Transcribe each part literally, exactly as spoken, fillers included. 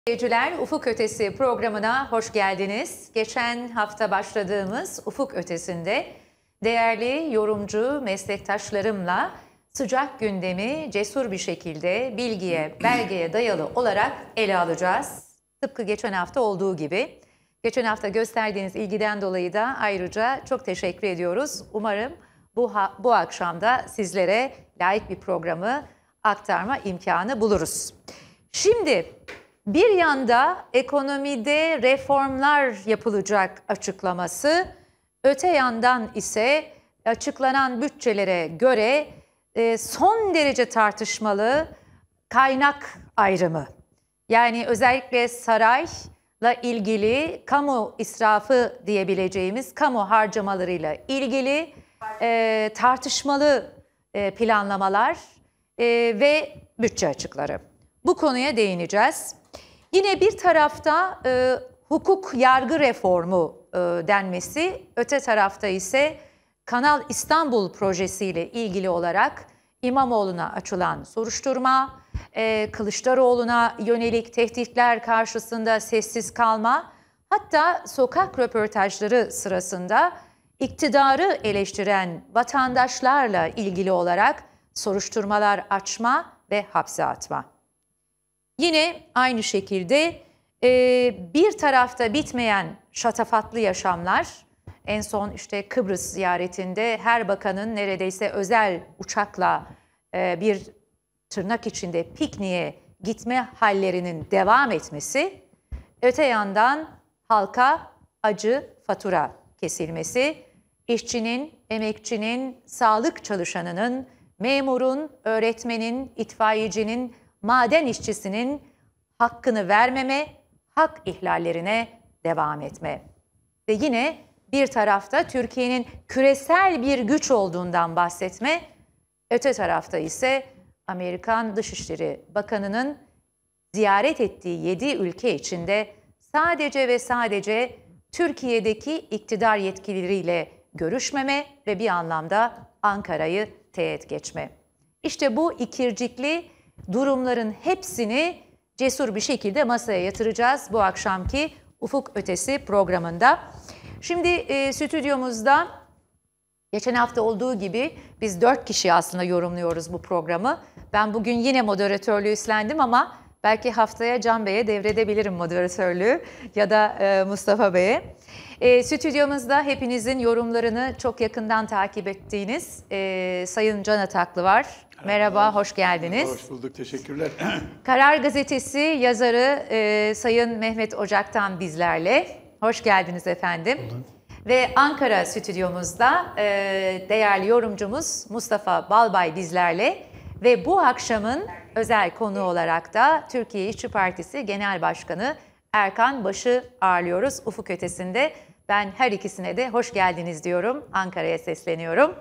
Seyirciler, Ufuk Ötesi programına hoş geldiniz. Geçen hafta başladığımız Ufuk Ötesi'nde değerli yorumcu meslektaşlarımla sıcak gündemi cesur bir şekilde bilgiye, belgeye dayalı olarak ele alacağız. Tıpkı geçen hafta olduğu gibi. Geçen hafta gösterdiğiniz ilgiden dolayı da ayrıca çok teşekkür ediyoruz. Umarım bu, bu akşam da sizlere layık bir programı aktarma imkanı buluruz. Şimdi bir yanda ekonomide reformlar yapılacak açıklaması, öte yandan ise açıklanan bütçelere göre son derece tartışmalı kaynak ayrımı. Yani özellikle sarayla ilgili kamu israfı diyebileceğimiz kamu harcamalarıyla ilgili e, tartışmalı e, planlamalar e, ve bütçe açıkları. Bu konuya değineceğiz. Yine bir tarafta e, hukuk yargı reformu e, denmesi, öte tarafta ise Kanal İstanbul projesiyle ilgili olarak İmamoğlu'na açılan soruşturma, e, Kılıçdaroğlu'na yönelik tehditler karşısında sessiz kalma, hatta sokak röportajları sırasında iktidarı eleştiren vatandaşlarla ilgili olarak soruşturmalar açma ve hapse atma. Yine aynı şekilde e, bir tarafta bitmeyen şatafatlı yaşamlar, en son işte Kıbrıs ziyaretinde her bakanın neredeyse özel uçakla e, bir tırnak içinde pikniğe gitme hallerinin devam etmesi, öte yandan halka acı fatura kesilmesi, işçinin, emekçinin, sağlık çalışanının, memurun, öğretmenin, itfaiyecinin, maden işçisinin hakkını vermeme, hak ihlallerine devam etme. Ve yine bir tarafta Türkiye'nin küresel bir güç olduğundan bahsetme, öte tarafta ise Amerikan Dışişleri Bakanı'nın ziyaret ettiği yedi ülke içinde sadece ve sadece Türkiye'deki iktidar yetkilileriyle görüşmeme ve bir anlamda Ankara'yı teğet geçme. İşte bu ikircikli durumların hepsini cesur bir şekilde masaya yatıracağız bu akşamki Ufuk Ötesi programında. Şimdi e, stüdyomuzda geçen hafta olduğu gibi biz dört kişi aslında yorumluyoruz bu programı. Ben bugün yine moderatörlüğü üstlendim ama belki haftaya Can Bey'e devredebilirim moderatörlüğü ya da e, Mustafa Bey'e. E, stüdyomuzda hepinizin yorumlarını çok yakından takip ettiğiniz e, Sayın Can Ataklı var. Merhaba, hoş geldiniz. Hoş bulduk, teşekkürler. Karar Gazetesi yazarı e, Sayın Mehmet Ocak'tan bizlerle. Hoş geldiniz efendim. Buldum. Ve Ankara stüdyomuzda e, değerli yorumcumuz Mustafa Balbay bizlerle. Ve bu akşamın özel konuğu olarak da Türkiye İşçi Partisi Genel Başkanı Erkan Baş'ı ağırlıyoruz Ufuk Ötesi'nde. Ben her ikisine de hoş geldiniz diyorum. Ankara'ya sesleniyorum.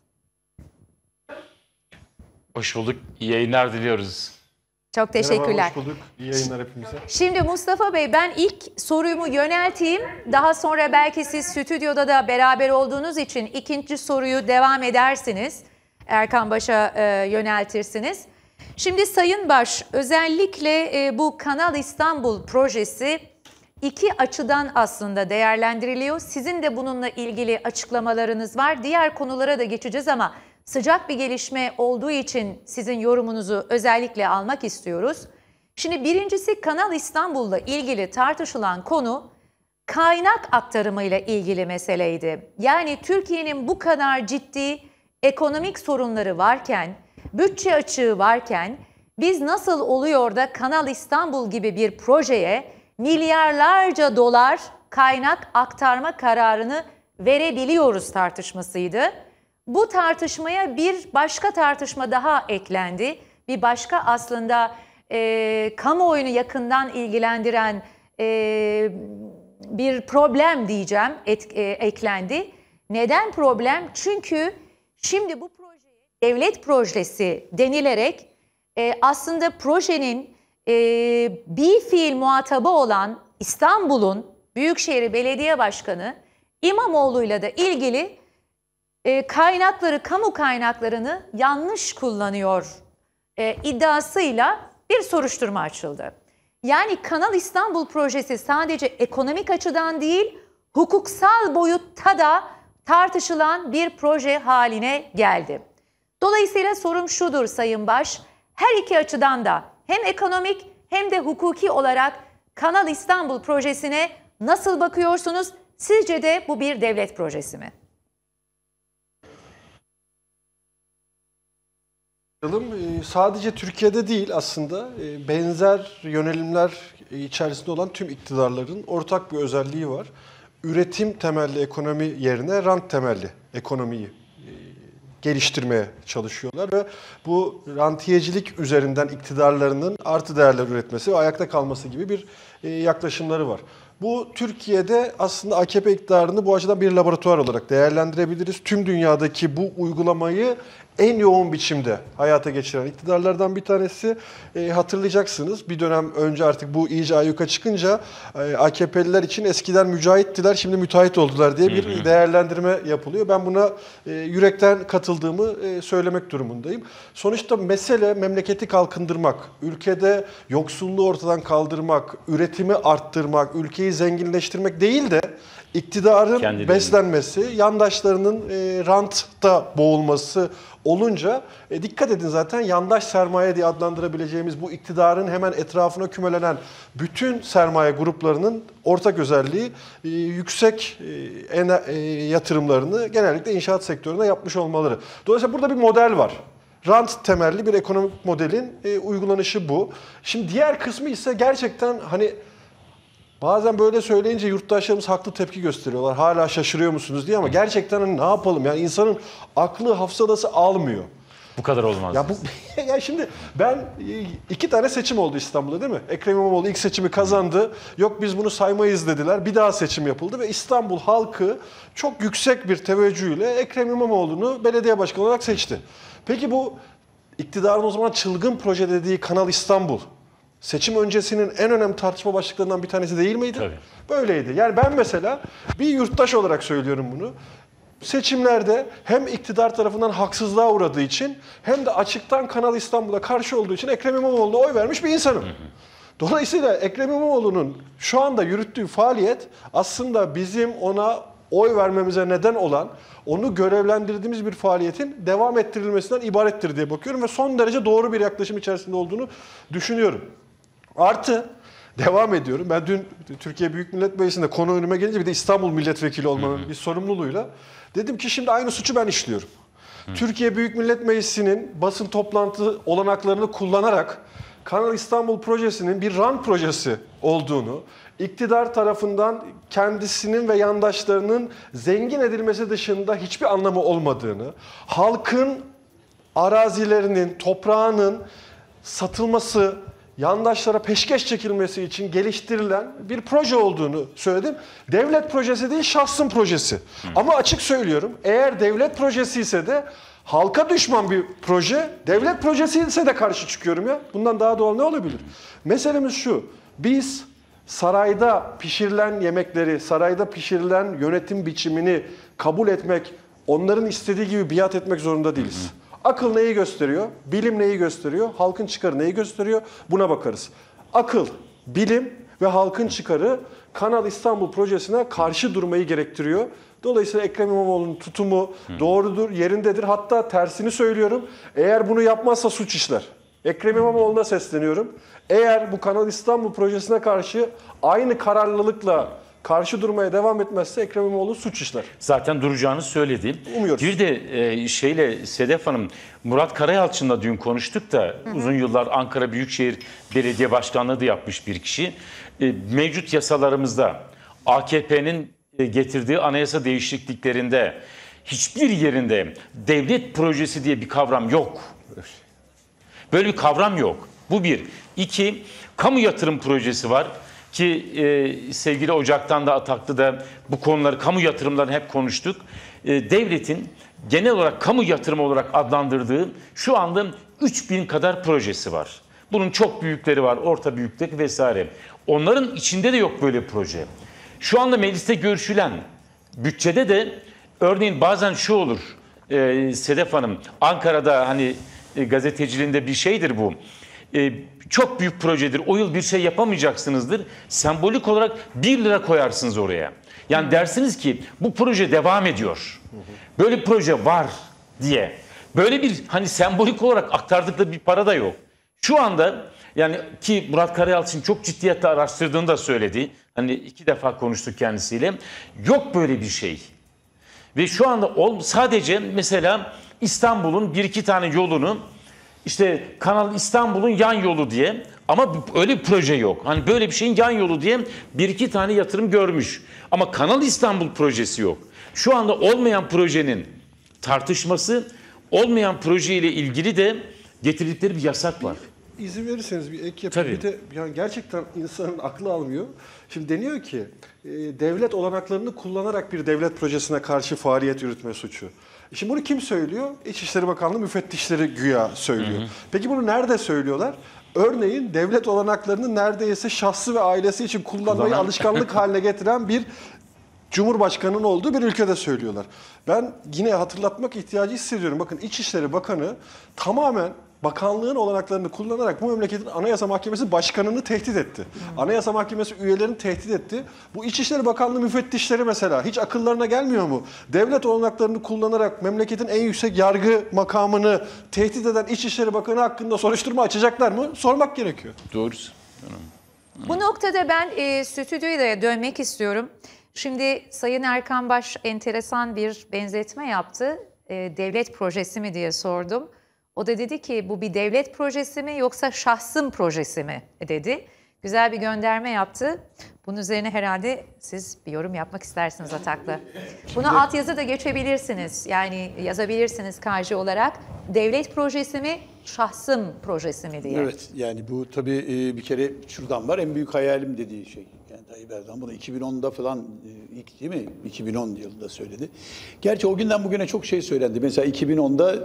Hoş bulduk. İyi yayınlar diliyoruz. Çok teşekkürler. Merhaba, hoş bulduk. İyi yayınlar hepimize. Şimdi Mustafa Bey, ben ilk sorumu yönelteyim. Daha sonra belki siz stüdyoda da beraber olduğunuz için ikinci soruyu devam edersiniz. Erkan Baş'a e, yöneltirsiniz. Şimdi Sayın Baş, özellikle e, bu Kanal İstanbul projesi iki açıdan aslında değerlendiriliyor. Sizin de bununla ilgili açıklamalarınız var. Diğer konulara da geçeceğiz ama sıcak bir gelişme olduğu için sizin yorumunuzu özellikle almak istiyoruz. Şimdi birincisi Kanal İstanbul'la ilgili tartışılan konu kaynak aktarımıyla ilgili meseleydi. Yani Türkiye'nin bu kadar ciddi ekonomik sorunları varken, bütçe açığı varken biz nasıl oluyor da Kanal İstanbul gibi bir projeye milyarlarca dolar kaynak aktarma kararını verebiliyoruz tartışmasıydı. Bu tartışmaya bir başka tartışma daha eklendi. Bir başka aslında e, kamuoyunu yakından ilgilendiren e, bir problem diyeceğim et, e, eklendi. Neden problem? Çünkü şimdi bu projeye devlet projesi denilerek e, aslında projenin e, bir fiil muhatabı olan İstanbul'un Büyükşehir Belediye Başkanı İmamoğlu'yla da ilgili e, kaynakları, kamu kaynaklarını yanlış kullanıyor e, iddiasıyla bir soruşturma açıldı. Yani Kanal İstanbul projesi sadece ekonomik açıdan değil, hukuksal boyutta da tartışılan bir proje haline geldi. Dolayısıyla sorum şudur Sayın Baş, her iki açıdan da hem ekonomik hem de hukuki olarak Kanal İstanbul projesine nasıl bakıyorsunuz? Sizce de bu bir devlet projesi mi? Sadece Türkiye'de değil aslında benzer yönelimler içerisinde olan tüm iktidarların ortak bir özelliği var. Üretim temelli ekonomi yerine rant temelli ekonomiyi geliştirmeye çalışıyorlar ve bu rantiyecilik üzerinden iktidarlarının artı değerler üretmesi ve ayakta kalması gibi bir yaklaşımları var. Bu Türkiye'de aslında A K P iktidarını bu açıdan bir laboratuvar olarak değerlendirebiliriz. Tüm dünyadaki bu uygulamayı en yoğun biçimde hayata geçiren iktidarlardan bir tanesi. E, hatırlayacaksınız bir dönem önce artık bu iyice ayyuka çıkınca e, A K P'liler için eskiden mücahittiler şimdi müteahhit oldular diye bir hı hı. değerlendirme yapılıyor. Ben buna e, yürekten katıldığımı e, söylemek durumundayım. Sonuçta mesele memleketi kalkındırmak, ülkede yoksulluğu ortadan kaldırmak, üretimi arttırmak, ülkeyi zenginleştirmek değil de iktidarın Kendileri. beslenmesi, yandaşlarının e, rantta boğulması olunca e, dikkat edin zaten yandaş sermaye diye adlandırabileceğimiz bu iktidarın hemen etrafına kümelenen bütün sermaye gruplarının ortak özelliği e, yüksek e, ene, e, yatırımlarını genellikle inşaat sektörüne yapmış olmaları. Dolayısıyla burada bir model var. Rant temelli bir ekonomik modelin e, uygulanışı bu. Şimdi diğer kısmı ise gerçekten hani bazen böyle söyleyince yurttaşlarımız haklı tepki gösteriyorlar. Hala şaşırıyor musunuz diye ama gerçekten hani ne yapalım? Yani insanın aklı hafızası almıyor. Bu kadar olmaz. Ya bu ya şimdi ben iki tane seçim oldu İstanbul'da değil mi? Ekrem İmamoğlu ilk seçimi kazandı. Yok biz bunu saymayız dediler. Bir daha seçim yapıldı ve İstanbul halkı çok yüksek bir teveccühle Ekrem İmamoğlu'nu belediye başkanı olarak seçti. Peki bu iktidarın o zaman çılgın proje dediği Kanal İstanbul seçim öncesinin en önemli tartışma başlıklarından bir tanesi değil miydi? Tabii. Böyleydi. Yani ben mesela bir yurttaş olarak söylüyorum bunu. Seçimlerde hem iktidar tarafından haksızlığa uğradığı için hem de açıktan Kanal İstanbul'a karşı olduğu için Ekrem İmamoğlu'na oy vermiş bir insanım. Hı hı. Dolayısıyla Ekrem İmamoğlu'nun şu anda yürüttüğü faaliyet aslında bizim ona oy vermemize neden olan, onu görevlendirdiğimiz bir faaliyetin devam ettirilmesinden ibarettir diye bakıyorum ve son derece doğru bir yaklaşım içerisinde olduğunu düşünüyorum. Artı, devam ediyorum. Ben dün Türkiye Büyük Millet Meclisi'nde konu önüme gelince bir de İstanbul milletvekili olmanın hı hı. bir sorumluluğuyla dedim ki şimdi aynı suçu ben işliyorum. Hı. Türkiye Büyük Millet Meclisi'nin basın toplantı olanaklarını kullanarak Kanal İstanbul projesinin bir rant projesi olduğunu, iktidar tarafından kendisinin ve yandaşlarının zengin edilmesi dışında hiçbir anlamı olmadığını, halkın arazilerinin, toprağının satılması, yandaşlara peşkeş çekilmesi için geliştirilen bir proje olduğunu söyledim. Devlet projesi değil, şahsın projesi. Hı. Ama açık söylüyorum, eğer devlet projesi ise de halka düşman bir proje, devlet projesi ise de karşı çıkıyorum ya. Bundan daha doğal ne olabilir? Meselemiz şu, biz sarayda pişirilen yemekleri, sarayda pişirilen yönetim biçimini kabul etmek, onların istediği gibi biat etmek zorunda değiliz. Hı hı. Akıl neyi gösteriyor? Bilim neyi gösteriyor? Halkın çıkarı neyi gösteriyor? Buna bakarız. Akıl, bilim ve halkın çıkarı Kanal İstanbul projesine karşı durmayı gerektiriyor. Dolayısıyla Ekrem İmamoğlu'nun tutumu Hı. doğrudur, yerindedir. Hatta tersini söylüyorum. Eğer bunu yapmazsa suç işler. Ekrem İmamoğlu'na sesleniyorum. Eğer bu Kanal İstanbul projesine karşı aynı kararlılıkla karşı durmaya devam etmezse Ekrem İmamoğlu suç işler. Zaten duracağını söyledi. Umuyoruz. Bir de e, şeyle Sedef Hanım, Murat Karayalçın'la dün konuştuk da hı hı. uzun yıllar Ankara Büyükşehir Belediye Başkanlığı da yapmış bir kişi. E, mevcut yasalarımızda A K P'nin getirdiği anayasa değişikliklerinde hiçbir yerinde devlet projesi diye bir kavram yok. Böyle bir kavram yok. Bu bir. İki, kamu yatırım projesi var. Ki e, sevgili Ocak'tan da Ataklı da bu konuları, kamu yatırımlarını hep konuştuk. E, devletin genel olarak kamu yatırımı olarak adlandırdığı şu anda üç bin kadar projesi var. Bunun çok büyükleri var, orta büyüklük vesaire. Onların içinde de yok böyle proje. Şu anda mecliste görüşülen bütçede de örneğin bazen şu olur e, Sedef Hanım, Ankara'da hani e, gazeteciliğinde bir şeydir bu. E, çok büyük projedir. O yıl bir şey yapamayacaksınızdır. Sembolik olarak bir lira koyarsınız oraya. Yani dersiniz ki bu proje devam ediyor. Böyle bir proje var diye. Böyle bir hani sembolik olarak aktardıkları bir para da yok. Şu anda yani ki Murat Karayalçın çok ciddiyetle araştırdığını da söyledi. Hani iki defa konuştuk kendisiyle. Yok böyle bir şey. Ve şu anda sadece mesela İstanbul'un bir iki tane yolunu işte Kanal İstanbul'un yan yolu diye ama öyle bir proje yok. Hani böyle bir şeyin yan yolu diye bir iki tane yatırım görmüş. Ama Kanal İstanbul projesi yok. Şu anda olmayan projenin tartışması, olmayan projeyle ilgili de getirdikleri bir yasak var. İzin verirseniz bir ek yapayım. Tabii. Bir de yani gerçekten insanın aklı almıyor. Şimdi deniyor ki e, devlet olanaklarını kullanarak bir devlet projesine karşı faaliyet yürütme suçu. Şimdi bunu kim söylüyor? İçişleri Bakanlığı müfettişleri güya söylüyor. Hı hı. Peki bunu nerede söylüyorlar? Örneğin devlet olanaklarını neredeyse şahsı ve ailesi için kullanmayı Kullanan. alışkanlık haline getiren bir Cumhurbaşkanı'nın olduğu bir ülkede söylüyorlar. Ben yine hatırlatmak ihtiyacı hissediyorum. Bakın İçişleri Bakanı tamamen bakanlığın olanaklarını kullanarak bu memleketin Anayasa Mahkemesi Başkanı'nı tehdit etti. Hmm. Anayasa Mahkemesi üyelerini tehdit etti. Bu İçişleri Bakanlığı müfettişleri mesela hiç akıllarına gelmiyor mu? Devlet olanaklarını kullanarak memleketin en yüksek yargı makamını tehdit eden İçişleri Bakanı hakkında soruşturma açacaklar mı? Sormak gerekiyor. Doğrusu. Bu noktada ben e, stüdyoya dönmek istiyorum. Şimdi Sayın Erkan Baş enteresan bir benzetme yaptı. E, devlet projesi mi diye sordum. O da dedi ki bu bir devlet projesi mi yoksa şahsın projesi mi dedi. Güzel bir gönderme yaptı. Bunun üzerine herhalde siz bir yorum yapmak istersiniz Ataklı. Bunu altyazı da geçebilirsiniz. Yani yazabilirsiniz karşı olarak. Devlet projesi mi, şahsın projesi mi diye. Evet, yani bu tabii bir kere şuradan var. En büyük hayalim dediği şey. Yani Tayyip Erdoğan bunu iki bin onda falan ilk değil mi? iki bin on yılında söyledi. Gerçi o günden bugüne çok şey söylendi. Mesela iki bin onda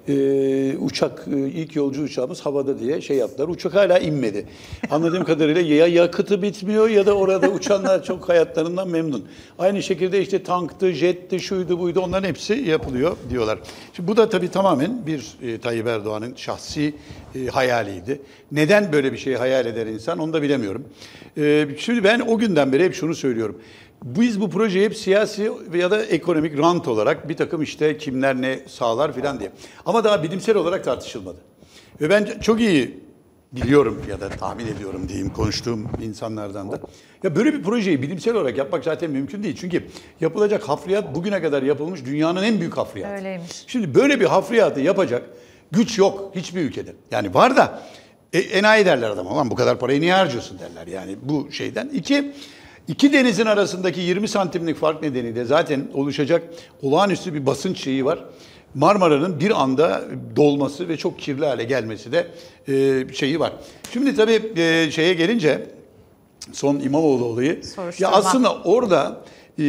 e, uçak e, ilk yolcu uçağımız havada diye şey yaptılar. Uçak hala inmedi. Anladığım kadarıyla ya yakıtı bitmiyor ya da orada uçanlar çok hayatlarından memnun. Aynı şekilde işte tanktı, jetti, şuydu buydu onların hepsi yapılıyor diyorlar. Şimdi bu da tabii tamamen bir e, Tayyip Erdoğan'ın şahsi e, hayaliydi. Neden böyle bir şey hayal eder insan onu da bilemiyorum. E, şimdi ben o günden beri hep şunu söylüyorum. Biz bu projeyi hep siyasi ya da ekonomik rant olarak bir takım işte kimler ne sağlar filan diye. Ama daha bilimsel olarak tartışılmadı. Ve ben çok iyi biliyorum ya da tahmin ediyorum diyeyim konuştuğum insanlardan da. Ya böyle bir projeyi bilimsel olarak yapmak zaten mümkün değil. Çünkü yapılacak hafriyat bugüne kadar yapılmış dünyanın en büyük hafriyatı. Öyleymiş. Şimdi böyle bir hafriyatı yapacak güç yok hiçbir ülkede. Yani var da e, enayi derler adama. Lan bu kadar parayı niye harcıyorsun derler yani bu şeyden. İki, iki denizin arasındaki yirmi santimlik fark nedeniyle zaten oluşacak olağanüstü bir basınç şeyi var. Marmara'nın bir anda dolması ve çok kirli hale gelmesi de e, şeyi var. Şimdi tabii e, şeye gelince son İmamoğlu olayı. Ya aslında orada e,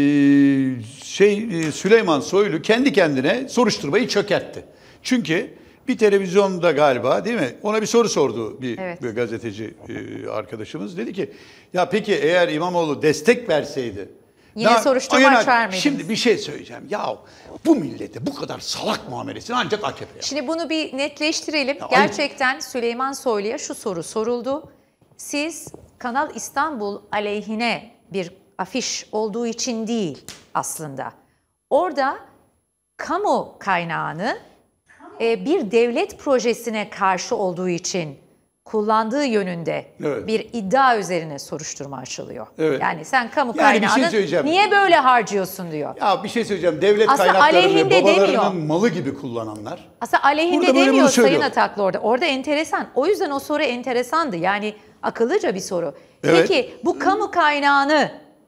şey e, Süleyman Soylu kendi kendine soruşturmayı çökertti. Çünkü bir televizyonda galiba değil mi? Ona bir soru sordu bir, evet. bir gazeteci e, arkadaşımız. Dedi ki ya peki eğer İmamoğlu destek verseydi yine ya, soruşturma açar mıydınız? Şimdi bir şey söyleyeceğim. Ya bu millete bu kadar salak muamelesini ancak A K P yapar. Şimdi bunu bir netleştirelim. Ya, Gerçekten aynı. Süleyman Soylu'ya şu soru soruldu. Siz Kanal İstanbul aleyhine bir afiş olduğu için değil aslında. Orada kamu kaynağını e, bir devlet projesine karşı olduğu için kullandığı yönünde evet. bir iddia üzerine soruşturma açılıyor. Evet. Yani sen kamu yani kaynağını şey niye böyle harcıyorsun diyor. Ya bir şey söyleyeceğim. Devlet aslında kaynaklarını babalarının demiyor. Malı gibi kullananlar. Aslında aleyhinde demiyor Sayın Ataklı orada. Orada enteresan. O yüzden o soru enteresandı. Yani akıllıca bir soru. Evet. Peki bu kamu kaynağını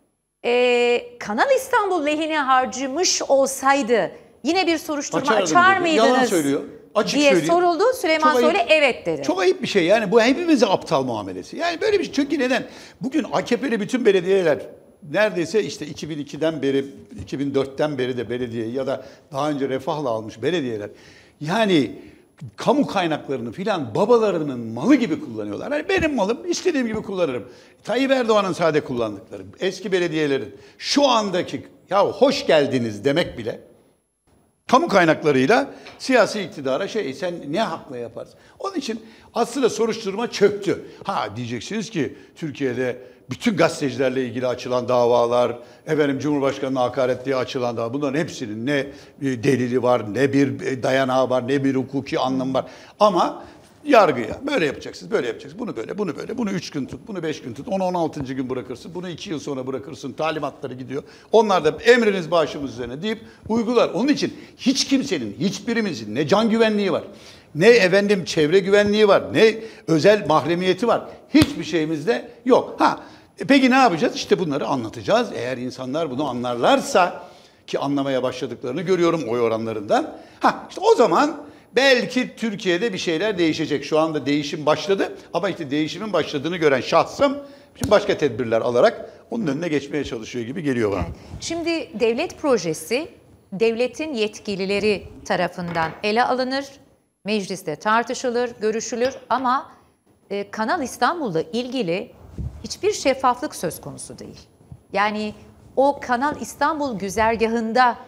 e, Kanal İstanbul lehine harcamış olsaydı yine bir soruşturma Açardım açar dedi. mıydınız? Yalan söylüyor. Açık diye söyleyeyim. soruldu. Süleyman Soylu evet dedi. Çok ayıp bir şey yani bu hepimize aptal muamelesi. Yani böyle bir şey. Çünkü neden? Bugün A K P'li bütün belediyeler neredeyse işte iki bin ikiden beri, iki bin dörtten beri de belediye ya da daha önce refahla almış belediyeler. Yani kamu kaynaklarını filan babalarının malı gibi kullanıyorlar. Yani benim malım istediğim gibi kullanırım. Tayyip Erdoğan'ın sade kullandıkları, eski belediyelerin şu andaki ya hoş geldiniz demek bile kamu kaynaklarıyla siyasi iktidara şey sen ne hakla yaparsın? Onun için aslında soruşturma çöktü. Ha diyeceksiniz ki Türkiye'de bütün gazetecilerle ilgili açılan davalar, efendim Cumhurbaşkanı'na hakaret diye açılan dava, bunların hepsinin ne delili var, ne bir dayanağı var, ne bir hukuki anlamı var. Ama yargıya böyle yapacaksınız, böyle yapacaksınız, bunu böyle, bunu böyle, bunu üç gün tut, bunu beş gün tut, onu on altıncı gün bırakırsın, bunu iki yıl sonra bırakırsın, talimatları gidiyor. Onlar da emriniz başımız üzerine deyip uygular. Onun için hiç kimsenin, hiçbirimizin ne can güvenliği var, ne efendim çevre güvenliği var, ne özel mahremiyeti var. Hiçbir şeyimiz de yok. Ha, e peki ne yapacağız? İşte bunları anlatacağız. Eğer insanlar bunu anlarlarsa, ki anlamaya başladıklarını görüyorum oy oranlarından. Ha, işte o zaman belki Türkiye'de bir şeyler değişecek. Şu anda değişim başladı ama işte değişimin başladığını gören şahsım şimdi başka tedbirler alarak onun önüne geçmeye çalışıyor gibi geliyor bana. Evet. Şimdi devlet projesi devletin yetkilileri tarafından ele alınır, mecliste tartışılır, görüşülür ama e, Kanal İstanbul'la ilgili hiçbir şeffaflık söz konusu değil. Yani o Kanal İstanbul güzergahında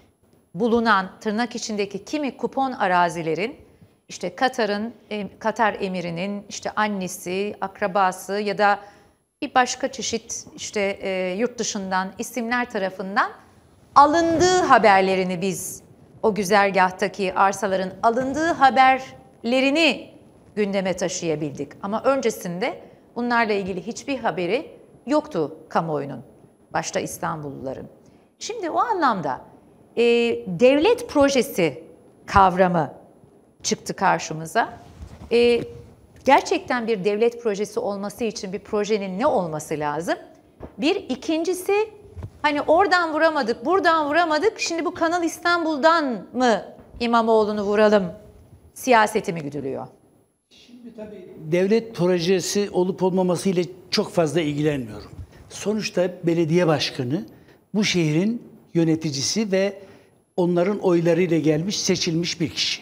bulunan tırnak içindeki kimi kupon arazilerin işte Katar'ın Katar emirinin işte annesi, akrabası ya da bir başka çeşit işte e, yurt dışından isimler tarafından alındığı haberlerini biz o güzergahtaki arsaların alındığı haberlerini gündeme taşıyabildik. Ama öncesinde bunlarla ilgili hiçbir haberi yoktu kamuoyunun, başta İstanbulluların. Şimdi o anlamda e, devlet projesi kavramı çıktı karşımıza. E, gerçekten bir devlet projesi olması için bir projenin ne olması lazım? Bir, ikincisi hani oradan vuramadık, buradan vuramadık, şimdi bu Kanal İstanbul'dan mı İmamoğlu'nu vuralım siyaseti mi güdülüyor? Şimdi tabii devlet projesi olup olmaması ile çok fazla ilgilenmiyorum. Sonuçta belediye başkanı bu şehrin yöneticisi ve onların oylarıyla gelmiş, seçilmiş bir kişi.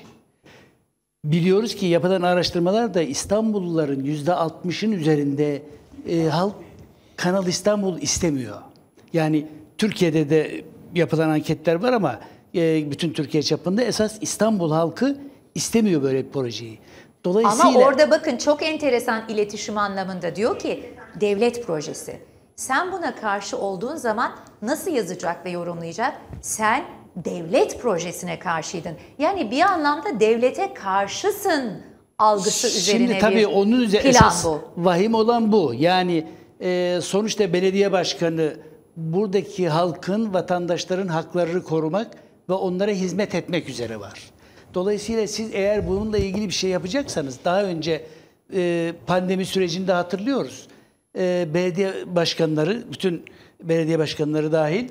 Biliyoruz ki yapılan araştırmalarda İstanbulluların yüzde altmışın üzerinde e, halk Kanal İstanbul istemiyor. Yani Türkiye'de de yapılan anketler var ama e, bütün Türkiye çapında esas İstanbul halkı istemiyor böyle bir projeyi. Dolayısıyla... Ama orada bakın çok enteresan iletişim anlamında diyor ki devlet projesi. Sen buna karşı olduğun zaman nasıl yazacak ve yorumlayacak? Sen devlet projesine karşıydın. Yani bir anlamda devlete karşısın algısı üzerine Şimdi tabii bir onun üzerine plan esas bu. vahim olan bu. Yani e, sonuçta belediye başkanı buradaki halkın, vatandaşların haklarını korumak ve onlara hizmet etmek üzere var. Dolayısıyla siz eğer bununla ilgili bir şey yapacaksanız, daha önce e, pandemi sürecinde hatırlıyoruz. E, belediye başkanları, bütün belediye başkanları dahil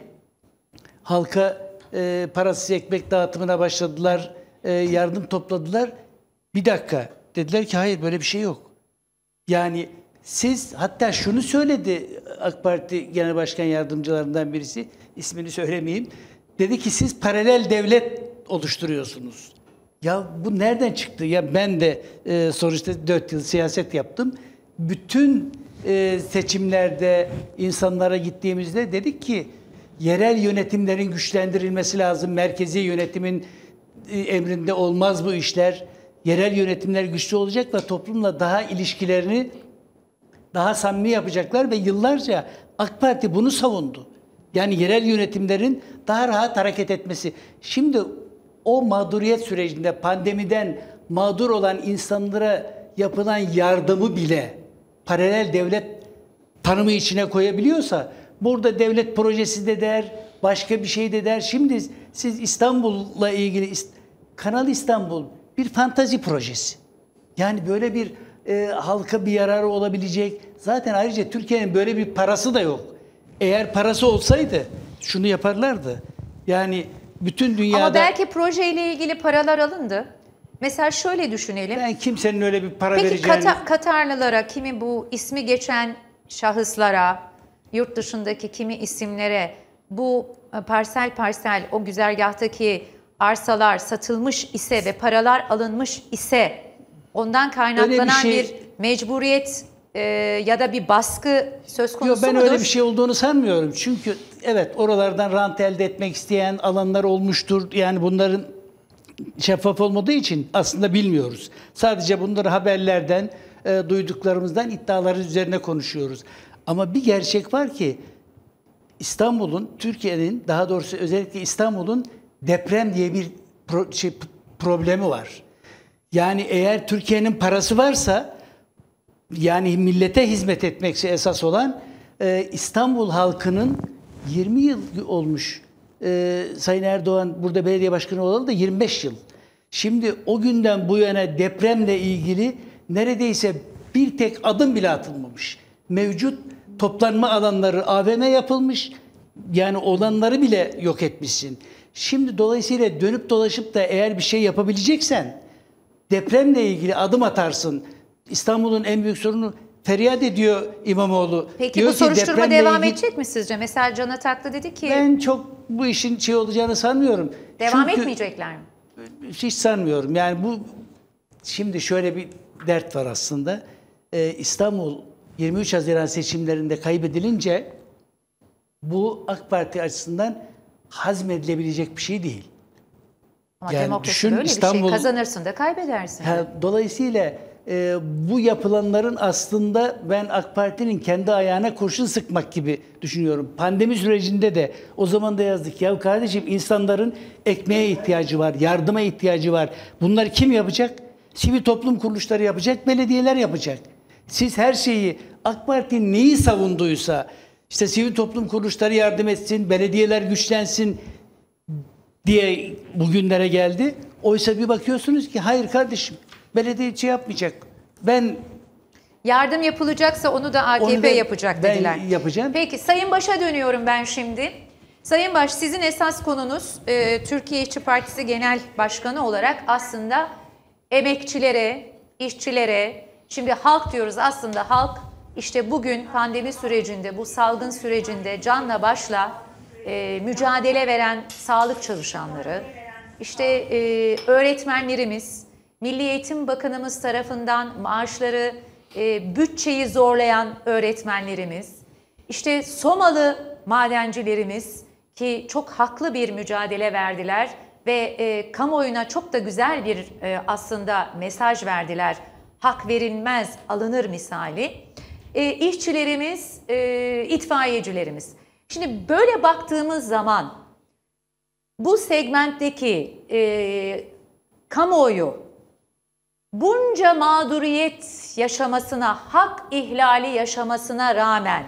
halka e, parasız ekmek dağıtımına başladılar, e, yardım topladılar. Bir dakika dediler ki hayır böyle bir şey yok. Yani siz, hatta şunu söyledi AK Parti Genel Başkan Yardımcılarından birisi, ismini söylemeyeyim. Dedi ki siz paralel devlet oluşturuyorsunuz. Ya bu nereden çıktı? Ya ben de e, sonuçta dört yıl siyaset yaptım. Bütün e, seçimlerde insanlara gittiğimizde dedik ki yerel yönetimlerin güçlendirilmesi lazım. Merkezi yönetimin e, emrinde olmaz bu işler. Yerel yönetimler güçlü olacak ve toplumla daha ilişkilerini daha samimi yapacaklar ve yıllarca AK Parti bunu savundu. Yani yerel yönetimlerin daha rahat hareket etmesi. Şimdi o mağduriyet sürecinde pandemiden mağdur olan insanlara yapılan yardımı bile paralel devlet tanımı içine koyabiliyorsa burada devlet projesi de der, başka bir şey de der. Şimdi siz İstanbul'la ilgili Kanal İstanbul bir fantazi projesi. Yani böyle bir e, halka bir yararı olabilecek. Zaten ayrıca Türkiye'nin böyle bir parası da yok. Eğer parası olsaydı şunu yaparlardı. Yani bütün dünyada... Ama belki projeyle ilgili paralar alındı. Mesela şöyle düşünelim. Ben kimsenin öyle bir para Peki vereceğini... Kata, Katarlılara, kimi bu ismi geçen şahıslara, yurt dışındaki kimi isimlere bu parsel parsel o güzergahtaki arsalar satılmış ise ve paralar alınmış ise ondan kaynaklanan bir, bir şey... şey... mecburiyet e, ya da bir baskı söz konusu Yok, ben mudur? öyle bir şey olduğunu sanmıyorum. Çünkü evet, oralardan rant elde etmek isteyen alanlar olmuştur. Yani bunların şeffaf olmadığı için aslında bilmiyoruz. Sadece bunları haberlerden, e, duyduklarımızdan iddiaları üzerine konuşuyoruz. Ama bir gerçek var ki İstanbul'un, Türkiye'nin, daha doğrusu özellikle İstanbul'un deprem diye bir pro, şey, problemi var. Yani eğer Türkiye'nin parası varsa, yani millete hizmet etmekse esas olan, e, İstanbul halkının yirmi yıl olmuş. E, Sayın Erdoğan burada belediye başkanı olalı da yirmi beş yıl. Şimdi o günden bu yana depremle ilgili neredeyse bir tek adım bile atılmamış. Mevcut toplanma alanları A V M yapılmış. Yani olanları bile yok etmişsin. Şimdi dolayısıyla dönüp dolaşıp da eğer bir şey yapabileceksen depremle ilgili adım atarsın. İstanbul'un en büyük sorunu, feryat ediyor İmamoğlu. Peki Diyor bu ki soruşturma depremle devam ilgili... edecek mi sizce? Mesela Can Ataklı dedi ki Ben çok bu işin şey olacağını sanmıyorum. devam Çünkü etmeyecekler mi? hiç sanmıyorum. Yani bu, şimdi şöyle bir dert var aslında. Ee, İstanbul yirmi üç Haziran seçimlerinde kaybedilince bu AK Parti açısından hazmedilebilecek bir şey değil. Ama Yani demokrasi düşün, böyle bir İstanbul- şey. Kazanırsın da kaybedersin. Ha, dolayısıyla e, bu yapılanların aslında ben AK Parti'nin kendi ayağına kurşun sıkmak gibi düşünüyorum. Pandemi sürecinde de o zaman da yazdık. Ya kardeşim, insanların ekmeğe ihtiyacı var, yardıma ihtiyacı var. Bunları kim yapacak? Sivil toplum kuruluşları yapacak, belediyeler yapacak. Siz her şeyi, AK Parti neyi savunduysa, işte sivil toplum kuruluşları yardım etsin, belediyeler güçlensin diye bugünlere geldi. Oysa bir bakıyorsunuz ki hayır kardeşim, belediye şey yapmayacak. Ben Yardım yapılacaksa onu da A K P Onu da yapacak ben dediler. yapacağım. Peki Sayın Baş'a dönüyorum ben şimdi. Sayın Baş, sizin esas konunuz e, Türkiye İşçi Partisi Genel Başkanı olarak aslında emekçilere, işçilere, şimdi halk diyoruz, aslında halk işte bugün pandemi sürecinde, bu salgın sürecinde canla başla e, mücadele veren sağlık çalışanları, işte e, öğretmenlerimiz, Milli Eğitim Bakanımız tarafından maaşları, e, bütçeyi zorlayan öğretmenlerimiz, işte Somalı madencilerimiz ki çok haklı bir mücadele verdiler ve e, kamuoyuna çok da güzel bir e, aslında mesaj verdiler. Hak verilmez, alınır misali. E, işçilerimiz, e, itfaiyecilerimiz. Şimdi böyle baktığımız zaman bu segmentteki e, kamuoyu bunca mağduriyet yaşamasına, hak ihlali yaşamasına rağmen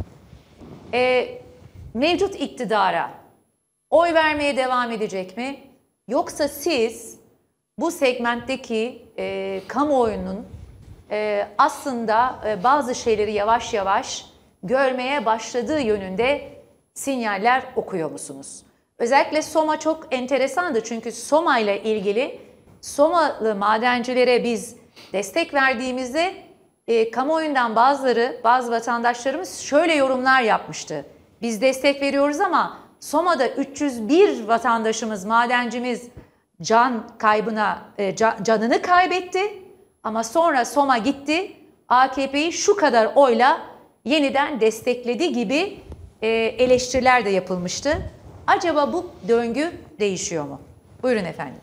e, mevcut iktidara oy vermeye devam edecek mi? Yoksa siz bu segmentteki e, kamuoyunun e, aslında e, bazı şeyleri yavaş yavaş görmeye başladığı yönünde sinyaller okuyor musunuz? Özellikle Soma çok enteresandı çünkü Soma ile ilgili Somalı madencilere biz destek verdiğimizde e, kamuoyundan bazıları, bazı vatandaşlarımız şöyle yorumlar yapmıştı. Biz destek veriyoruz ama Soma'da üç yüz bir vatandaşımız, madencimiz can kaybına, e, can, canını kaybetti. Ama sonra Soma gitti, A K P'yi şu kadar oyla yeniden destekledi gibi e, eleştiriler de yapılmıştı. Acaba bu döngü değişiyor mu? Buyurun efendim.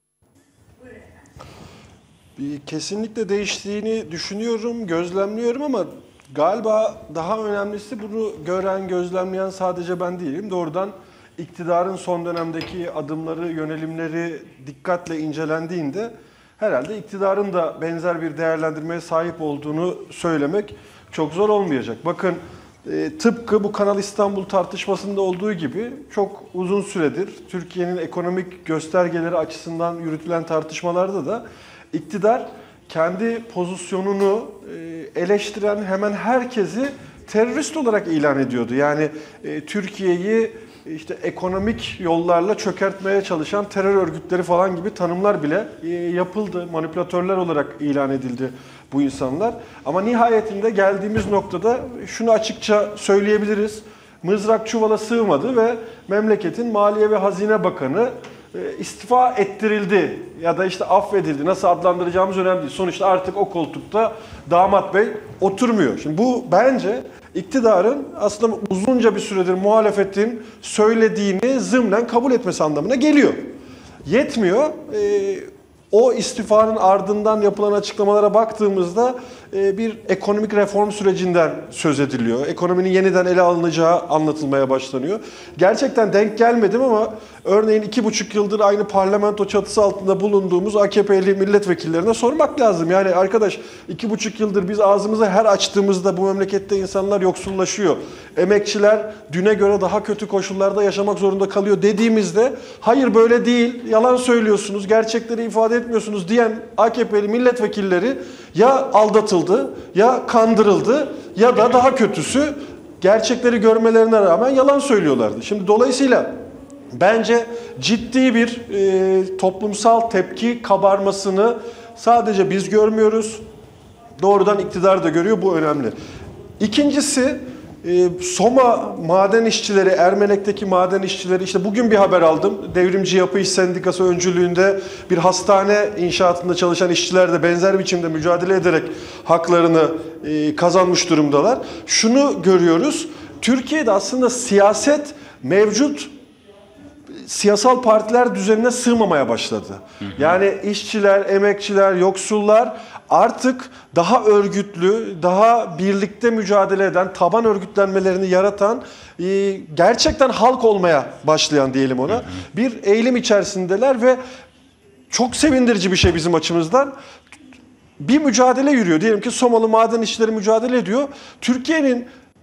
Kesinlikle değiştiğini düşünüyorum, gözlemliyorum ama galiba daha önemlisi bunu gören, gözlemleyen sadece ben değilim. Doğrudan iktidarın son dönemdeki adımları, yönelimleri dikkatle incelendiğinde herhalde iktidarın da benzer bir değerlendirmeye sahip olduğunu söylemek çok zor olmayacak. Bakın e, tıpkı bu Kanal İstanbul tartışmasında olduğu gibi çok uzun süredir Türkiye'nin ekonomik göstergeleri açısından yürütülen tartışmalarda da İktidar kendi pozisyonunu eleştiren hemen herkesi terörist olarak ilan ediyordu. Yani Türkiye'yi işte ekonomik yollarla çökertmeye çalışan terör örgütleri falan gibi tanımlar bile yapıldı. Manipülatörler olarak ilan edildi bu insanlar. Ama nihayetinde geldiğimiz noktada şunu açıkça söyleyebiliriz. Mızrak çuvala sığmadı ve memleketin Maliye ve Hazine Bakanı istifa ettirildi ya da işte affedildi. Nasıl adlandıracağımız önemli değil. Sonuçta artık o koltukta damat bey oturmuyor. Şimdi bu bence iktidarın aslında uzunca bir süredir muhalefetin söylediğini zımnen kabul etmesi anlamına geliyor. Yetmiyor. Ee, o istifanın ardından yapılan açıklamalara baktığımızda e, bir ekonomik reform sürecinden söz ediliyor. Ekonominin yeniden ele alınacağı anlatılmaya başlanıyor. Gerçekten denk gelmedim ama örneğin iki buçuk yıldır aynı parlamento çatısı altında bulunduğumuz A K P'li milletvekillerine sormak lazım. Yani arkadaş iki buçuk yıldır biz ağzımızı her açtığımızda bu memlekette insanlar yoksullaşıyor. Emekçiler düne göre daha kötü koşullarda yaşamak zorunda kalıyor dediğimizde hayır böyle değil, yalan söylüyorsunuz, gerçekleri ifade etmiyorsunuz diyen A K P'li milletvekilleri ya aldatıldı, ya kandırıldı ya da daha kötüsü gerçekleri görmelerine rağmen yalan söylüyorlardı. Şimdi dolayısıyla bence ciddi bir e, toplumsal tepki kabarmasını sadece biz görmüyoruz, doğrudan iktidar da görüyor, bu önemli. İkincisi, e, Soma maden işçileri, Ermenek'teki maden işçileri, işte bugün bir haber aldım. Devrimci Yapı İş Sendikası öncülüğünde bir hastane inşaatında çalışan işçiler de benzer biçimde mücadele ederek haklarını e, kazanmış durumdalar. Şunu görüyoruz, Türkiye'de aslında siyaset mevcut siyasal partiler düzenine sığmamaya başladı. Hı hı. Yani işçiler, emekçiler, yoksullar artık daha örgütlü, daha birlikte mücadele eden, taban örgütlenmelerini yaratan, gerçekten halk olmaya başlayan diyelim ona, hı hı, bir eğilim içerisindeler ve çok sevindirici bir şey bizim açımızdan. Bir mücadele yürüyor. Diyelim ki Somalı maden işçileri mücadele ediyor. Türkiye'nin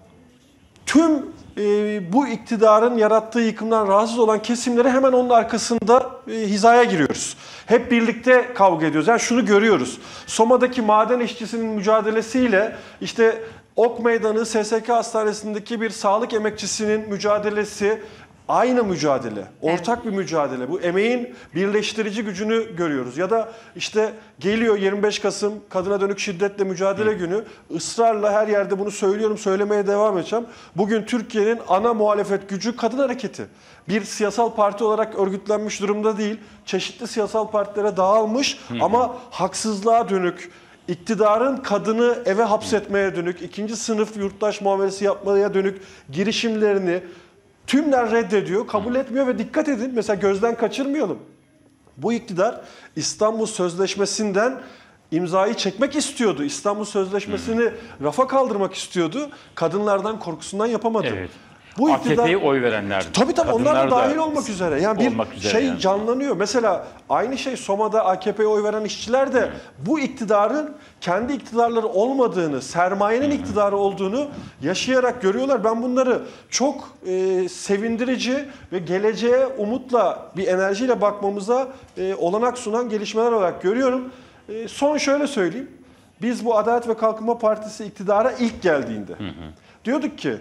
tüm e, bu iktidarın yarattığı yıkımdan rahatsız olan kesimleri hemen onun arkasında e, hizaya giriyoruz. Hep birlikte kavga ediyoruz. Yani şunu görüyoruz. Soma'daki maden işçisinin mücadelesiyle işte Ok Meydanı S S K Hastanesi'ndeki bir sağlık emekçisinin mücadelesi aynı mücadele, ortak evet, bir mücadele. Bu emeğin birleştirici gücünü görüyoruz. Ya da işte geliyor yirmi beş Kasım Kadına Dönük Şiddetle Mücadele Hı. Günü. Israrla her yerde bunu söylüyorum, söylemeye devam edeceğim. Bugün Türkiye'nin ana muhalefet gücü kadın hareketi. Bir siyasal parti olarak örgütlenmiş durumda değil. Çeşitli siyasal partilere dağılmış Hı. ama haksızlığa dönük, İktidarın kadını eve hapsetmeye dönük, ikinci sınıf yurttaş muamelesi yapmaya dönük girişimlerini tümden reddediyor, kabul etmiyor ve dikkat edin, mesela gözden kaçırmayalım. Bu iktidar İstanbul Sözleşmesi'nden imzayı çekmek istiyordu. İstanbul Sözleşmesi'ni hmm. rafa kaldırmak istiyordu. Kadınlardan korkusundan yapamadı. Evet. Bu A K P'ye oy verenler. Tabii tabii, onlar da dahil olmak üzere. Yani bir üzere şey yani. canlanıyor. Mesela aynı şey Soma'da A K P'ye oy veren işçiler de hmm. bu iktidarın kendi iktidarları olmadığını, sermayenin hmm. iktidarı olduğunu yaşayarak görüyorlar. Ben bunları çok e, sevindirici ve geleceğe umutla, bir enerjiyle bakmamıza e, olanak sunan gelişmeler olarak görüyorum. E, son şöyle söyleyeyim. Biz bu Adalet ve Kalkınma Partisi iktidara ilk geldiğinde hmm. diyorduk ki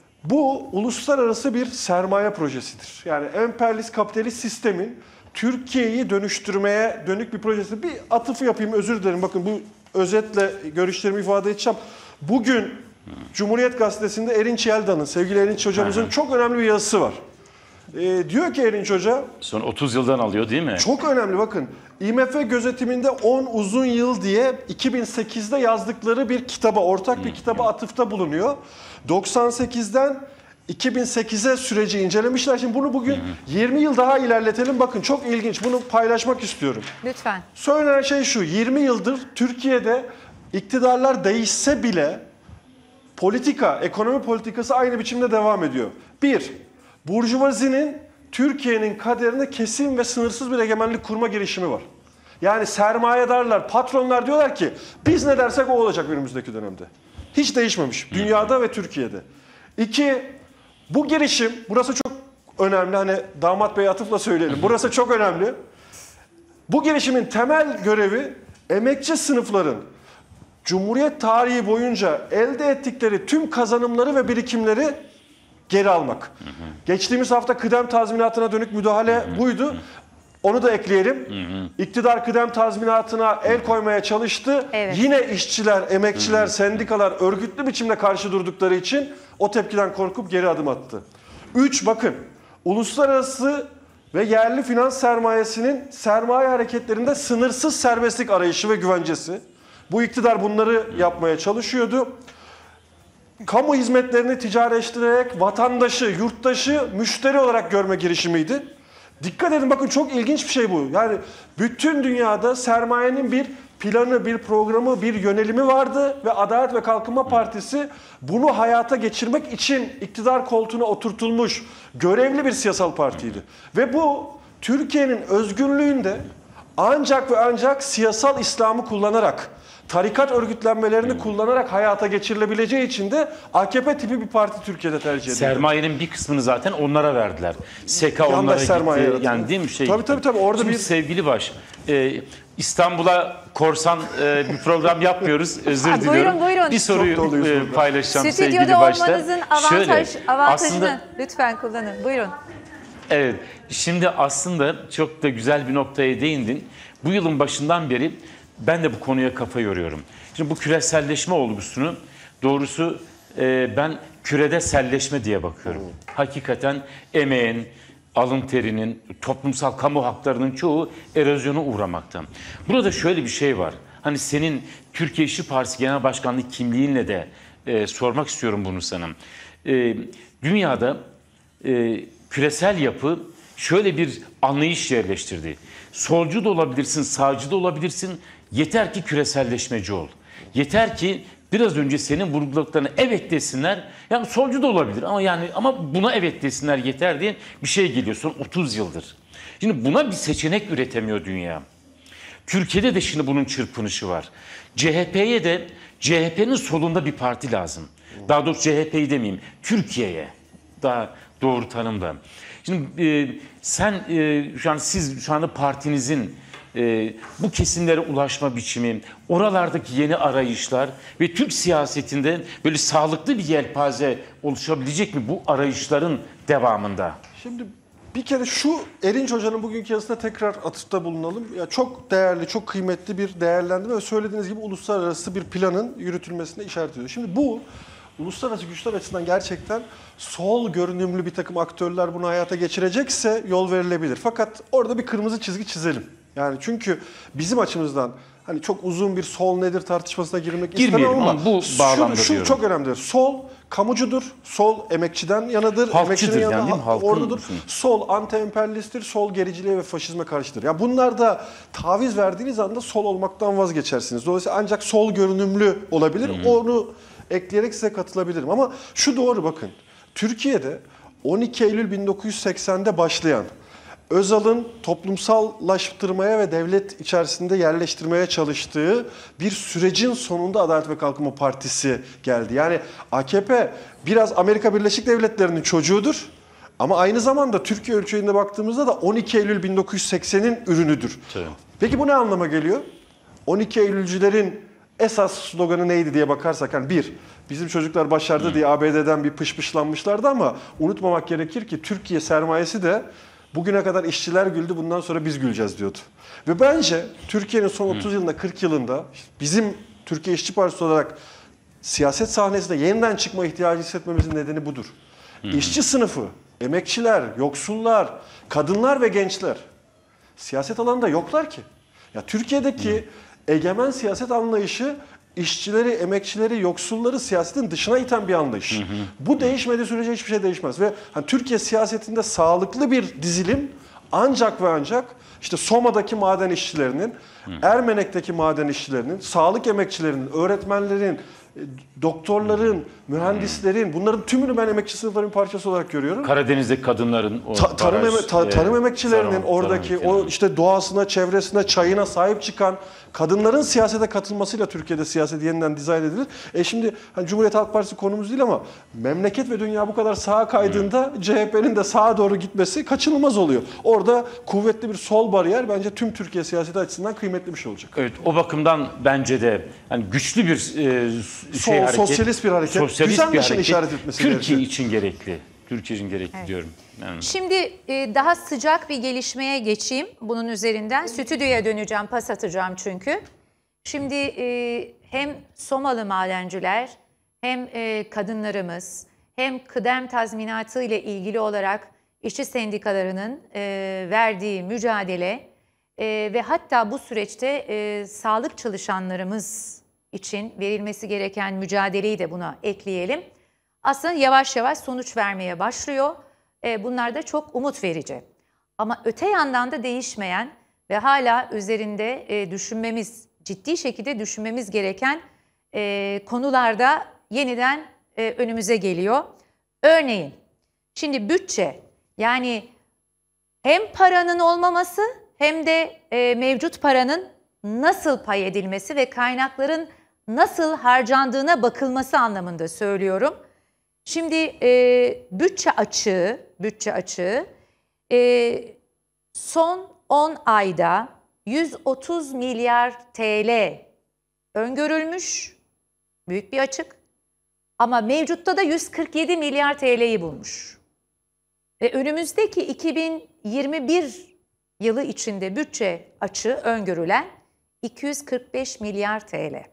bu uluslararası bir sermaye projesidir. Yani emperyalist kapitalist sistemin Türkiye'yi dönüştürmeye dönük bir projesi. Bir atıfı yapayım, özür dilerim. Bakın bu özetle görüşlerimi ifade edeceğim. Bugün Cumhuriyet Gazetesi'nde Erinç Yelda'nın, sevgili Erinç hocamızın çok önemli bir yazısı var. Ee, diyor ki Erinç Hoca... Son otuz yıldan alıyor değil mi? Çok önemli, bakın. I M F gözetiminde on uzun yıl diye iki bin sekizde yazdıkları bir kitaba, ortak bir kitaba atıfta bulunuyor. doksan sekizden iki bin sekize süreci incelemişler. Şimdi bunu bugün yirmi yıl daha ilerletelim. Bakın çok ilginç. Bunu paylaşmak istiyorum. Lütfen. Söylenen şey şu. yirmi yıldır Türkiye'de iktidarlar değişse bile politika, ekonomi politikası aynı biçimde devam ediyor. Bir, burjuvazinin Türkiye'nin kaderine kesin ve sınırsız bir egemenlik kurma girişimi var. Yani sermayedarlar, patronlar diyorlar ki biz ne dersek o olacak önümüzdeki dönemde. Hiç değişmemiş dünyada ve Türkiye'de. İki, bu girişim, burası çok önemli, hani Damat Bey atıfla söyleyelim, burası çok önemli. Bu girişimin temel görevi emekçi sınıfların Cumhuriyet tarihi boyunca elde ettikleri tüm kazanımları ve birikimleri geri almak. Hı hı. Geçtiğimiz hafta kıdem tazminatına dönük müdahale hı hı. buydu. Onu da ekleyelim. Hı hı. İktidar kıdem tazminatına el koymaya çalıştı. Evet. Yine işçiler, emekçiler, hı hı. sendikalar örgütlü biçimde karşı durdukları için o tepkiden korkup geri adım attı. Üç, bakın, uluslararası ve yerli finans sermayesinin sermaye hareketlerinde sınırsız serbestlik arayışı ve güvencesi. Bu iktidar bunları yapmaya çalışıyordu. Kamu hizmetlerini ticaretleştirerek vatandaşı, yurttaşı müşteri olarak görme girişimiydi. Dikkat edin, bakın çok ilginç bir şey bu. Yani bütün dünyada sermayenin bir planı, bir programı, bir yönelimi vardı ve Adalet ve Kalkınma Partisi bunu hayata geçirmek için iktidar koltuğuna oturtulmuş görevli bir siyasal partiydi. Ve bu Türkiye'nin özgürlüğünde ancak ve ancak siyasal İslam'ı kullanarak, tarikat örgütlenmelerini hmm. kullanarak hayata geçirilebileceği için de A K P tipi bir parti Türkiye'de tercih edildi. Sermayenin bir kısmını zaten onlara verdiler. S K onlara gitti. Yaratıldı. Yani değil mi şey? Tabii tabii tabii. Orada Şimdi bir sevgili Baş, e, İstanbul'a korsan e, bir program yapmıyoruz. Özür Ha, diliyorum. buyurun, buyurun. Bir soruyu e, paylaşacağım sevgili Stüdyoda Baş'ta. olmanızın avantaj, Şöyle, avantajını aslında, lütfen kullanın. Buyurun. Evet. Şimdi aslında çok da güzel bir noktaya değindin. Bu yılın başından beri ben de bu konuya kafa yoruyorum. Şimdi bu küreselleşme olgusunu doğrusu e, ben kürede selleşme diye bakıyorum. Hakikaten emeğin, alın terinin, toplumsal kamu haklarının çoğu erozyona uğramakta. Burada şöyle bir şey var. Hani senin Türkiye İşçi Partisi Genel Başkanlığı kimliğinle de e, sormak istiyorum bunu sana. E, dünyada e, küresel yapı şöyle bir anlayış yerleştirdi. Solcu da olabilirsin, sağcı da olabilirsin. Yeter ki küreselleşmeci ol. Yeter ki biraz önce senin vurguladıklarına evet desinler. Yani solcu da olabilir ama yani ama buna evet desinler yeter diye bir şey geliyor son otuz yıldır. Şimdi buna bir seçenek üretemiyor dünya. Türkiye'de de şimdi bunun çırpınışı var. C H P'ye de C H P'nin solunda bir parti lazım. Daha doğrusu C H P'yi demeyeyim, Türkiye'ye daha doğru tanımda. Şimdi e, sen e, şu an siz şu anda partinizin e, bu kesimlere ulaşma biçimi, oralardaki yeni arayışlar ve Türk siyasetinde böyle sağlıklı bir yelpaze oluşabilecek mi bu arayışların devamında? Şimdi bir kere şu Erinç Hoca'nın bugünkü yazısına tekrar atıfta bulunalım. Ya çok değerli, çok kıymetli bir değerlendirme ve söylediğiniz gibi uluslararası bir planın yürütülmesine işaret ediyor. Şimdi bu uluslararası güçler açısından gerçekten sol görünümlü bir takım aktörler bunu hayata geçirecekse yol verilebilir. Fakat orada bir kırmızı çizgi çizelim. Yani çünkü bizim açımızdan hani çok uzun bir sol nedir tartışmasına girmek istemem ama, ama bu bağlamda şu, şu çok önemlidir. Sol kamucudur, sol emekçiden yanıdır, emekçinin yanında ordudur. Sol anti-emperyalisttir, sol gericiliğe ve faşizme karşıdır. Yani bunlar da taviz verdiğiniz anda sol olmaktan vazgeçersiniz. Dolayısıyla ancak sol görünümlü olabilir. Hı-hı. Onu ekleyerek size katılabilirim. Ama şu doğru, bakın. Türkiye'de on iki Eylül bin dokuz yüz seksende başlayan Özal'ın toplumsallaştırmaya ve devlet içerisinde yerleştirmeye çalıştığı bir sürecin sonunda Adalet ve Kalkınma Partisi geldi. Yani A K P biraz Amerika Birleşik Devletleri'nin çocuğudur. Ama aynı zamanda Türkiye ölçeğinde baktığımızda da on iki Eylül bin dokuz yüz seksenin ürünüdür. Evet. Peki bu ne anlama geliyor? on iki Eylülcülerin esas sloganı neydi diye bakarsak, hani bir, bizim çocuklar başardı hmm. diye A B D'den bir pışpışlanmışlardı ama unutmamak gerekir ki Türkiye sermayesi de bugüne kadar işçiler güldü, bundan sonra biz güleceğiz diyordu. Ve bence Türkiye'nin son otuz hmm. yılında, kırk yılında bizim Türkiye İşçi Partisi olarak siyaset sahnesinde yeniden çıkma ihtiyacı hissetmemizin nedeni budur. Hmm. İşçi sınıfı, emekçiler, yoksullar, kadınlar ve gençler siyaset alanında yoklar ki. Ya Türkiye'deki hmm. egemen siyaset anlayışı işçileri, emekçileri, yoksulları siyasetin dışına iten bir anlayış. Hı hı. Bu değişmediği sürece hiçbir şey değişmez. Ve hani Türkiye siyasetinde sağlıklı bir dizilim ancak ve ancak işte Soma'daki maden işçilerinin, hı. Ermenek'teki maden işçilerinin, sağlık emekçilerinin, öğretmenlerin, doktorların, mühendislerin, bunların tümünü ben emekçi sınıfların parçası olarak görüyorum. Karadeniz'deki kadınların, o Ta, tarım, baraj, eme, ta, tarım e, emekçilerinin tarım, oradaki tarım o işte doğasına, çevresine, çayına sahip çıkan kadınların siyasete katılmasıyla Türkiye'de siyaset yeniden dizayn edilir. E şimdi hani Cumhuriyet Halk Partisi konumuz değil ama memleket ve dünya bu kadar sağa kaydığında hmm. C H P'nin de sağa doğru gitmesi kaçınılmaz oluyor. Orada kuvvetli bir sol bariyer bence tüm Türkiye siyaseti açısından kıymetli bir şey olacak. Evet, o bakımdan bence de yani güçlü bir e, şey sol, hareket. Sosyalist bir hareket. Sosyalist Güzel bir hareket. işaret etmesi Türkiye gerekli. için gerekli. Türkiye için gerekli evet. diyorum. Yani. Şimdi e, daha sıcak bir gelişmeye geçeyim. Bunun üzerinden stüdyoya döneceğim, pas atacağım çünkü. Şimdi e, hem Somalı madenciler, hem e, kadınlarımız, hem kıdem tazminatı ile ilgili olarak işçi sendikalarının e, verdiği mücadele e, ve hatta bu süreçte e, sağlık çalışanlarımız için verilmesi gereken mücadeleyi de buna ekleyelim. Aslında yavaş yavaş sonuç vermeye başlıyor. E, bunlar da çok umut verici. Ama öte yandan da değişmeyen ve hala üzerinde e, düşünmemiz, ciddi şekilde düşünmemiz gereken e, konularda yeniden e, önümüze geliyor. Örneğin, şimdi bütçe, yani hem paranın olmaması hem de e, mevcut paranın nasıl pay edilmesi ve kaynakların nasıl harcandığına bakılması anlamında söylüyorum. Şimdi e, bütçe açığı, bütçe açığı e, son on ayda yüz otuz milyar T L öngörülmüş, büyük bir açık. Ama mevcutta da yüz kırk yedi milyar T L'yi bulmuş. Ve önümüzdeki iki bin yirmi bir yılı içinde bütçe açığı öngörülen iki yüz kırk beş milyar T L.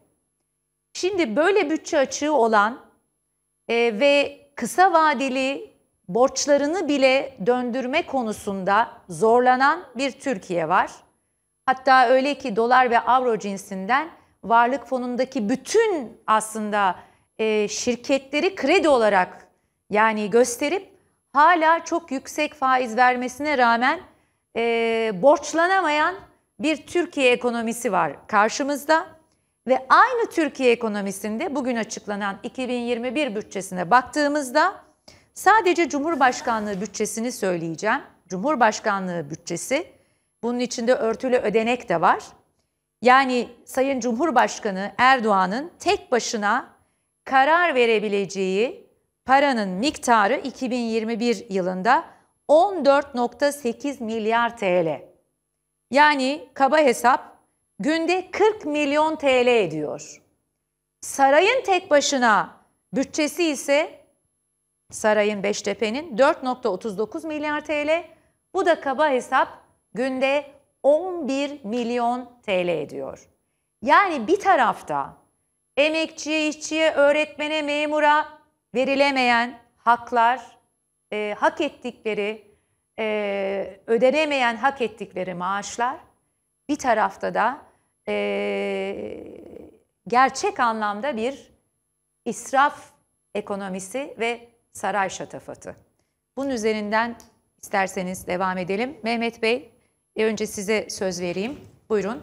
Şimdi böyle bütçe açığı olan e, ve kısa vadeli borçlarını bile döndürme konusunda zorlanan bir Türkiye var. Hatta öyle ki dolar ve avro cinsinden varlık fonundaki bütün aslında e, şirketleri kredi olarak yani gösterip hala çok yüksek faiz vermesine rağmen e, borçlanamayan bir Türkiye ekonomisi var karşımızda. Ve aynı Türkiye ekonomisinde bugün açıklanan iki bin yirmi bir bütçesine baktığımızda sadece Cumhurbaşkanlığı bütçesini söyleyeceğim. Cumhurbaşkanlığı bütçesi, bunun içinde örtülü ödenek de var. Yani Sayın Cumhurbaşkanı Erdoğan'ın tek başına karar verebileceği paranın miktarı iki bin yirmi bir yılında on dört nokta sekiz milyar T L. Yani kaba hesap günde kırk milyon T L ediyor. Sarayın tek başına bütçesi ise Sarayın Beştepe'nin dört nokta otuz dokuz milyar T L. Bu da kaba hesap günde on bir milyon T L ediyor. Yani bir tarafta emekçiye, işçiye, öğretmene, memura verilemeyen haklar, e, hak ettikleri, e, ödenemeyen hak ettikleri maaşlar, bir tarafta da e, gerçek anlamda bir israf ekonomisi ve saray şatafatı. Bunun üzerinden isterseniz devam edelim. Mehmet Bey, önce size söz vereyim. Buyurun.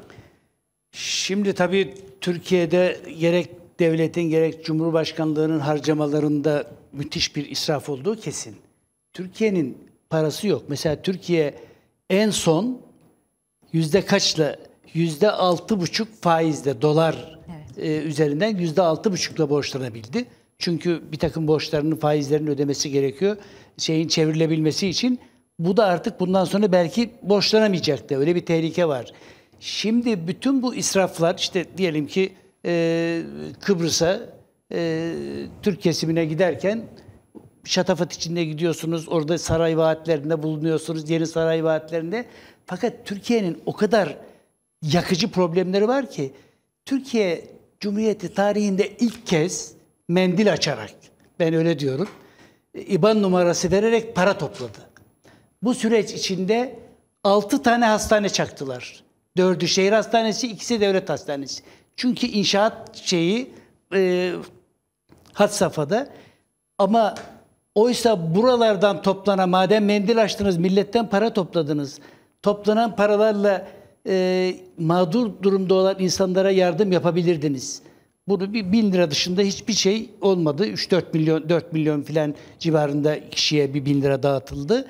Şimdi tabii Türkiye'de gerek devletin gerek Cumhurbaşkanlığının harcamalarında müthiş bir israf olduğu kesin. Türkiye'nin parası yok. Mesela Türkiye en son yüzde kaçla? Yüzde altı buçuk faizle dolar evet. e, üzerinden yüzde altı buçukla borçlanabildi. Çünkü bir takım borçlarının faizlerini ödemesi gerekiyor. Şeyin çevrilebilmesi için. Bu da artık bundan sonra belki borçlanamayacak da. Öyle bir tehlike var. Şimdi bütün bu israflar işte diyelim ki e, Kıbrıs'a e, Türk kesimine giderken şatafat içinde gidiyorsunuz. Orada saray vaatlerinde bulunuyorsunuz. Yeni saray vaatlerinde. Fakat Türkiye'nin o kadar yakıcı problemleri var ki Türkiye Cumhuriyeti tarihinde ilk kez mendil açarak, ben öyle diyorum, İ B A N numarası vererek para topladı. Bu süreç içinde altı tane hastane çaktılar. Dördü şehir hastanesi, ikisi devlet hastanesi. Çünkü inşaat şeyi e, had safhada. Ama oysa buralardan toplanan, madem mendil açtınız, milletten para topladınız. Toplanan paralarla e, mağdur durumda olan insanlara yardım yapabilirdiniz. Bunu bir bin lira dışında hiçbir şey olmadı. üç dört milyon, dört milyon filan civarında kişiye bir bin lira dağıtıldı.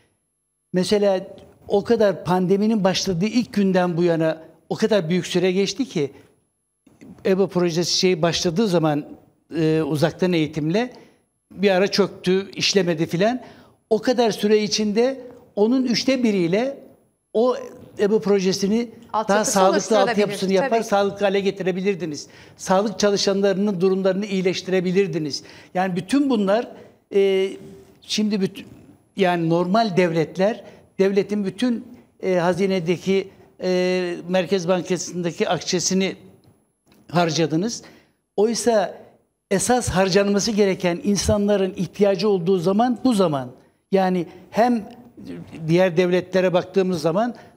Mesela o kadar pandeminin başladığı ilk günden bu yana o kadar büyük süre geçti ki E B A projesi şey başladığı zaman e, uzaktan eğitimle bir ara çöktü, işlemedi filan. O kadar süre içinde onun üçte biriyle o E B A projesini daha sağlıklı altyapısını yapar, tabii. Sağlıklı hale getirebilirdiniz. Sağlık çalışanlarının durumlarını iyileştirebilirdiniz. Yani bütün bunlar e, şimdi bütün, yani normal devletler, devletin bütün e, hazinedeki e, Merkez Bankası'ndaki akçesini harcadınız. Oysa esas harcanması gereken insanların ihtiyacı olduğu zaman bu zaman. Yani hem diğer devletlere baktığımız zaman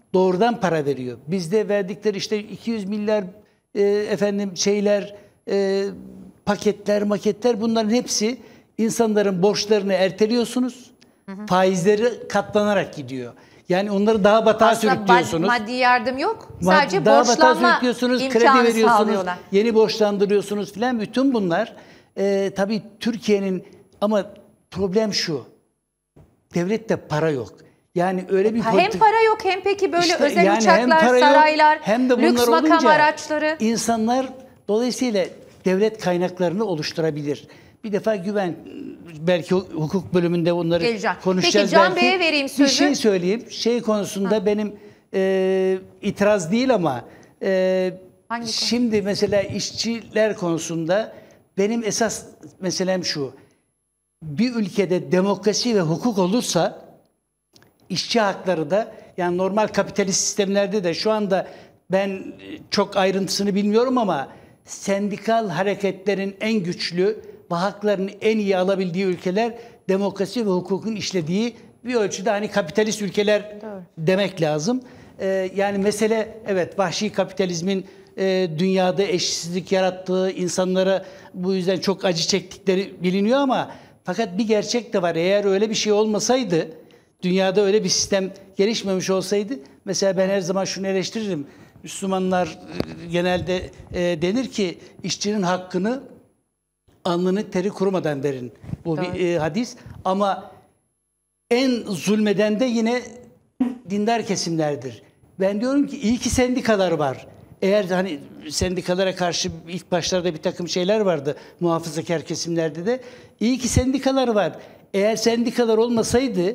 doğrudan para veriyor. Bizde verdikleri işte iki yüz milyar e, efendim şeyler, e, paketler, maketler, bunların hepsi insanların borçlarını erteliyorsunuz. Hı hı. Faizleri katlanarak gidiyor. Yani onları daha batağa Aslında sürüklüyorsunuz. Maddi yardım yok. Sadece daha borçlanma sürüklüyorsunuz, kredi imkanı veriyorsunuz, sağlıyorlar. yeni borçlandırıyorsunuz filan. Bütün bunlar e, tabii Türkiye'nin, ama problem şu. Devlette para yok. Yani öyle bir Ha, politik... hem para yok hem peki böyle İşte özel yani uçaklar, hem para yok, saraylar, hem de bunlar lüks makam olunca araçları. İnsanlar dolayısıyla devlet kaynaklarını oluşturabilir. Bir defa güven, belki hukuk bölümünde onları Geleceğim. konuşacağız. Peki Can belki. Bey'e vereyim Bir sözü. şey söyleyeyim. Şey konusunda ha. benim e, itiraz değil ama e, şimdi mesela işçiler konusunda benim esas meselem şu. Bir ülkede demokrasi ve hukuk olursa işçi hakları da, yani normal kapitalist sistemlerde de şu anda ben çok ayrıntısını bilmiyorum ama sendikal hareketlerin en güçlü ve haklarını en iyi alabildiği ülkeler demokrasi ve hukukun işlediği bir ölçüde hani kapitalist ülkeler Doğru. demek lazım. Ee, yani mesele evet vahşi kapitalizmin e, dünyada eşitsizlik yarattığı, insanlara bu yüzden çok acı çektikleri biliniyor ama fakat bir gerçek de var. Eğer öyle bir şey olmasaydı, dünyada öyle bir sistem gelişmemiş olsaydı, mesela ben her zaman şunu eleştiririm. Müslümanlar genelde e, denir ki işçinin hakkını alnının teri kurumadan verin. Bu Doğru. bir e, hadis. Ama en zulmeden de yine dindar kesimlerdir. Ben diyorum ki iyi ki sendikalar var. Eğer hani sendikalara karşı ilk başlarda bir takım şeyler vardı muhafazakar kesimlerde de. İyi ki sendikalar var. Eğer sendikalar olmasaydı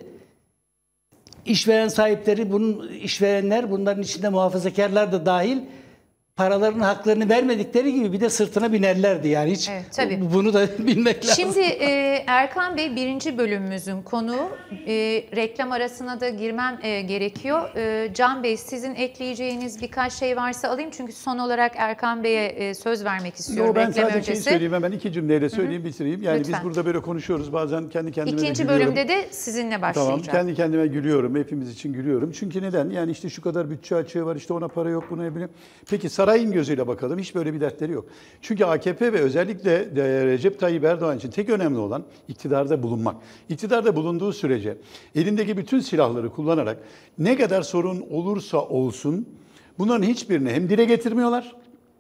işveren sahipleri, bunun işverenler, bunların içinde muhafazakarlar da dahil, paralarının haklarını vermedikleri gibi bir de sırtına binerlerdi. Yani hiç evet, tabii. bunu da bilmek lazım. Şimdi e, Erkan Bey, birinci bölümümüzün konuğu. E, reklam arasına da girmem e, gerekiyor. E, Can Bey, sizin ekleyeceğiniz birkaç şey varsa alayım. Çünkü son olarak Erkan Bey'e e, söz vermek istiyorum. Yo, ben reklam sadece öncesi. şey söyleyeyim, hemen iki cümleyle söyleyeyim, Hı-hı. bitireyim. Yani Lütfen. biz burada böyle konuşuyoruz, bazen kendi kendime İkinci de gülüyorum. bölümde de sizinle başlayacağım. Tamam, kendi kendime gülüyorum, hepimiz için gülüyorum. Çünkü neden? Yani işte şu kadar bütçe açığı var, işte ona para yok, buna ne bileyim. Peki sarayın gözüyle bakalım, hiç böyle bir dertleri yok. Çünkü A K P ve özellikle Recep Tayyip Erdoğan için tek önemli olan iktidarda bulunmak. İktidarda bulunduğu sürece elindeki bütün silahları kullanarak ne kadar sorun olursa olsun bunların hiçbirini hem dile getirmiyorlar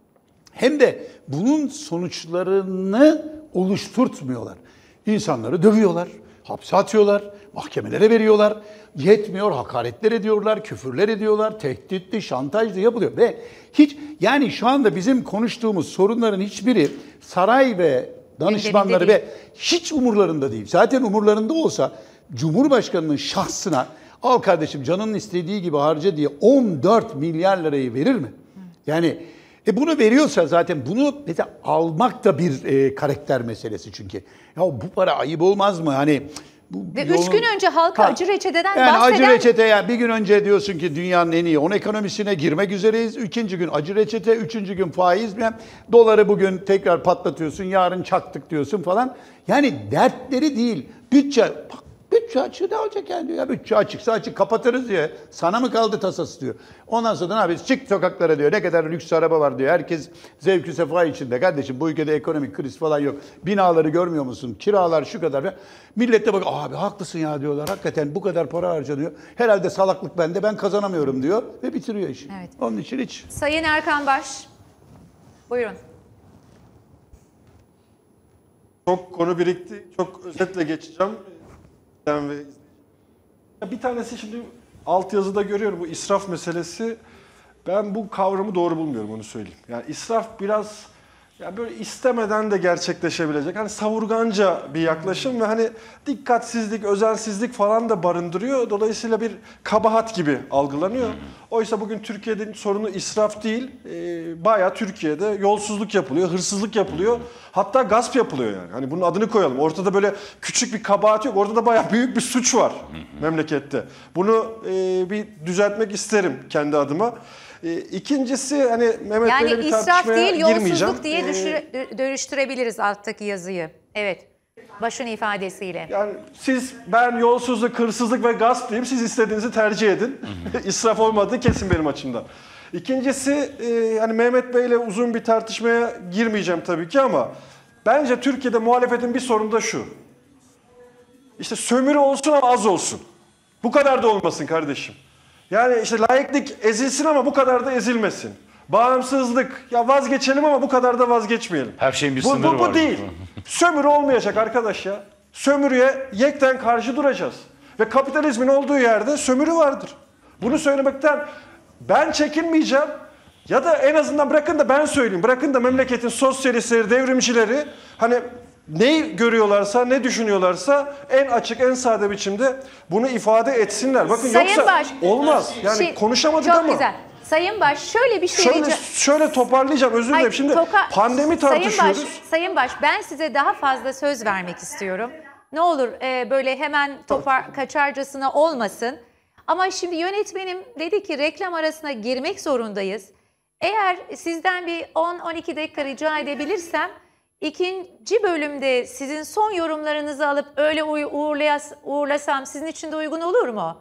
hem de bunun sonuçlarını oluşturtmuyorlar. İnsanları dövüyorlar, hapse atıyorlar, mahkemelere veriyorlar. Yetmiyor, hakaretler ediyorlar, küfürler ediyorlar, tehditli, şantajlı yapılıyor. Ve hiç, yani şu anda bizim konuştuğumuz sorunların hiçbiri saray ve danışmanları ve hiç umurlarında değil. Zaten umurlarında olsa Cumhurbaşkanı'nın şahsına al kardeşim canının istediği gibi harca diye on dört milyar lirayı verir mi? Yani e bunu veriyorsa zaten bunu mesela almak da bir e, karakter meselesi çünkü. Ya bu para ayıp olmaz mı? Hani bu Ve yolun... üç gün önce halka ha, acı reçeteden yani bahseden... acı reçete, yani bir gün önce diyorsun ki dünyanın en iyi on ekonomisine girmek üzereyiz. İkinci gün acı reçete, üçüncü gün faiz. Doları bugün tekrar patlatıyorsun, yarın çaktık diyorsun falan. Yani dertleri değil. Bütçe, bak bütçe açığı ne olacak yani diyor. Ya bütçe açıksa açık kapatırız diyor. Sana mı kaldı tasası diyor. Ondan sonra ne yapıyoruz? Çık sokaklara diyor. Ne kadar lüks araba var diyor. Herkes zevkü sefa içinde. Kardeşim bu ülkede ekonomik kriz falan yok. Binaları görmüyor musun? Kiralar şu kadar. Millet de bak abi haklısın ya diyorlar. Hakikaten bu kadar para harcanıyor. Herhalde salaklık bende, ben kazanamıyorum diyor. Ve bitiriyor işi. Evet. Onun için hiç. Sayın Erkan Baş, buyurun. Çok konu birikti. Çok özetle geçeceğim. Ve bir tanesi şimdi altyazıda görüyorum, bu israf meselesi. Ben bu kavramı doğru bulmuyorum, onu söyleyeyim. Yani israf biraz yani böyle istemeden de gerçekleşebilecek. Hani savurganca bir yaklaşım ve hani dikkatsizlik, özensizlik falan da barındırıyor. Dolayısıyla bir kabahat gibi algılanıyor. Oysa bugün Türkiye'nin sorunu israf değil. E, bayağı Türkiye'de yolsuzluk yapılıyor, hırsızlık yapılıyor. Hatta gasp yapılıyor yani. Hani bunun adını koyalım. Ortada böyle küçük bir kabahat yok. Ortada bayağı büyük bir suç var memlekette. Bunu e, bir düzeltmek isterim kendi adıma. E, ikincisi hani Mehmet yani Bey'le bir tartışmaya değil, girmeyeceğim. yolsuzluk diye düşür, dönüştürebiliriz alttaki yazıyı. Evet. başın ifadesiyle. Yani siz ben yolsuzluk, hırsızlık ve gasp diyeyim, siz istediğinizi tercih edin. İsraf olmadığı kesin benim açımdan. İkincisi e, yani Mehmet Bey'le uzun bir tartışmaya girmeyeceğim tabii ki ama bence Türkiye'de muhalefetin bir sorunu da şu. İşte sömürü olsun ama az olsun. Bu kadar da olmasın kardeşim. Yani işte laiklik ezilsin ama bu kadar da ezilmesin. Bağımsızlık, ya vazgeçelim ama bu kadar da vazgeçmeyelim. Her şeyin bir bu, sınırı bu, bu var. Bu değil. Sömürü olmayacak arkadaş ya. Sömürüye yekten karşı duracağız. Ve kapitalizmin olduğu yerde sömürü vardır. Bunu söylemekten ben çekinmeyeceğim. Ya da en azından bırakın da ben söyleyeyim. Bırakın da memleketin sosyalistleri, devrimcileri hani neyi görüyorlarsa, ne düşünüyorlarsa en açık, en sade biçimde bunu ifade etsinler. Bakın Sayın yoksa Baş, olmaz. Yani Şey, konuşamadık çok ama. güzel. Sayın Baş şöyle bir şey Şöyle, rica- şöyle toparlayacağım, özür dilerim. Hayır, Şimdi toka- pandemi tartışıyoruz. Sayın Baş, Sayın Baş, ben size daha fazla söz vermek istiyorum. Ne olur e, böyle hemen topar kaçarcasına olmasın. Ama şimdi yönetmenim dedi ki reklam arasına girmek zorundayız. Eğer sizden bir on on iki dakika rica edebilirsem ikinci bölümde sizin son yorumlarınızı alıp öyle uğurlayas, uğurlasam sizin için de uygun olur mu?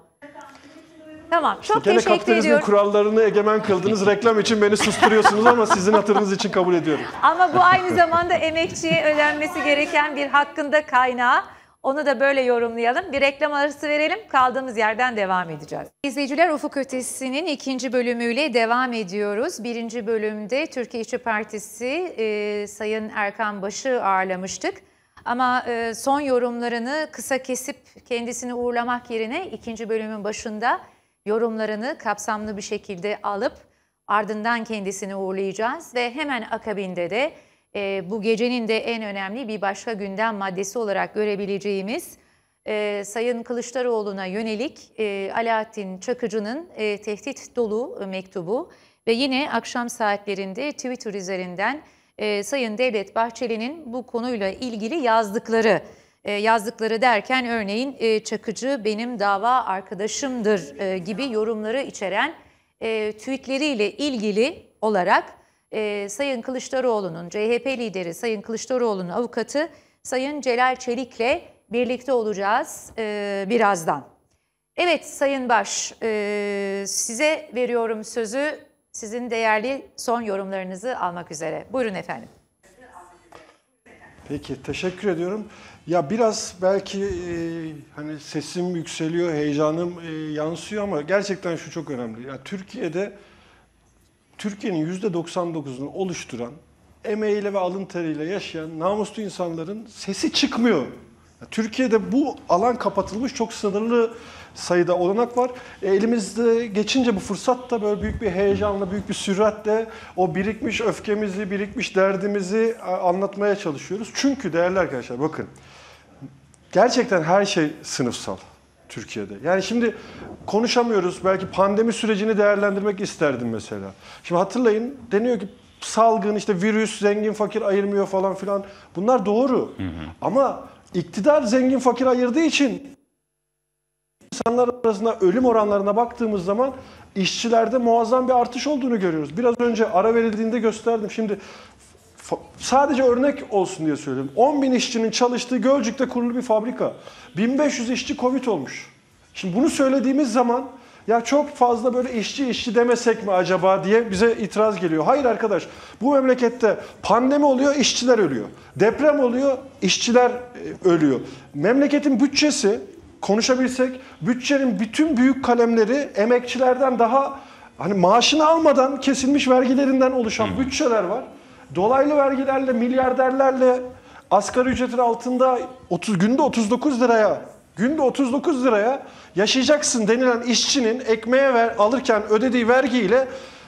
Tamam, çok Gene teşekkür kapitalizmin ediyorum. kurallarını egemen kıldınız. Reklam için beni susturuyorsunuz ama sizin hatırınız için kabul ediyorum. Ama bu aynı zamanda emekçiye ödenmesi gereken bir hakkında kaynağı. Onu da böyle yorumlayalım. Bir reklam arası verelim. Kaldığımız yerden devam edeceğiz. İzleyiciler, Ufuk Ötesi'nin ikinci bölümüyle devam ediyoruz. Birinci bölümde Türkiye İşçi Partisi e, Sayın Erkan Baş'ı ağırlamıştık. Ama e, son yorumlarını kısa kesip kendisini uğurlamak yerine ikinci bölümün başında yorumlarını kapsamlı bir şekilde alıp ardından kendisini uğurlayacağız. Ve hemen akabinde de e, bu gecenin de en önemli bir başka gündem maddesi olarak görebileceğimiz e, Sayın Kılıçdaroğlu'na yönelik e, Alaaddin Çakıcı'nın e, tehdit dolu e, mektubu ve yine akşam saatlerinde Twitter üzerinden e, Sayın Devlet Bahçeli'nin bu konuyla ilgili yazdıkları. E, yazdıkları derken örneğin e, Çakıcı benim dava arkadaşımdır e, gibi yorumları içeren e, tweetleriyle ilgili olarak e, Sayın Kılıçdaroğlu'nun, C H P lideri Sayın Kılıçdaroğlu'nun avukatı Sayın Celal Çelik'le birlikte olacağız e, birazdan. Evet Sayın Baş, e, size veriyorum sözü, sizin değerli son yorumlarınızı almak üzere. Buyurun efendim. Peki, teşekkür ediyorum. Ya biraz belki e, hani sesim yükseliyor, heyecanım e, yansıyor ama gerçekten şu çok önemli. Ya Türkiye'de Türkiye'nin yüzde doksan dokuzunu oluşturan, emeğiyle ve alın teriyle yaşayan namuslu insanların sesi çıkmıyor. Ya Türkiye'de bu alan kapatılmış, çok sınırlı sayıda olanak var. E, elimizde geçince bu fırsat da böyle büyük bir heyecanla, büyük bir süratle o birikmiş öfkemizi, birikmiş derdimizi anlatmaya çalışıyoruz. Çünkü değerli arkadaşlar bakın, gerçekten her şey sınıfsal Türkiye'de. Yani şimdi konuşamıyoruz. Belki pandemi sürecini değerlendirmek isterdim mesela. Şimdi hatırlayın, deniyor ki salgın, işte virüs, zengin fakir ayırmıyor falan filan. Bunlar doğru. Hı hı. Ama iktidar zengin fakir ayırdığı için insanlar arasında ölüm oranlarına baktığımız zaman işçilerde muazzam bir artış olduğunu görüyoruz. Biraz önce ara verildiğinde gösterdim. Şimdi sadece örnek olsun diye söyleyeyim. on bin işçinin çalıştığı Gölcük'te kurulu bir fabrika. bin beş yüz işçi Covid olmuş. Şimdi bunu söylediğimiz zaman ya çok fazla böyle işçi işçi demesek mi acaba diye bize itiraz geliyor. Hayır arkadaş, bu memlekette pandemi oluyor, işçiler ölüyor. Deprem oluyor, işçiler ölüyor. Memleketin bütçesi, konuşabilsek, bütçenin bütün büyük kalemleri emekçilerden daha hani maaşını almadan kesilmiş vergilerinden oluşan hmm. bütçeler var. Dolaylı vergilerle, milyarderlerle asgari ücretin altında otuz günde otuz dokuz liraya, günde otuz dokuz liraya yaşayacaksın denilen işçinin ekmeğe ver, alırken ödediği vergiyle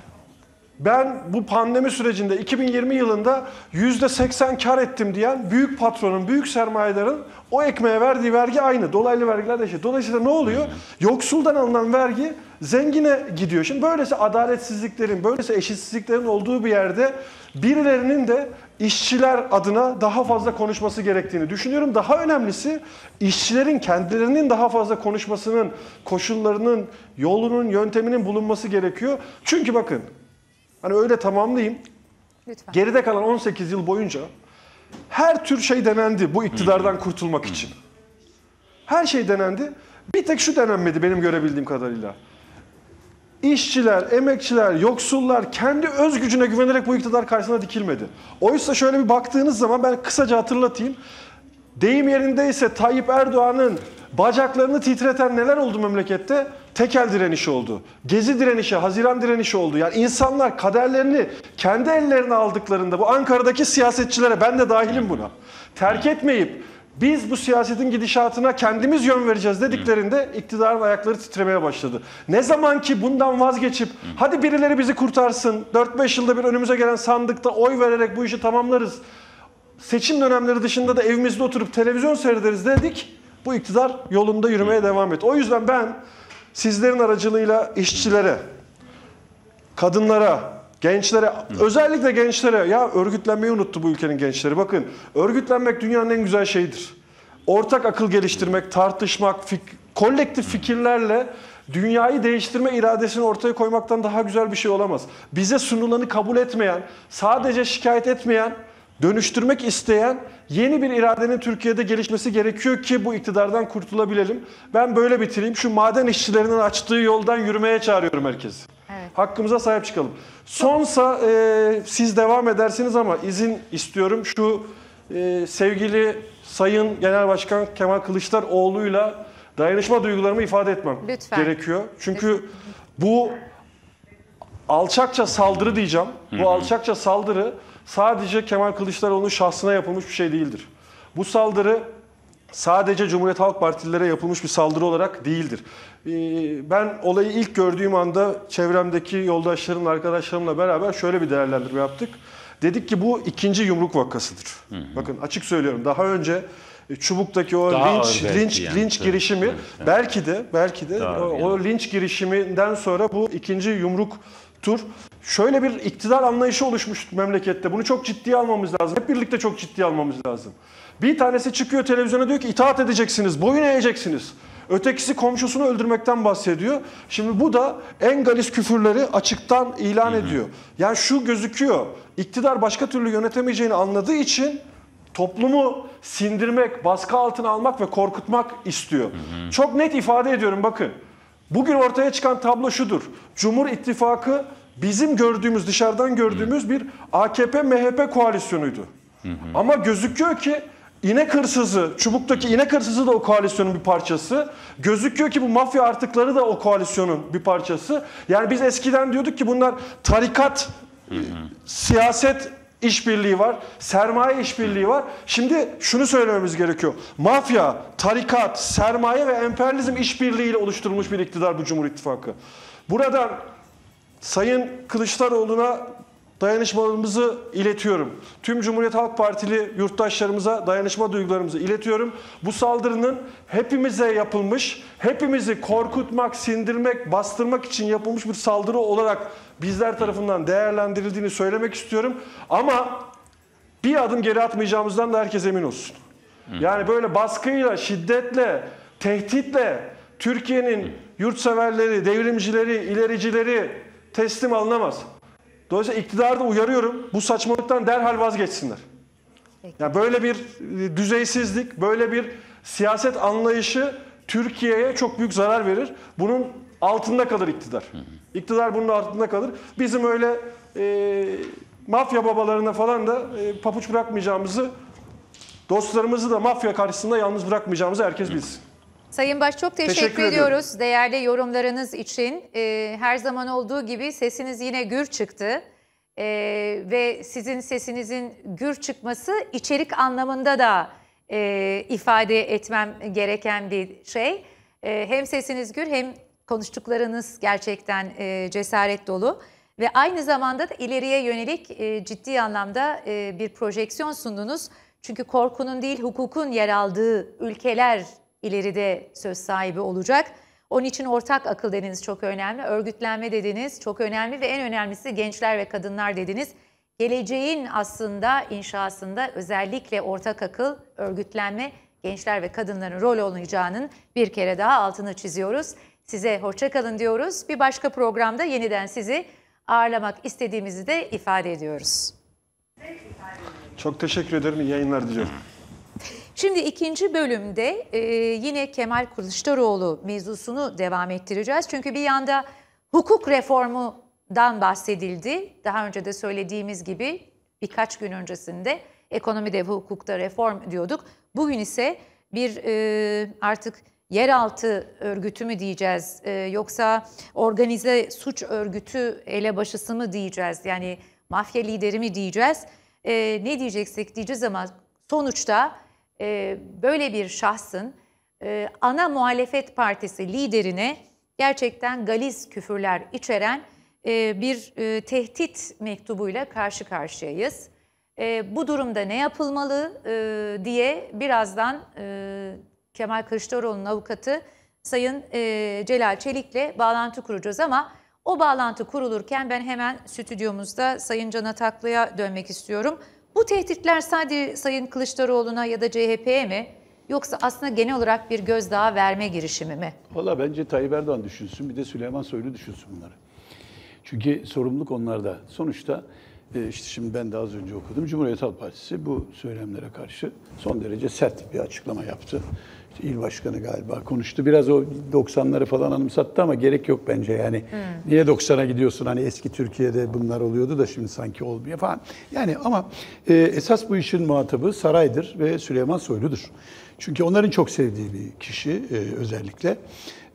ben bu pandemi sürecinde iki bin yirmi yılında yüzde seksen kar ettim diyen büyük patronun, büyük sermayedarın o ekmeğe verdiği vergi aynı. Dolaylı vergiler de eşit. Dolayısıyla ne oluyor? Yoksuldan alınan vergi zengine gidiyor. Şimdi böylesi adaletsizliklerin, böylesi eşitsizliklerin olduğu bir yerde birilerinin de işçiler adına daha fazla konuşması gerektiğini düşünüyorum. Daha önemlisi işçilerin kendilerinin daha fazla konuşmasının, koşullarının, yolunun, yönteminin bulunması gerekiyor. Çünkü bakın, hani öyle tamamlayayım. Lütfen. Geride kalan on sekiz yıl boyunca Her tür şey denendi bu iktidardan kurtulmak için. Her şey denendi. Bir tek şu denenmedi benim görebildiğim kadarıyla. İşçiler, emekçiler, yoksullar kendi öz gücüne güvenerek bu iktidar karşısına dikilmedi. Oysa şöyle bir baktığınız zaman ben kısaca hatırlatayım. Deyim yerindeyse Tayyip Erdoğan'ın bacaklarını titreten neler oldu memlekette? Tekel direnişi oldu. Gezi direnişi, Haziran direnişi oldu. Yani insanlar kaderlerini kendi ellerine aldıklarında bu Ankara'daki siyasetçilere, ben de dahilim buna, terk etmeyip biz bu siyasetin gidişatına kendimiz yön vereceğiz dediklerinde iktidarın ayakları titremeye başladı. Ne zaman ki bundan vazgeçip hadi birileri bizi kurtarsın, dört beş yılda bir önümüze gelen sandıkta oy vererek bu işi tamamlarız, seçim dönemleri dışında da evimizde oturup televizyon seyrederiz dedik, bu iktidar yolunda yürümeye devam etti. O yüzden ben sizlerin aracılığıyla işçilere, kadınlara, gençlere, özellikle gençlere, ya örgütlenmeyi unuttu bu ülkenin gençleri. Bakın, örgütlenmek dünyanın en güzel şeyidir. Ortak akıl geliştirmek, tartışmak, fik kolektif fikirlerle dünyayı değiştirme iradesini ortaya koymaktan daha güzel bir şey olamaz. Bize sunulanı kabul etmeyen, sadece şikayet etmeyen, dönüştürmek isteyen yeni bir iradenin Türkiye'de gelişmesi gerekiyor ki bu iktidardan kurtulabilelim. Ben böyle bitireyim. Şu maden işçilerinin açtığı yoldan yürümeye çağırıyorum herkesi. Evet. Hakkımıza sahip çıkalım. Sonsa e, siz devam edersiniz ama izin istiyorum. Şu e, sevgili Sayın Genel Başkan Kemal Kılıçdaroğlu'yla dayanışma duygularımı ifade etmem Lütfen. gerekiyor. Çünkü Lütfen. bu alçakça saldırı diyeceğim. Bu alçakça saldırı sadece Kemal Kılıçdaroğlu'nun şahsına yapılmış bir şey değildir. Bu saldırı sadece Cumhuriyet Halk Partililere yapılmış bir saldırı olarak değildir. Ben olayı ilk gördüğüm anda çevremdeki yoldaşlarımla, arkadaşlarımla beraber şöyle bir değerlendirme yaptık. Dedik ki bu ikinci yumruk vakasıdır. Hı hı. Bakın açık söylüyorum. Daha önce Çubuk'taki o Daha linç linç yani. linç girişimi evet, evet. belki de belki de Daha o, yani. o linç girişiminden sonra bu ikinci yumruk tur. Şöyle bir iktidar anlayışı oluşmuş memlekette. Bunu çok ciddiye almamız lazım. Hep birlikte çok ciddiye almamız lazım. Bir tanesi çıkıyor televizyona diyor ki itaat edeceksiniz, boyun eğeceksiniz. Ötekisi komşusunu öldürmekten bahsediyor. Şimdi bu da en galis küfürleri açıktan ilan hı hı. ediyor. Yani şu gözüküyor. İktidar başka türlü yönetemeyeceğini anladığı için toplumu sindirmek, baskı altına almak ve korkutmak istiyor. Hı hı. Çok net ifade ediyorum bakın. Bugün ortaya çıkan tablo şudur. Cumhur İttifakı bizim gördüğümüz, dışarıdan gördüğümüz bir A K P M H P koalisyonuydu. Hı hı. Ama gözüküyor ki İnek hırsızı, Çubuk'taki inek hırsızı da o koalisyonun bir parçası. Gözüküyor ki bu mafya artıkları da o koalisyonun bir parçası. Yani biz eskiden diyorduk ki bunlar tarikat, hı hı. siyaset işbirliği var, sermaye işbirliği var. Şimdi şunu söylememiz gerekiyor. Mafya, tarikat, sermaye ve emperyalizm işbirliğiyle oluşturulmuş bir iktidar bu Cumhur İttifakı. Buradan Sayın Kılıçdaroğlu'na dayanışmalarımızı iletiyorum. Tüm Cumhuriyet Halk Partili yurttaşlarımıza dayanışma duygularımızı iletiyorum. Bu saldırının hepimize yapılmış, hepimizi korkutmak, sindirmek, bastırmak için yapılmış bir saldırı olarak bizler tarafından değerlendirildiğini söylemek istiyorum. Ama bir adım geri atmayacağımızdan da herkes emin olsun. Yani böyle baskıyla, şiddetle, tehditle Türkiye'nin yurtseverleri, devrimcileri, ilericileri teslim alınamaz. Dolayısıyla iktidarda uyarıyorum, bu saçmalıktan derhal vazgeçsinler. Yani böyle bir düzeysizlik, böyle bir siyaset anlayışı Türkiye'ye çok büyük zarar verir. Bunun altında kalır iktidar. İktidar bunun altında kalır. Bizim öyle e, mafya babalarına falan da e, papuç bırakmayacağımızı, dostlarımızı da mafya karşısında yalnız bırakmayacağımızı herkes bilsin. Sayın Baş çok teşekkür, teşekkür ediyoruz ediyorum. değerli yorumlarınız için. Ee, her zaman olduğu gibi sesiniz yine gür çıktı. Ee, ve sizin sesinizin gür çıkması içerik anlamında da e, ifade etmem gereken bir şey. E, hem sesiniz gür hem konuştuklarınız gerçekten e, cesaret dolu. Ve aynı zamanda da ileriye yönelik e, ciddi anlamda e, bir projeksiyon sundunuz. Çünkü korkunun değil hukukun yer aldığı ülkeler ileride söz sahibi olacak. Onun için ortak akıl dediniz çok önemli. Örgütlenme dediniz çok önemli ve en önemlisi gençler ve kadınlar dediniz. Geleceğin aslında inşasında özellikle ortak akıl, örgütlenme, gençler ve kadınların rol oynayacağının bir kere daha altını çiziyoruz. Size hoşça kalın diyoruz. Bir başka programda yeniden sizi ağırlamak istediğimizi de ifade ediyoruz. Çok teşekkür ederim. İyi yayınlar diliyorum. Şimdi ikinci bölümde e, yine Kemal Kılıçdaroğlu mevzusunu devam ettireceğiz. Çünkü bir yanda hukuk reformundan bahsedildi. Daha önce de söylediğimiz gibi birkaç gün öncesinde ekonomide ve hukukta reform diyorduk. Bugün ise bir e, artık yeraltı örgütü mü diyeceğiz e, yoksa organize suç örgütü elebaşısı mı diyeceğiz? Yani mafya lideri mi diyeceğiz? E, ne diyeceksek diyeceğiz ama sonuçta e, böyle bir şahsın e, ana muhalefet partisi liderine gerçekten galiz küfürler içeren e, bir e, tehdit mektubuyla karşı karşıyayız. E, bu durumda ne yapılmalı e, diye birazdan e, Kemal Kılıçdaroğlu'nun avukatı Sayın e, Celal Çelik'le bağlantı kuracağız ama o bağlantı kurulurken ben hemen stüdyomuzda Sayın Can Ataklı'ya dönmek istiyorum. Bu tehditler sadece Sayın Kılıçdaroğlu'na ya da C H P'ye mi yoksa aslında genel olarak bir gözdağı verme girişimi mi? Valla bence Tayyip Erdoğan düşünsün, bir de Süleyman Soylu düşünsün bunları. Çünkü sorumluluk onlarda. Sonuçta işte şimdi ben de az önce okudum. Cumhuriyet Halk Partisi bu söylemlere karşı son derece sert bir açıklama yaptı. İşte il başkanı galiba konuştu. Biraz o doksanları falan anımsattı ama gerek yok bence yani. Hmm. Niye doksana gidiyorsun? Hani eski Türkiye'de bunlar oluyordu da şimdi sanki olmuyor falan. Yani ama e, esas bu işin muhatabı saraydır ve Süleyman Soylu'dur. Çünkü onların çok sevdiği bir kişi e, özellikle. E,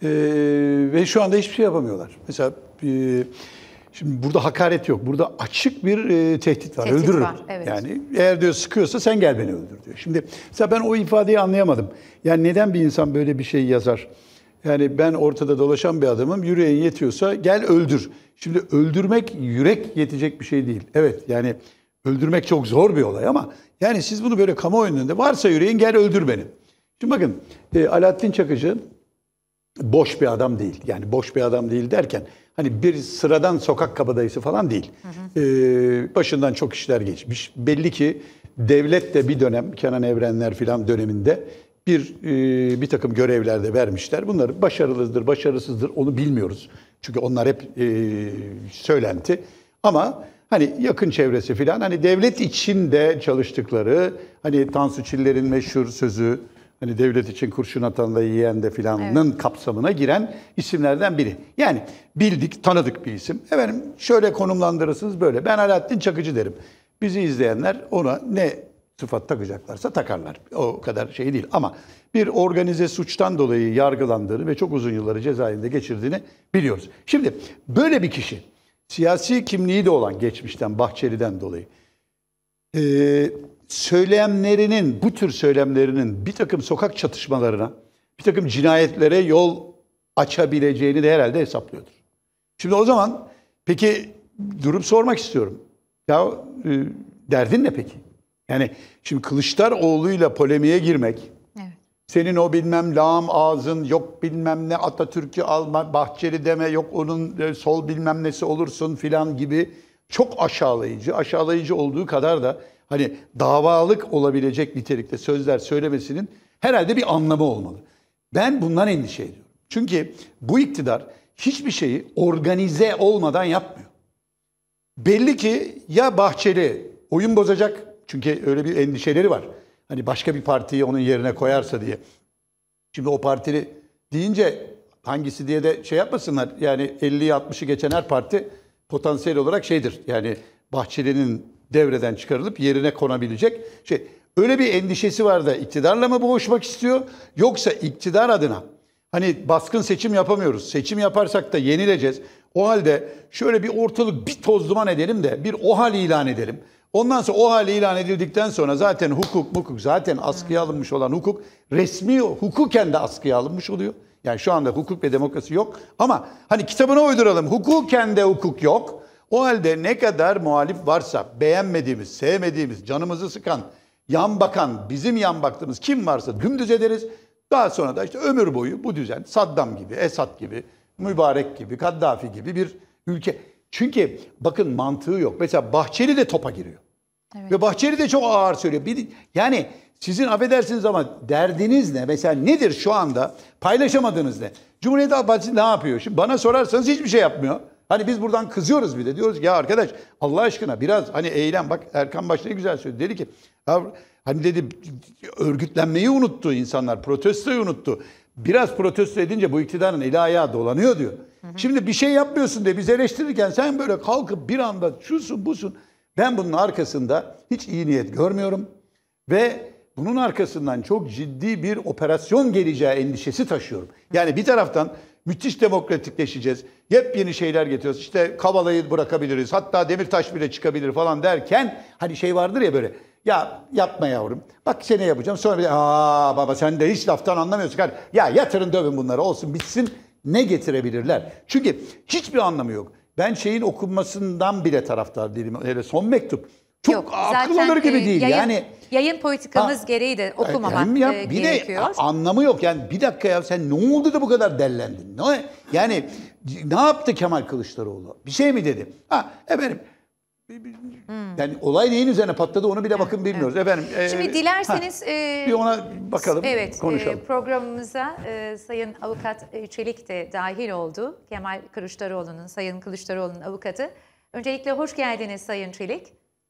ve şu anda hiçbir şey yapamıyorlar. Mesela e, şimdi burada hakaret yok. Burada açık bir e, tehdit var. Tehdit Öldürür. var, evet. Yani eğer diyor sıkıyorsa sen gel beni öldür diyor. Şimdi mesela ben o ifadeyi anlayamadım. Yani neden bir insan böyle bir şey yazar? Yani ben ortada dolaşan bir adamım. Yüreğin yetiyorsa gel öldür. Şimdi öldürmek yürek yetecek bir şey değil. Evet yani öldürmek çok zor bir olay ama yani siz bunu böyle kamuoyunun önünde varsa yüreğin gel öldür beni. Şimdi bakın e, Alaaddin Çakıcı boş bir adam değil. Yani boş bir adam değil derken hani bir sıradan sokak kabadayısı falan değil. Hı hı. Ee, başından çok işler geçmiş. Belli ki devlet de bir dönem Kenan Evrenler falan döneminde bir e, bir takım görevlerde vermişler. Bunlar başarılıdır, başarısızdır onu bilmiyoruz. Çünkü onlar hep e, söylenti. Ama hani yakın çevresi falan hani devlet içinde çalıştıkları hani Tansu Çiller'in meşhur sözü hani devlet için kurşun atan da yiyen de filanın evet. kapsamına giren isimlerden biri. Yani bildik, tanıdık bir isim. Efendim şöyle konumlandırırsınız böyle. Ben Alaaddin Çakıcı derim. Bizi izleyenler ona ne sıfat takacaklarsa takarlar. O kadar şey değil. Ama bir organize suçtan dolayı yargılandığını ve çok uzun yılları cezaevinde geçirdiğini biliyoruz. Şimdi böyle bir kişi, siyasi kimliği de olan geçmişten, Bahçeli'den dolayı, Ee, söylemlerinin, bu tür söylemlerinin bir takım sokak çatışmalarına, bir takım cinayetlere yol açabileceğini de herhalde hesaplıyordur. Şimdi o zaman peki durup sormak istiyorum. Ya e, derdin ne peki? Yani şimdi Kılıçdaroğlu'yla polemiğe girmek, evet. senin o bilmem lağım ağzın, yok bilmem ne Atatürk'ü alma, Bahçeli deme, yok onun e, sol bilmem nesi olursun filan gibi çok aşağılayıcı, aşağılayıcı olduğu kadar da hani davalık olabilecek nitelikte sözler söylemesinin herhalde bir anlamı olmalı. Ben bundan endişe ediyorum. Çünkü bu iktidar hiçbir şeyi organize olmadan yapmıyor. Belli ki ya Bahçeli oyun bozacak, çünkü öyle bir endişeleri var. Hani başka bir partiyi onun yerine koyarsa diye. Şimdi o partili deyince hangisi diye de şey yapmasınlar. Yani elliyi altmışı geçen her parti potansiyel olarak şeydir. Yani Bahçeli'nin devreden çıkarılıp yerine konabilecek şey. Öyle bir endişesi var da iktidarla mı boğuşmak istiyor? Yoksa iktidar adına hani baskın seçim yapamıyoruz. Seçim yaparsak da yenileceğiz. O halde şöyle bir ortalık bir toz duman edelim de bir OHAL ilan edelim. Ondan sonra OHAL ilan edildikten sonra zaten hukuk, hukuk zaten askıya alınmış olan hukuk resmi hukuken de askıya alınmış oluyor. Yani şu anda hukuk ve demokrasi yok ama hani kitabına uyduralım. Hukuken de hukuk yok. O halde ne kadar muhalif varsa beğenmediğimiz, sevmediğimiz, canımızı sıkan, yan bakan, bizim yan baktığımız kim varsa dümdüz ederiz. Daha sonra da işte ömür boyu bu düzen Saddam gibi, Esad gibi, Mübarek gibi, Kaddafi gibi bir ülke. Çünkü bakın mantığı yok. Mesela Bahçeli de topa giriyor. Evet. Ve Bahçeli de çok ağır söylüyor. Bir, yani sizin affedersiniz ama derdiniz ne? Mesela nedir şu anda? Paylaşamadığınız ne? Cumhuriyet Halk Partisi ne yapıyor? Şimdi bana sorarsanız hiçbir şey yapmıyor. Hani biz buradan kızıyoruz bir de. Diyoruz ki ya arkadaş Allah aşkına biraz hani eylem. Bak Erkan başta ne güzel söyledi. Dedi ki hani dedi örgütlenmeyi unuttu insanlar. Protestoyu unuttu. Biraz protesto edince bu iktidarın eli ayağı dolanıyor diyor. Hı hı. Şimdi bir şey yapmıyorsun diye biz eleştirirken sen böyle kalkıp bir anda şusun busun. Ben bunun arkasında hiç iyi niyet görmüyorum. Ve bunun arkasından çok ciddi bir operasyon geleceği endişesi taşıyorum. Yani bir taraftan müthiş demokratikleşeceğiz. Yepyeni şeyler getiriyoruz. İşte Kavala'yı bırakabiliriz. Hatta Demirtaş bile çıkabilir falan derken hani şey vardır ya böyle. Ya yapma yavrum. Bak seni yapacağım. Sonra bir de aa baba sen de hiç laftan anlamıyorsun. Ya yatırın dövün bunları olsun bitsin. Ne getirebilirler? Çünkü hiçbir anlamı yok. Ben şeyin okunmasından bile taraftar değilim. Hele son mektup. Çok Yok, akıl alır gibi e, değil. Yayın, yani yayın politikamız ha, gereği de okumamak ya, e, bir gerekiyor. de anlamı yok. Yani bir dakika ya sen ne oldu da bu kadar dellendin? Ne? Yani ne yaptı Kemal Kılıçdaroğlu? Bir şey mi dedi? Ha efendim. Hmm. Yani olay neyin üzerine patladı onu bile bakın bilmiyoruz. Evet. Efendim, Şimdi e, dilerseniz e, bir ona bakalım, evet, konuşalım. E, programımıza e, Sayın Avukat Çelik de dahil oldu. Kemal Kılıçdaroğlu'nun, Sayın Kılıçdaroğlu'nun avukatı. Öncelikle hoş geldiniz Sayın Çelik.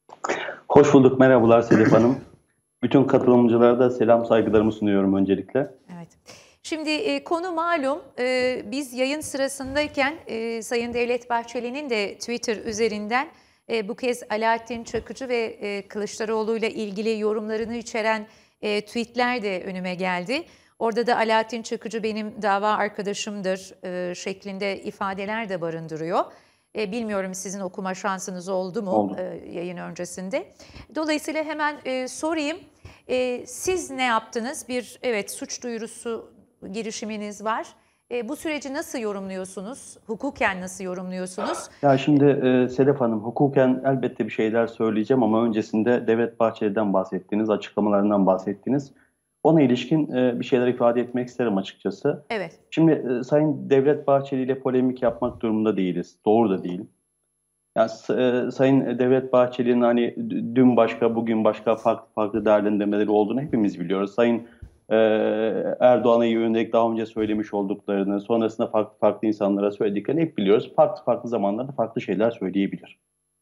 Hoş bulduk. Merhabalar Sedef Hanım. Bütün katılımcılara da selam saygılarımı sunuyorum öncelikle. Evet. Şimdi e, konu malum. E, biz yayın sırasındayken e, Sayın Devlet Bahçeli'nin de Twitter üzerinden e, bu kez Alaaddin Çakıcı ve e, Kılıçdaroğlu ile ilgili yorumlarını içeren e, tweetler de önüme geldi. Orada da Alaaddin Çakıcı benim dava arkadaşımdır e, şeklinde ifadeler de barındırıyor. E, bilmiyorum sizin okuma şansınız oldu mu Oldu. e, yayın öncesinde. Dolayısıyla hemen e, sorayım. E, siz ne yaptınız? Bir evet suç duyurusu girişiminiz var. E, bu süreci nasıl yorumluyorsunuz? Hukuken nasıl yorumluyorsunuz? Ya şimdi e, Sedef Hanım, hukuken elbette bir şeyler söyleyeceğim ama öncesinde Devlet Bahçeli'den bahsettiğiniz, açıklamalarından bahsettiğiniz, ona ilişkin e, bir şeyler ifade etmek isterim açıkçası. Evet. Şimdi e, Sayın Devlet Bahçeli ile polemik yapmak durumunda değiliz. Doğru da değil. Yani, e, Sayın Devlet Bahçeli'nin hani dün başka, bugün başka farklı farklı değerlendirmeleri olduğunu hepimiz biliyoruz. Sayın e, Erdoğan'a yönelik daha önce söylemiş olduklarını, sonrasında farklı farklı insanlara söylediklerini hep biliyoruz. Farklı farklı zamanlarda farklı şeyler söyleyebilir.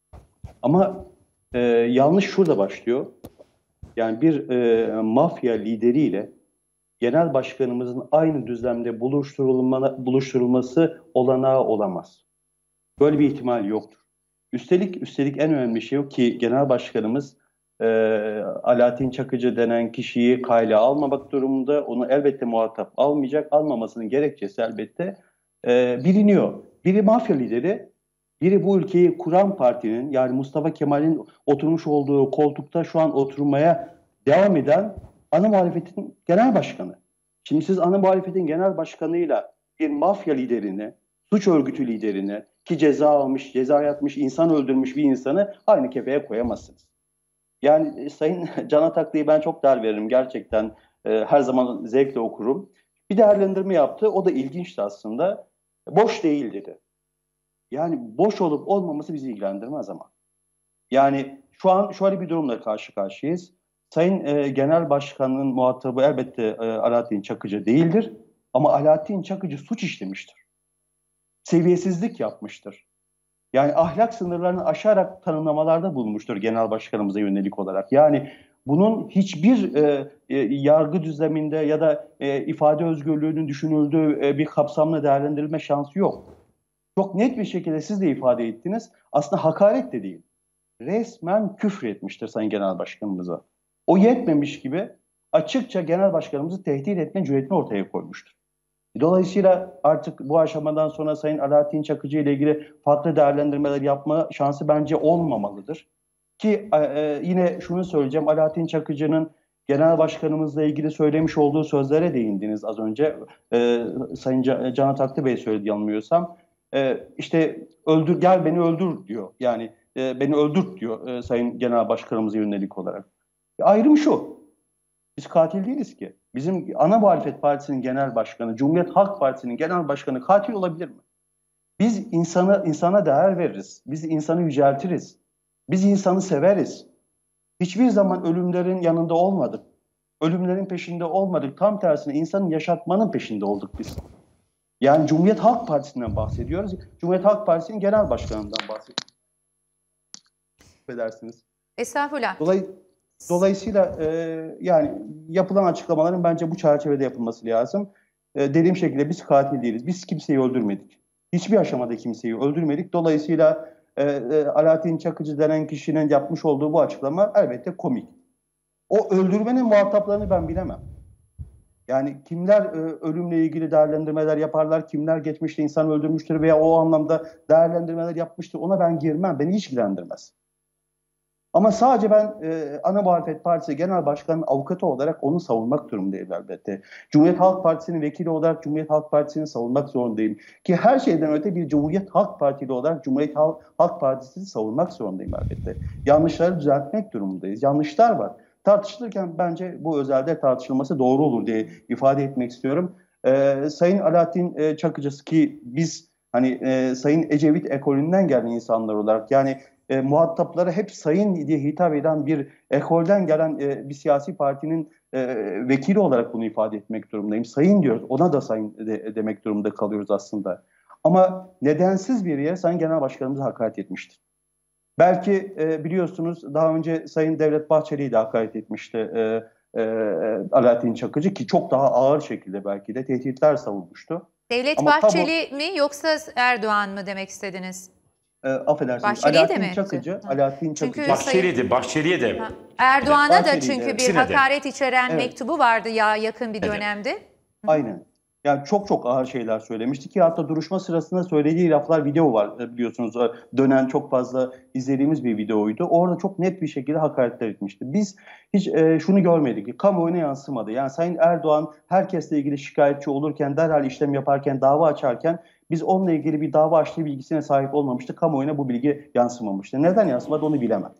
Ama e, yanlış şurada başlıyor. Yani bir e, mafya lideriyle genel başkanımızın aynı düzlemde buluşturulma, buluşturulması olanağı olamaz. Böyle bir ihtimal yoktur. Üstelik üstelik en önemli şey o ki genel başkanımız e, Alaaddin Çakıcı denen kişiyi kayla almamak durumunda, onu elbette muhatap almayacak. Almamasının gerekçesi elbette e, biliniyor. Biri mafya lideri, biri bu ülkeyi kuran partinin, yani Mustafa Kemal'in oturmuş olduğu koltukta şu an oturmaya devam eden ana muhalefetin genel başkanı. Şimdi siz ana muhalefetin genel başkanıyla bir mafya liderini, suç örgütü liderini, ki ceza almış, ceza yatmış, insan öldürmüş bir insanı aynı kefeye koyamazsınız. Yani e, Sayın Can Ataklı'yı ben çok değer veririm gerçekten. E, her zaman zevkle okurum. Bir değerlendirme yaptı. O da ilginçti aslında. Boş değil dedi. Yani boş olup olmaması bizi ilgilendirmez ama. Yani şu an şöyle bir durumla karşı karşıyayız. Sayın e, Genel Başkan'ın muhatabı elbette e, Alaaddin Çakıcı değildir. Ama Alaaddin Çakıcı suç işlemiştir. Seviyesizlik yapmıştır. Yani ahlak sınırlarını aşarak tanımlamalarda bulunmuştur genel başkanımıza yönelik olarak. Yani bunun hiçbir e, e, yargı düzleminde ya da e, ifade özgürlüğünün düşünüldüğü e, bir kapsamlı değerlendirilme şansı yok. Çok net bir şekilde siz de ifade ettiniz. Aslında hakaret de değil. Resmen küfür etmiştir Sayın Genel Başkanımıza. O yetmemiş gibi açıkça genel başkanımızı tehdit etme cüretini ortaya koymuştur. Dolayısıyla artık bu aşamadan sonra Sayın Alaaddin Çakıcı ile ilgili farklı değerlendirmeler yapma şansı bence olmamalıdır. Ki e, yine şunu söyleyeceğim, Alaaddin Çakıcı'nın genel başkanımızla ilgili söylemiş olduğu sözlere değindiniz az önce. E, Sayın Can Ataklı Bey söyledi yanılmıyorsam. E, işte öldür, gel beni öldür diyor. Yani e, beni öldürt diyor e, Sayın Genel Başkanımıza yönelik olarak. E, ayrım şu, biz katil değiliz ki. Bizim ana muhalefet partisinin genel başkanı, Cumhuriyet Halk Partisi'nin genel başkanı katil olabilir mi? Biz insana, insana değer veririz. Biz insanı yüceltiriz. Biz insanı severiz. Hiçbir zaman ölümlerin yanında olmadık. Ölümlerin peşinde olmadık. Tam tersine insanı yaşatmanın peşinde olduk biz. Yani Cumhuriyet Halk Partisi'nden bahsediyoruz. Cumhuriyet Halk Partisi'nin genel başkanından bahsediyoruz. Affedersiniz. Estağfurullah. Dolay, dolayısıyla e, yani yapılan açıklamaların bence bu çerçevede yapılması lazım. E, dediğim şekilde biz katil değiliz. Biz kimseyi öldürmedik. Hiçbir aşamada kimseyi öldürmedik. Dolayısıyla e, e, Alaaddin Çakıcı denen kişinin yapmış olduğu bu açıklama elbette komik. O öldürmenin muhataplarını ben bilemem. Yani kimler e, ölümle ilgili değerlendirmeler yaparlar, kimler geçmişte insan öldürmüştür veya o anlamda değerlendirmeler yapmıştır, ona ben girmem, beni hiç ilgilendirmez. Ama sadece ben e, Ana Muhalefet Partisi Genel Başkanı'nın avukatı olarak onu savunmak durumundayım elbette. Cumhuriyet Halk Partisi'nin vekili olarak Cumhuriyet Halk Partisi'ni savunmak zorundayım. Ki her şeyden öte bir Cumhuriyet Halk Partili olarak Cumhuriyet Halk Partisi'ni savunmak zorundayım elbette. Yanlışları düzeltmek durumundayız. Yanlışlar var. Tartışılırken bence bu özelde tartışılması doğru olur diye ifade etmek istiyorum. Ee, Sayın Alaaddin e, Çakıcı, ki biz hani e, Sayın Ecevit ekolünden gelen insanlar olarak, yani e, muhataplara hep sayın diye hitap eden bir ekolden gelen e, bir siyasi partinin e, vekili olarak bunu ifade etmek durumundayım. Sayın diyoruz, ona da sayın de, demek durumunda kalıyoruz aslında. Ama nedensiz bir yere Sayın Genel Başkanımıza hakaret etmiştir. Belki e, biliyorsunuz daha önce Sayın Devlet Bahçeli'yi de hakaret etmişti e, e, Alaaddin Çakıcı, ki çok daha ağır şekilde belki de tehditler savunmuştu. Devlet Ama Bahçeli tabu, mi yoksa Erdoğan mı demek istediniz? E, affedersiniz. Bahçeli'ye Alaaddin de mi? Çakıcı, Ha. Alaaddin Çünkü Çakıcı. Bahçeli'ye de, Bahçeli'ye de. Ha. Erdoğan'a da Bahçeli'ye çünkü de. bir İkisine de. hakaret içeren Evet. mektubu vardı ya yakın bir Evet. dönemde. Aynen. Yani çok çok ağır şeyler söylemişti ki hatta duruşma sırasında söylediği laflar, video var biliyorsunuz, dönen çok fazla izlediğimiz bir videoydu. Orada çok net bir şekilde hakaretler etmişti. Biz hiç e, şunu görmedik ki kamuoyuna yansımadı. Yani Sayın Erdoğan herkesle ilgili şikayetçi olurken, derhal işlem yaparken, dava açarken biz onunla ilgili bir dava açtığı bilgisine sahip olmamıştı. Kamuoyuna bu bilgi yansımamıştı. Neden yansımadı onu bilemem.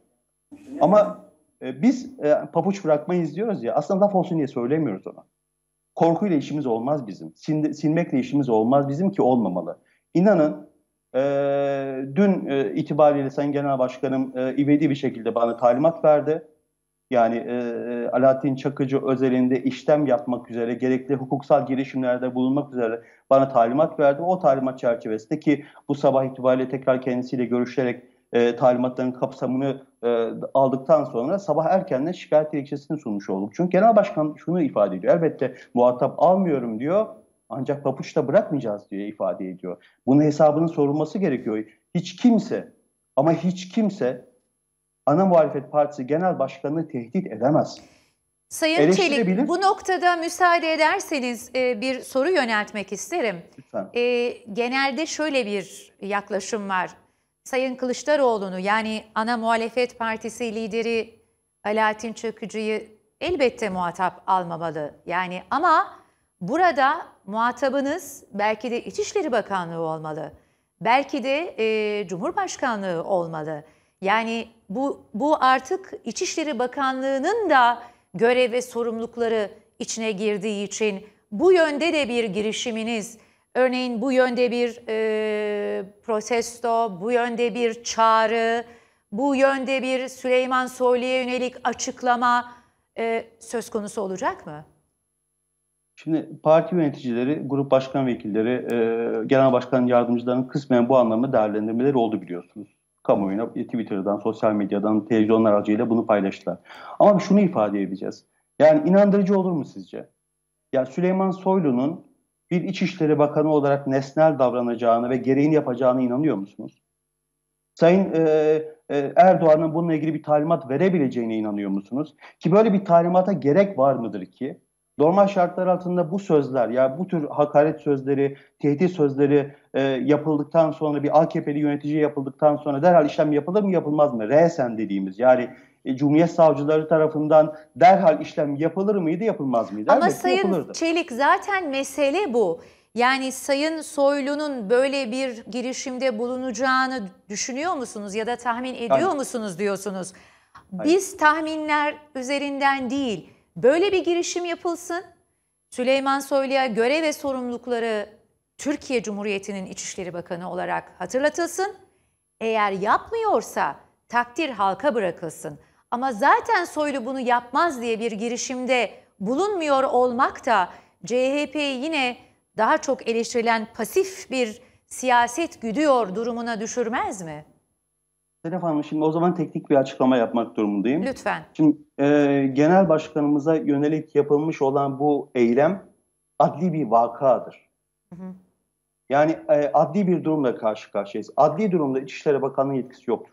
Ama e, biz e, papuç bırakmayız diyoruz ya, aslında laf olsun diye söylemiyoruz ona. Korkuyla işimiz olmaz bizim. Sin, silmekle işimiz olmaz bizim, ki olmamalı. İnanın e, dün e, itibariyle Sayın Genel Başkanım e, ivedi bir şekilde bana talimat verdi. Yani e, Alaaddin Çakıcı özelinde işlem yapmak üzere, gerekli hukuksal girişimlerde bulunmak üzere bana talimat verdi. O talimat çerçevesinde, ki bu sabah itibariyle tekrar kendisiyle görüşerek e, talimatların kapsamını e, aldıktan sonra sabah erkenden şikayet dilekçesini sunmuş olduk. Çünkü Genel Başkan şunu ifade ediyor. Elbette muhatap almıyorum diyor, ancak papuçta bırakmayacağız diye ifade ediyor. Bunun hesabının sorulması gerekiyor. Hiç kimse, ama hiç kimse Ana Muhalefet Partisi Genel Başkanı'nı tehdit edemez. Sayın Çelik, bu noktada müsaade ederseniz e, bir soru yöneltmek isterim. Lütfen. E, genelde şöyle bir yaklaşım var. Sayın Kılıçdaroğlu'nu, yani Ana Muhalefet Partisi lideri Alaaddin Çakıcı'yı elbette muhatap almamalı. Yani ama burada muhatabınız belki de İçişleri Bakanlığı olmalı. Belki de e, Cumhurbaşkanlığı olmalı. Yani bu, bu artık İçişleri Bakanlığı'nın da görev ve sorumlulukları içine girdiği için bu yönde de bir girişiminiz, örneğin bu yönde bir e, protesto, bu yönde bir çağrı, bu yönde bir Süleyman Soylu'ya yönelik açıklama e, söz konusu olacak mı? Şimdi parti yöneticileri, grup başkan vekilleri, e, genel başkan yardımcılarının kısmen bu anlamda değerlendirmeleri oldu biliyorsunuz. Kamuoyuna, Twitter'dan, sosyal medyadan, televizyonlar aracıyla bunu paylaştılar. Ama şunu ifade edeceğiz. Yani inandırıcı olur mu sizce? Yani Süleyman Soylu'nun bir İçişleri Bakanı olarak nesnel davranacağını ve gereğini yapacağına inanıyor musunuz? Sayın e, e, Erdoğan'ın bununla ilgili bir talimat verebileceğine inanıyor musunuz? Ki böyle bir talimata gerek var mıdır ki? Normal şartlar altında bu sözler, ya bu tür hakaret sözleri, tehdit sözleri e, yapıldıktan sonra, bir A K P'li yöneticiye yapıldıktan sonra derhal işlem yapılır mı yapılmaz mı? Resen dediğimiz, yani e, Cumhuriyet savcıları tarafından derhal işlem yapılır mıydı yapılmaz mıydı? Ama Elbette Sayın yapılırdı. Çelik, zaten mesele bu. Yani Sayın Soylu'nun böyle bir girişimde bulunacağını düşünüyor musunuz ya da tahmin ediyor Hayır. musunuz diyorsunuz. Hayır. Biz tahminler üzerinden değil, böyle bir girişim yapılsın. Süleyman Soylu'ya görev ve sorumlulukları Türkiye Cumhuriyeti'nin İçişleri Bakanı olarak hatırlatılsın. Eğer yapmıyorsa takdir halka bırakılsın. Ama zaten Soylu bunu yapmaz diye bir girişimde bulunmuyor olmak da C H P'yi yine daha çok eleştirilen pasif bir siyaset güdüyor durumuna düşürmez mi? Sedef Hanım, şimdi o zaman teknik bir açıklama yapmak durumundayım. Lütfen. Şimdi e, genel başkanımıza yönelik yapılmış olan bu eylem adli bir vakadır. Hı hı. Yani e, adli bir durumla karşı karşıyayız. Adli durumda İçişleri Bakanlığı yetkisi yoktur.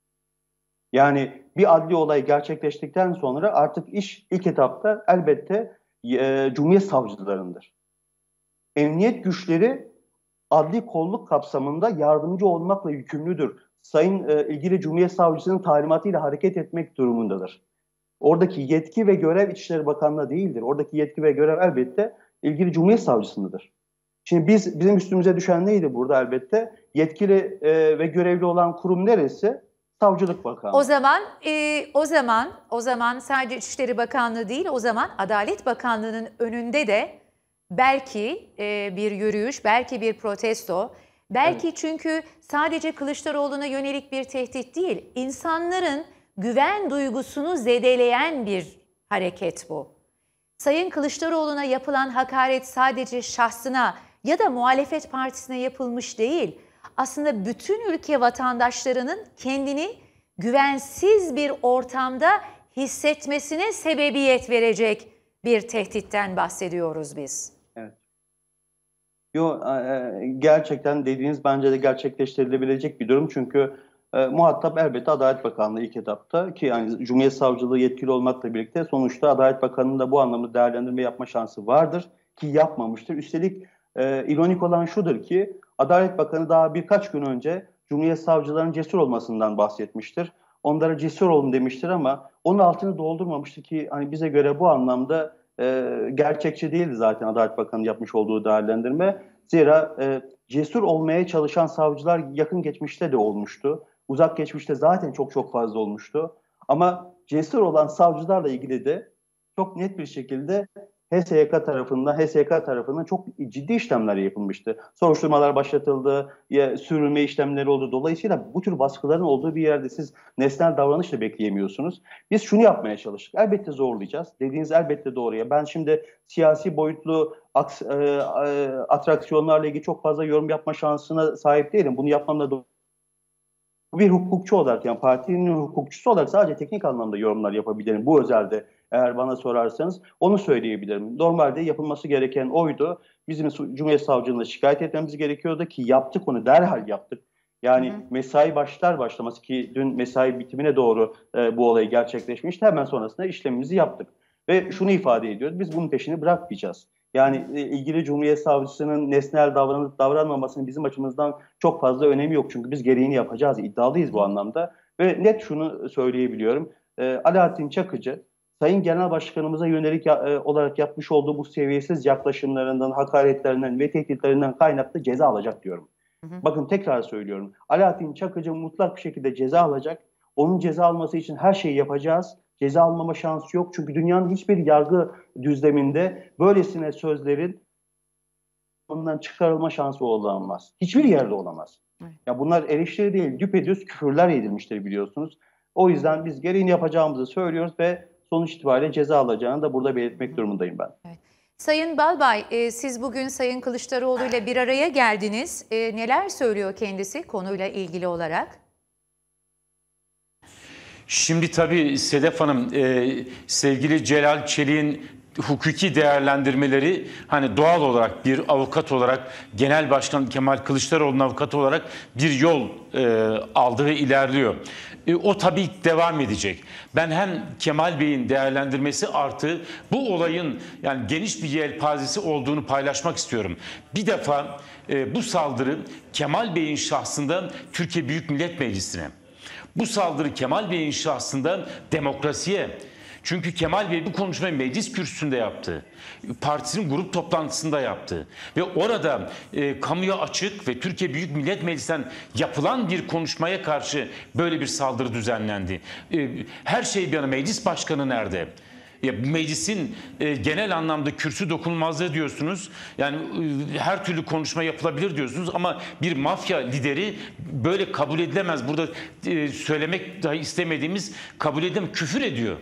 Yani bir adli olay gerçekleştikten sonra artık iş ilk etapta elbette e, Cumhuriyet Savcılarındır. Emniyet güçleri adli kolluk kapsamında yardımcı olmakla yükümlüdür. Sayın e, ilgili Cumhuriyet Savcısının talimatıyla hareket etmek durumundadır. Oradaki yetki ve görev İçişleri Bakanlığı değildir. Oradaki yetki ve görev elbette ilgili Cumhuriyet Savcısındadır. Şimdi biz bizim üstümüze düşen neydi burada elbette? Yetkili e, ve görevli olan kurum neresi? Savcılık Bakanlığı. O zaman e, o zaman o zaman sadece İçişleri Bakanlığı değil, o zaman Adalet Bakanlığı'nın önünde de belki e, bir yürüyüş, belki bir protesto, belki evet. Çünkü sadece Kılıçdaroğlu'na yönelik bir tehdit değil, insanların güven duygusunu zedeleyen bir hareket bu. Sayın Kılıçdaroğlu'na yapılan hakaret sadece şahsına ya da muhalefet partisine yapılmış değil. Aslında bütün ülke vatandaşlarının kendini güvensiz bir ortamda hissetmesine sebebiyet verecek bir tehditten bahsediyoruz biz. Evet. Yo, gerçekten dediğiniz bence de gerçekleştirilebilecek bir durum. Çünkü e, muhatap elbette Adalet Bakanlığı ilk etapta ki yani Cumhuriyet Savcılığı yetkili olmakla birlikte sonuçta Adalet Bakanlığı'nın da bu anlamda değerlendirme yapma şansı vardır ki yapmamıştır. Üstelik e, ironik olan şudur ki Adalet Bakanı daha birkaç gün önce Cumhuriyet Savcılarının cesur olmasından bahsetmiştir. Onlara cesur olun demiştir ama onun altını doldurmamıştır ki hani bize göre bu anlamda e, gerçekçi değildi zaten Adalet Bakanı yapmış olduğu değerlendirme. Zira e, cesur olmaya çalışan savcılar yakın geçmişte de olmuştu. Uzak geçmişte zaten çok çok fazla olmuştu. Ama cesur olan savcılarla ilgili de çok net bir şekilde H S Y K tarafından, H S Y K tarafından çok ciddi işlemler yapılmıştı. Soruşturmalar başlatıldı, ya, sürülme işlemleri oldu. Dolayısıyla bu tür baskıların olduğu bir yerde siz nesnel davranış da bekleyemiyorsunuz. Biz şunu yapmaya çalıştık. Elbette zorlayacağız. Dediğiniz elbette doğruya. Ben şimdi siyasi boyutlu aks, e, e, atraksiyonlarla ilgili çok fazla yorum yapma şansına sahip değilim. Bunu yapmam da doğru. Bir hukukçu olarak, yani partinin hukukçusu olarak sadece teknik anlamda yorumlar yapabilirim. Bu özelde eğer bana sorarsanız onu söyleyebilirim. Normalde yapılması gereken oydu. Bizim Cumhuriyet Savcılığı'na şikayet etmemiz gerekiyordu ki yaptık, onu derhal yaptık. Yani hı hı. mesai başlar başlaması ki dün mesai bitimine doğru e, bu olay gerçekleşmişti. Hemen sonrasında işlemimizi yaptık. Ve şunu ifade ediyoruz, biz bunun peşini bırakmayacağız. Yani e, ilgili Cumhuriyet Savcısının nesnel davranıp davranmamasının bizim açımızdan çok fazla önemi yok. Çünkü biz gereğini yapacağız, iddialıyız bu anlamda. Ve net şunu söyleyebiliyorum, e, Alaaddin Çakıcı, Sayın Genel Başkanımıza yönelik e, olarak yapmış olduğu bu seviyesiz yaklaşımlarından, hakaretlerinden ve tehditlerinden kaynaklı ceza alacak diyorum. Hı hı. Bakın tekrar söylüyorum. Alaaddin Çakıcı mutlak bir şekilde ceza alacak. Onun ceza alması için her şeyi yapacağız. Ceza almama şansı yok. Çünkü dünyanın hiçbir yargı düzleminde böylesine sözlerin ondan çıkarılma şansı olamaz. Hiçbir yerde olamaz. Evet. Ya bunlar eleştiri değil, düpedüz küfürler edilmiştir biliyorsunuz. O yüzden biz gereğini yapacağımızı söylüyoruz ve sonuç itibariyle ceza alacağını da burada belirtmek durumundayım ben. Evet. Sayın Balbay, e, siz bugün Sayın Kılıçdaroğlu ile bir araya geldiniz. E, neler söylüyor kendisi konuyla ilgili olarak? Şimdi tabii Sedef Hanım, e, sevgili Celal Çelik'in hukuki değerlendirmeleri hani doğal olarak bir avukat olarak Genel Başkan Kemal Kılıçdaroğlu'nun avukatı olarak bir yol e, aldı ve ilerliyor. E, o tabii devam edecek. Ben hem Kemal Bey'in değerlendirmesi artı bu olayın yani geniş bir yelpazesi olduğunu paylaşmak istiyorum. Bir defa e, bu saldırı Kemal Bey'in şahsında Türkiye Büyük Millet Meclisi'ne. Bu saldırı Kemal Bey'in şahsında demokrasiye. Çünkü Kemal Bey bu konuşmayı meclis kürsüsünde yaptı. Partisinin grup toplantısında yaptı. Ve orada e, kamuya açık ve Türkiye Büyük Millet Meclisi'nden yapılan bir konuşmaya karşı böyle bir saldırı düzenlendi. E, her şey bir yana meclis başkanı nerede? Ya, meclisin e, genel anlamda kürsü dokunulmazlığı diyorsunuz. Yani e, her türlü konuşma yapılabilir diyorsunuz ama bir mafya lideri böyle kabul edilemez. Burada e, söylemek dahi istemediğimiz kabul edilemez, küfür ediyor.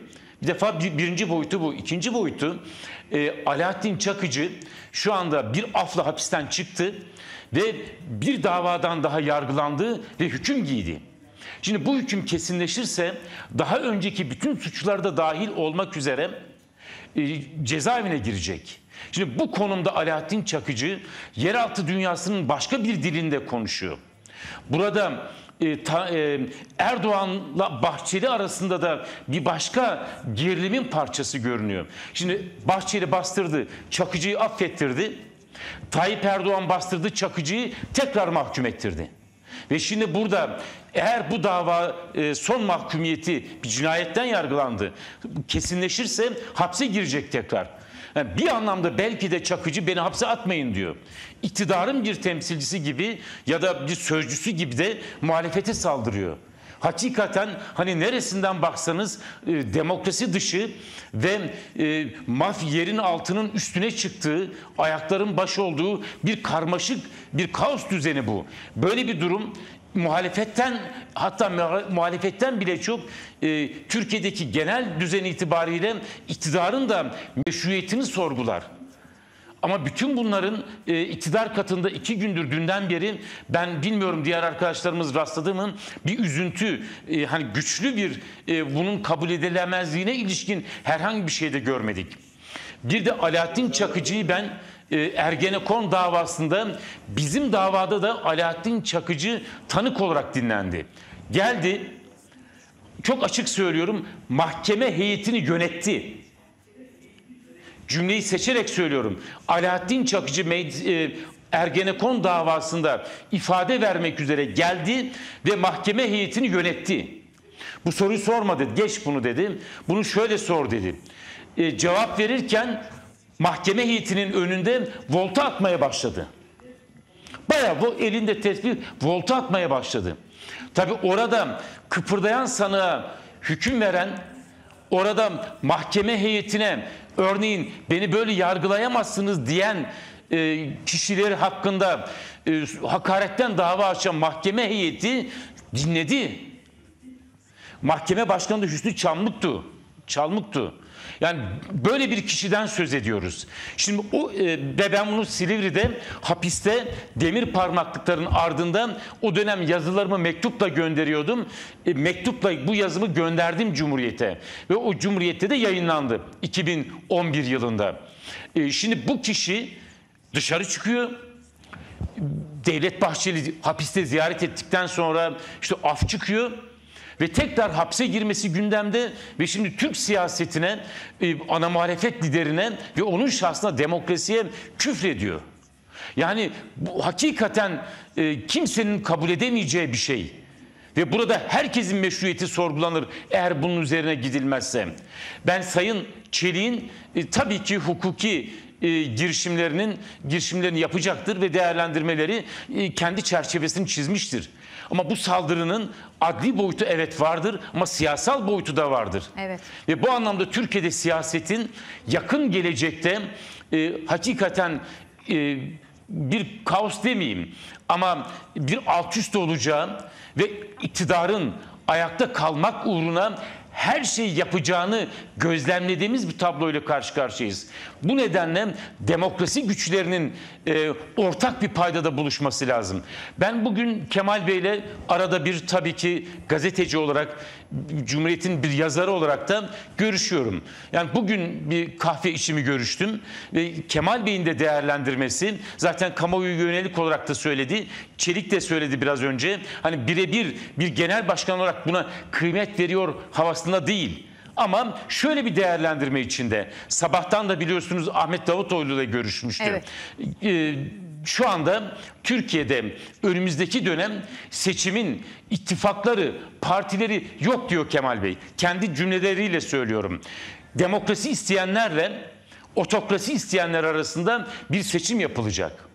Bir defa bir, birinci boyutu bu. İkinci boyutu e, Alaaddin Çakıcı şu anda bir afla hapisten çıktı ve bir davadan daha yargılandı ve hüküm giydi. Şimdi bu hüküm kesinleşirse daha önceki bütün suçlarda dahil olmak üzere e, cezaevine girecek. Şimdi bu konumda Alaaddin Çakıcı yeraltı dünyasının başka bir dilinde konuşuyor. Burada e, ta, e, Erdoğan'la Bahçeli arasında da bir başka gerilimin parçası görünüyor. Şimdi Bahçeli bastırdı, Çakıcı'yı affettirdi. Tayyip Erdoğan bastırdı, Çakıcı'yı tekrar mahkum ettirdi. Ve şimdi burada eğer bu dava e, son mahkumiyeti bir cinayetten yargılandı, kesinleşirse hapse girecek tekrar. Yani bir anlamda belki de Çakıcı beni hapse atmayın diyor. İktidarın bir temsilcisi gibi ya da bir sözcüsü gibi de muhalefete saldırıyor. Hakikaten hani neresinden baksanız e, demokrasi dışı ve e, mafya yerin altının üstüne çıktığı, ayakların baş olduğu bir karmaşık bir kaos düzeni bu. Böyle bir durum muhalefetten, hatta muhalefetten bile çok e, Türkiye'deki genel düzen itibariyle iktidarın da meşruiyetini sorgular. Ama bütün bunların e, iktidar katında iki gündür dünden beri ben bilmiyorum diğer arkadaşlarımız rastladı mı bir üzüntü, e, hani güçlü bir e, bunun kabul edilemezliğine ilişkin herhangi bir şey de görmedik. Bir de Alaaddin Çakıcı'yı ben e, Ergenekon davasında bizim davada da Alaaddin Çakıcı tanık olarak dinlendi. Geldi, çok açık söylüyorum, mahkeme heyetini yönetti. Cümleyi seçerek söylüyorum. Alaaddin Çakıcı e, Ergenekon davasında ifade vermek üzere geldi ve mahkeme heyetini yönetti. Bu soruyu sorma dedi. Geç bunu dedi. Bunu şöyle sor dedi. E, cevap verirken mahkeme heyetinin önünde volta atmaya başladı. Bayağı bu elinde tespih volta atmaya başladı. Tabii orada kıpırdayan sanığa hüküm veren, orada mahkeme heyetine örneğin beni böyle yargılayamazsınız diyen e, kişileri hakkında e, hakaretten dava açan mahkeme heyeti dinledi. Mahkeme başkanı da Hüsnü Çamlık'tu. Çalmık'tu. Yani böyle bir kişiden söz ediyoruz. Şimdi o e, ve ben bunu Silivri'de hapiste demir parmaklıkların ardından o dönem yazılarımı mektupla gönderiyordum. E, mektupla bu yazımı gönderdim Cumhuriyet'e ve o Cumhuriyet'te de yayınlandı iki bin on bir yılında. E, şimdi bu kişi dışarı çıkıyor. Devlet Bahçeli hapiste ziyaret ettikten sonra işte af çıkıyor. Ve tekrar hapse girmesi gündemde ve şimdi Türk siyasetine, ana muhalefet liderine ve onun şahsına demokrasiye küfrediyor. Yani bu hakikaten e, kimsenin kabul edemeyeceği bir şey. Ve burada herkesin meşruiyeti sorgulanır eğer bunun üzerine gidilmezse. Ben Sayın Çelik'in e, tabii ki hukuki e, girişimlerinin girişimlerini yapacaktır ve değerlendirmeleri e, kendi çerçevesini çizmiştir. Ama bu saldırının adli boyutu evet vardır ama siyasal boyutu da vardır. Evet. Ve bu anlamda Türkiye'de siyasetin yakın gelecekte e, hakikaten e, bir kaos demeyeyim ama bir alt üst olacağı ve iktidarın ayakta kalmak uğruna her şeyi yapacağını gözlemlediğimiz bir tabloyla karşı karşıyayız. Bu nedenle demokrasi güçlerinin e, ortak bir paydada buluşması lazım. Ben bugün Kemal Bey'le arada bir tabii ki gazeteci olarak, Cumhuriyet'in bir yazarı olarak da görüşüyorum. Yani bugün bir kahve içimi görüştüm ve Kemal Bey'in de değerlendirmesi zaten kamuoyu yönelik olarak da söyledi. Çelik de söyledi biraz önce. Hani birebir bir genel başkan olarak buna kıymet veriyor havasında değil. Ama şöyle bir değerlendirme içinde. Sabahtan da biliyorsunuz Ahmet Davutoğlu ile görüşmüştü. Evet. Ee, şu anda Türkiye'de önümüzdeki dönem seçimin ittifakları, partileri yok diyor Kemal Bey. Kendi cümleleriyle söylüyorum. Demokrasi isteyenlerle otokrasi isteyenler arasında bir seçim yapılacak.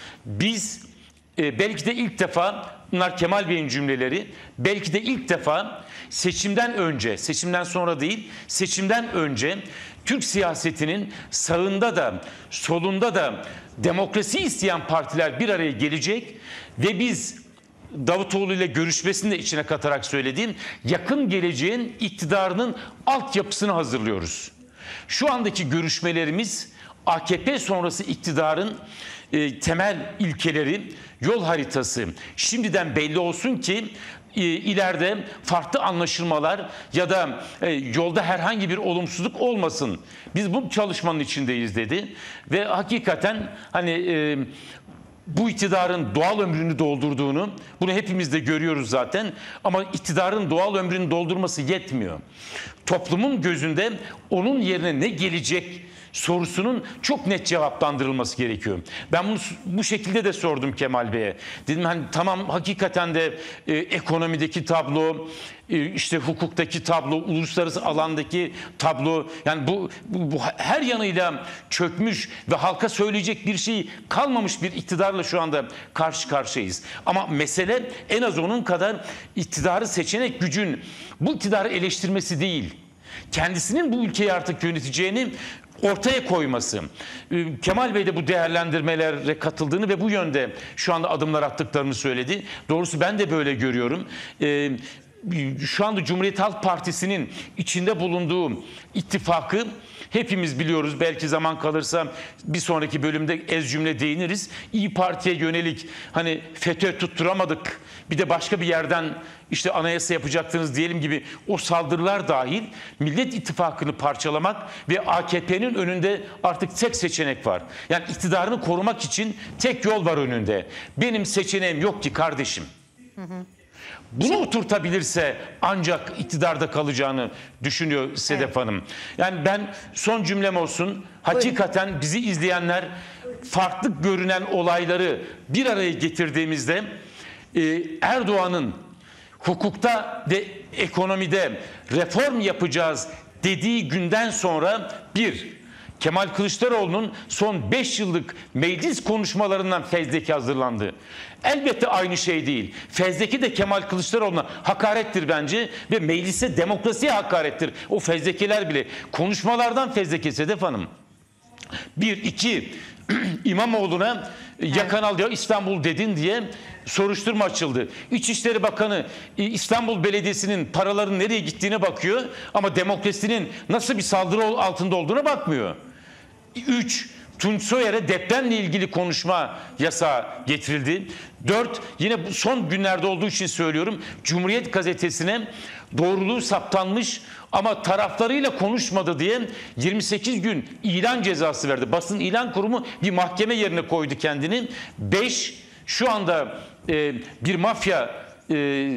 Biz e, belki de ilk defa, bunlar Kemal Bey'in cümleleri, belki de ilk defa seçimden önce, seçimden sonra değil, seçimden önce Türk siyasetinin sağında da solunda da demokrasi isteyen partiler bir araya gelecek ve biz Davutoğlu ile görüşmesini de içine katarak söylediğim, yakın geleceğin iktidarının altyapısını hazırlıyoruz. Şu andaki görüşmelerimiz A K P sonrası iktidarın e, temel ilkeleri, yol haritası şimdiden belli olsun ki e, ileride farklı anlaşılmalar ya da e, yolda herhangi bir olumsuzluk olmasın. Biz bu çalışmanın içindeyiz dedi ve hakikaten hani e, bu iktidarın doğal ömrünü doldurduğunu, bunu hepimiz de görüyoruz zaten, ama iktidarın doğal ömrünü doldurması yetmiyor. Toplumun gözünde onun yerine ne gelecek sorusunun çok net cevaplandırılması gerekiyor. Ben bunu bu şekilde de sordum Kemal Bey'e. Dedim hani tamam, hakikaten de e, ekonomideki tablo, e, işte hukuktaki tablo, uluslararası alandaki tablo, yani bu, bu, bu her yanıyla çökmüş ve halka söyleyecek bir şey kalmamış bir iktidarla şu anda karşı karşıyayız. Ama mesele en az onun kadar iktidarı seçenek gücün bu iktidarı eleştirmesi değil, kendisinin bu ülkeyi artık yöneteceğini ortaya koyması. Kemal Bey de bu değerlendirmelere katıldığını ve bu yönde şu anda adımlar attıklarını söyledi. Doğrusu ben de böyle görüyorum. Ee, şu anda Cumhuriyet Halk Partisi'nin içinde bulunduğu ittifakı hepimiz biliyoruz. Belki zaman kalırsa bir sonraki bölümde ez cümle değiniriz. İYİ Parti'ye yönelik hani FETÖ tutturamadık, bir de başka bir yerden işte anayasa yapacaktınız diyelim gibi o saldırılar dahil Millet İttifakı'nı parçalamak ve A K P'nin önünde artık tek seçenek var. Yani iktidarını korumak için tek yol var önünde. Benim seçeneğim yok ki kardeşim. Hı hı. Bunu oturtabilirse ancak iktidarda kalacağını düşünüyor Sedef evet. Hanım. Yani ben son cümlem olsun. Hakikaten bizi izleyenler farklı görünen olayları bir araya getirdiğimizde Erdoğan'ın hukukta ve ekonomide reform yapacağız dediği günden sonra bir, Kemal Kılıçdaroğlu'nun son beş yıllık meclis konuşmalarından fezleke hazırlandı. Elbette aynı şey değil. Fezleke de Kemal Kılıçdaroğlu'na hakarettir bence ve meclise, demokrasiye hakarettir. O fezlekeler bile konuşmalardan fezleke Sedef Hanım. Bir, iki, İmamoğlu'na ya Kanal ya İstanbul dedin diye soruşturma açıldı. İçişleri Bakanı İstanbul Belediyesi'nin paraların nereye gittiğine bakıyor ama demokrasinin nasıl bir saldırı altında olduğuna bakmıyor. Üç, Tunç Soyer'e depremle ilgili konuşma yasağı getirildi. Dört, yine bu son günlerde olduğu için söylüyorum, Cumhuriyet Gazetesi'ne doğruluğu saptanmış ama taraflarıyla konuşmadı diye yirmi sekiz gün ilan cezası verdi. Basın İlan Kurumu bir mahkeme yerine koydu kendini. Beş, şu anda e, bir mafya e,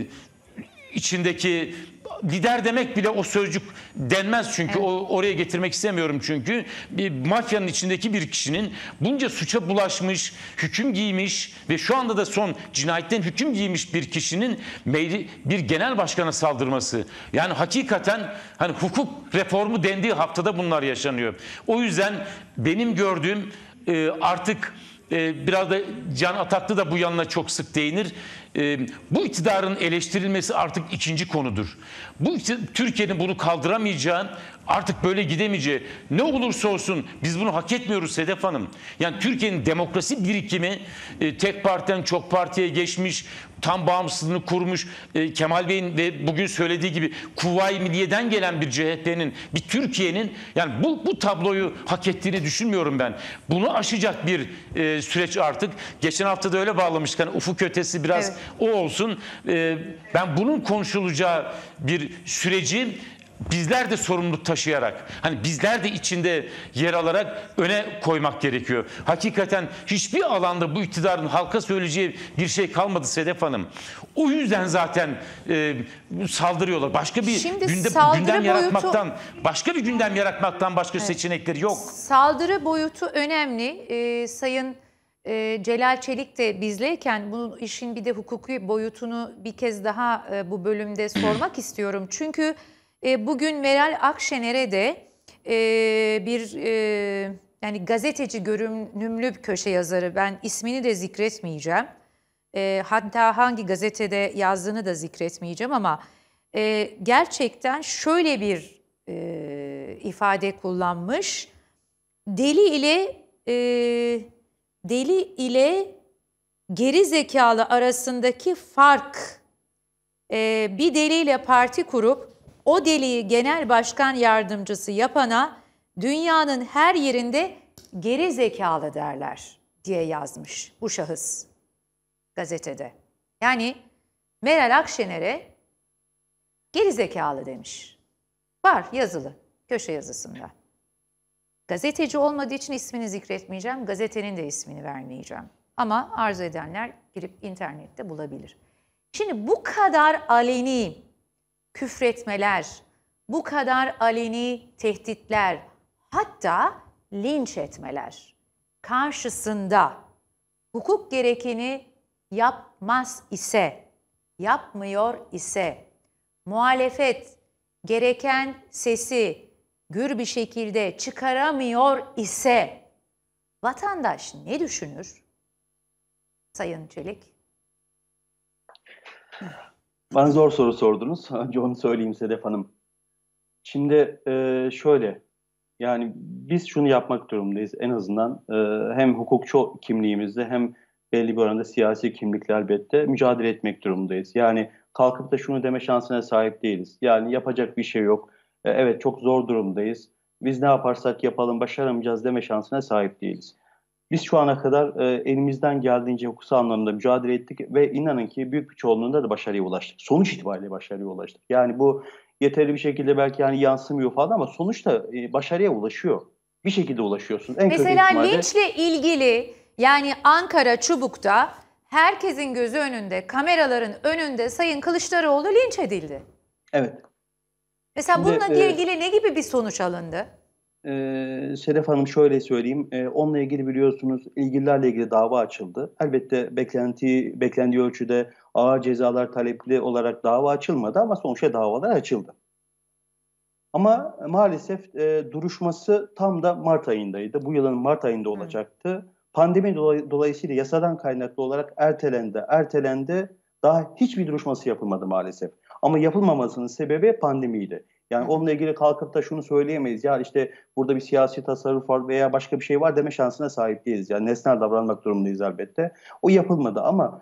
içindeki lider demek bile o sözcük denmez çünkü evet. o, oraya getirmek istemiyorum çünkü bir mafyanın içindeki bir kişinin bunca suça bulaşmış, hüküm giymiş ve şu anda da son cinayetten hüküm giymiş bir kişinin bir genel başkana saldırması. Yani hakikaten hani hukuk reformu dendiği haftada bunlar yaşanıyor. O yüzden benim gördüğüm e, artık e, biraz da Can Ataklı da bu yanına çok sık değinir. Ee, bu iktidarın eleştirilmesi artık ikinci konudur. Bu Türkiye'nin bunu kaldıramayacağı, artık böyle gidemeyeceği, ne olursa olsun biz bunu hak etmiyoruz Sedef Hanım. Yani Türkiye'nin demokrasi birikimi e, tek partiden çok partiye geçmiş, tam bağımsızlığını kurmuş, e, Kemal Bey'in ve bugün söylediği gibi Kuvayi Milliye'den gelen bir C H P'nin, bir Türkiye'nin yani bu, bu tabloyu hak ettiğini düşünmüyorum ben. Bunu aşacak bir e, süreç artık. Geçen hafta da öyle bağlamıştık. Hani ufuk ötesi biraz evet. o olsun. E, ben bunun konuşulacağı bir süreci bizler de sorumluluk taşıyarak, hani bizler de içinde yer alarak öne koymak gerekiyor. Hakikaten hiçbir alanda bu iktidarın halka söyleyeceği bir şey kalmadı Sedef Hanım. O yüzden zaten e, saldırıyorlar. Başka bir Şimdi günde, gündem boyutu, yaratmaktan, başka bir gündem yaratmaktan başka evet. seçenekleri yok. Saldırı boyutu önemli. Ee, Sayın e, Celal Çelik de bizleyken bu işin bir de hukuki boyutunu bir kez daha e, bu bölümde sormak istiyorum. Çünkü E, bugün Meral Akşener'e de e, bir e, yani gazeteci görünümlü köşe yazarı, ben ismini de zikretmeyeceğim. E, hatta hangi gazetede yazdığını da zikretmeyeceğim ama e, gerçekten şöyle bir e, ifade kullanmış. Deli ile e, deli ile geri zekalı arasındaki fark, e, bir deliyle parti kurup o deliyi genel başkan yardımcısı yapana dünyanın her yerinde geri zekalı derler diye yazmış bu şahıs gazetede. Yani Meral Akşener'e geri zekalı demiş. Var yazılı köşe yazısında. Gazeteci olmadığı için ismini zikretmeyeceğim. Gazetenin de ismini vermeyeceğim. Ama arzu edenler girip internette bulabilir. Şimdi bu kadar aleni küfretmeler, bu kadar aleni tehditler, hatta linç etmeler karşısında hukuk gerekeni yapmaz ise, yapmıyor ise, muhalefet gereken sesi gür bir şekilde çıkaramıyor ise vatandaş ne düşünür? Sayın Çelik. Bana zor soru sordunuz. Önce onu söyleyeyim Sedef Hanım. Şimdi e, şöyle, yani biz şunu yapmak durumundayız en azından e, hem hukukçu kimliğimizde hem belli bir oranda siyasi kimlikle elbette mücadele etmek durumundayız. Yani kalkıp da şunu deme şansına sahip değiliz. Yani yapacak bir şey yok. E, evet çok zor durumdayız. Biz ne yaparsak yapalım başaramayacağız deme şansına sahip değiliz. Biz şu ana kadar e, elimizden geldiğince hukuksal anlamda mücadele ettik ve inanın ki büyük bir çoğunluğunda da başarıya ulaştık. Sonuç itibariyle başarıya ulaştık. Yani bu yeterli bir şekilde belki yani yansımıyor falan ama sonuçta e, başarıya ulaşıyor. Bir şekilde ulaşıyorsun. En Mesela ihtimalle... linçle ilgili yani Ankara Çubuk'ta herkesin gözü önünde, kameraların önünde Sayın Kılıçdaroğlu linç edildi. Evet. Mesela Şimdi, bununla e, ilgili ne gibi bir sonuç alındı? Ee, Sedef Hanım şöyle söyleyeyim, ee, onunla ilgili biliyorsunuz ilgililerle ilgili dava açıldı. Elbette beklenti, beklendiği ölçüde ağır cezalar talepli olarak dava açılmadı ama sonuçta davalar açıldı. Ama maalesef e, duruşması tam da Mart ayındaydı. Bu yılın Mart ayında olacaktı. Hı. Pandemi dolay- dolayısıyla yasadan kaynaklı olarak ertelendi, ertelendi. Daha hiçbir duruşması yapılmadı maalesef. Ama yapılmamasının sebebi pandemiydi. Yani Hı. onunla ilgili kalkıp da şunu söyleyemeyiz. Ya işte burada bir siyasi tasarruf var veya başka bir şey var deme şansına sahip değiliz. Yani nesnel davranmak durumundayız elbette. O yapılmadı ama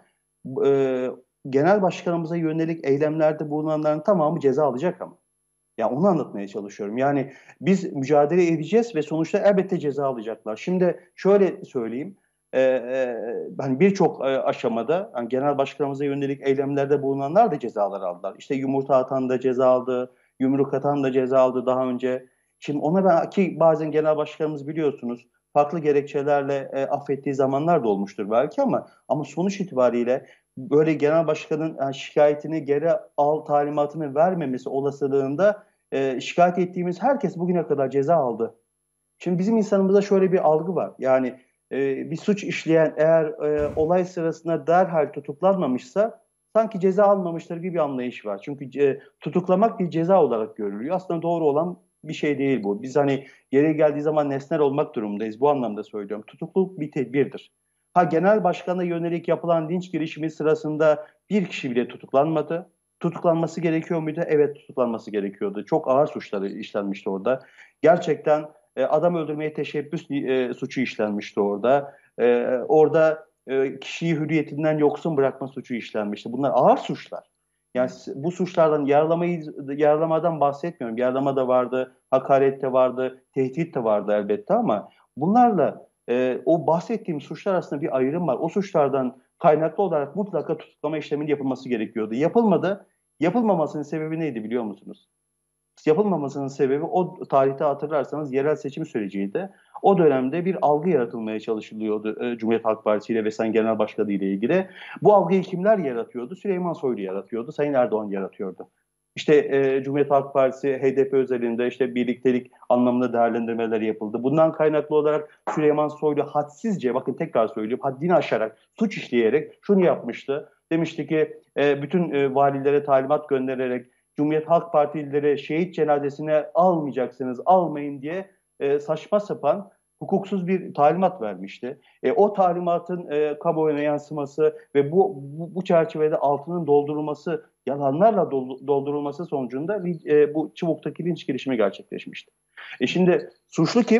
e, genel başkanımıza yönelik eylemlerde bulunanların tamamı ceza alacak ama. Ya onu anlatmaya çalışıyorum. Yani biz mücadele edeceğiz ve sonuçta elbette ceza alacaklar. Şimdi şöyle söyleyeyim. E, e, ben birçok e, aşamada yani genel başkanımıza yönelik eylemlerde bulunanlar da cezalar aldılar. İşte yumurta atan da ceza aldı, yumruk atan da ceza aldı daha önce. Şimdi ona ben ki bazen genel başkanımız biliyorsunuz farklı gerekçelerle e, affettiği zamanlar da olmuştur belki ama ama sonuç itibariyle böyle genel başkanın yani şikayetini geri al talimatını vermemesi olasılığında e, şikayet ettiğimiz herkes bugüne kadar ceza aldı. Şimdi bizim insanımızda şöyle bir algı var. Yani e, bir suç işleyen eğer e, olay sırasında derhal tutuklanmamışsa sanki ceza almamışlar gibi bir anlayış var. Çünkü e, tutuklamak bir ceza olarak görülüyor. Aslında doğru olan bir şey değil bu. Biz hani yere geldiği zaman nesnel olmak durumundayız. Bu anlamda söylüyorum. Tutukluluk bir tedbirdir. Ha genel başkana yönelik yapılan linç girişimi sırasında bir kişi bile tutuklanmadı. Tutuklanması gerekiyor muydu? Evet tutuklanması gerekiyordu. Çok ağır suçları işlenmişti orada. Gerçekten e, adam öldürmeye teşebbüs e, suçu işlenmişti orada. E, orada e, kişiyi hürriyetinden yoksun bırakma suçu işlenmişti. Bunlar ağır suçlar. Yani bu suçlardan yaralamayı, yaralamadan bahsetmiyorum. Yaralama da vardı, hakaret de vardı, tehdit de vardı elbette ama bunlarla e, o bahsettiğim suçlar arasında bir ayrım var. O suçlardan kaynaklı olarak mutlaka tutuklama işleminin yapılması gerekiyordu. Yapılmadı. Yapılmamasının sebebi neydi biliyor musunuz? Yapılmamasının sebebi o tarihte hatırlarsanız yerel seçim süreciydi. O dönemde bir algı yaratılmaya çalışılıyordu e, Cumhuriyet Halk Partisi ile ve Sayın Genel Başkanı ile ilgili. Bu algıyı kimler yaratıyordu? Süleyman Soylu yaratıyordu, Sayın Erdoğan yaratıyordu. İşte e, Cumhuriyet Halk Partisi, H D P özelinde işte birliktelik anlamında değerlendirmeler yapıldı. Bundan kaynaklı olarak Süleyman Soylu hadsizce, bakın tekrar söylüyorum, haddini aşarak, suç işleyerek şunu yapmıştı. Demişti ki e, bütün e, valilere talimat göndererek Cumhuriyet Halk Partilileri şehit cenazesine almayacaksınız, almayın diye e, saçma sapan hukuksuz bir talimat vermişti. E, o talimatın e, kamuoyuna yansıması ve bu, bu, bu çerçevede altının doldurulması, yalanlarla doldurulması sonucunda e, bu Çubuk'taki linç girişimi gerçekleşmişti. E şimdi suçlu kim?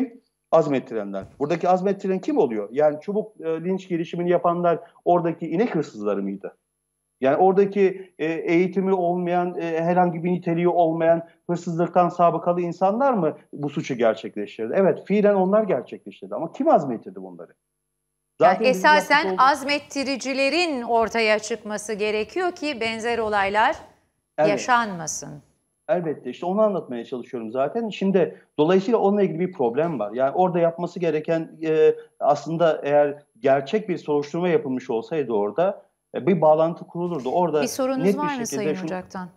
Azmettirenler. Buradaki azmettiren kim oluyor? Yani çubuk e, linç girişimini yapanlar oradaki inek hırsızları mıydı? Yani oradaki e, eğitimi olmayan, e, herhangi bir niteliği olmayan, hırsızlıktan sabıkalı insanlar mı bu suçu gerçekleştirdi? Evet, fiilen onlar gerçekleştirdi ama kim azmettirdi bunları? Yani bizim esasen yapmış olduğumuz- azmettiricilerin ortaya çıkması gerekiyor ki benzer olaylar Evet. yaşanmasın. Elbette işte onu anlatmaya çalışıyorum zaten. Şimdi dolayısıyla onunla ilgili bir problem var. Yani orada yapması gereken e, aslında eğer gerçek bir soruşturma yapılmış olsaydı orada e, bir bağlantı kurulurdu. Orada Bir sorunuz net var bir mı şekilde Sayın şu- Ocak'tan?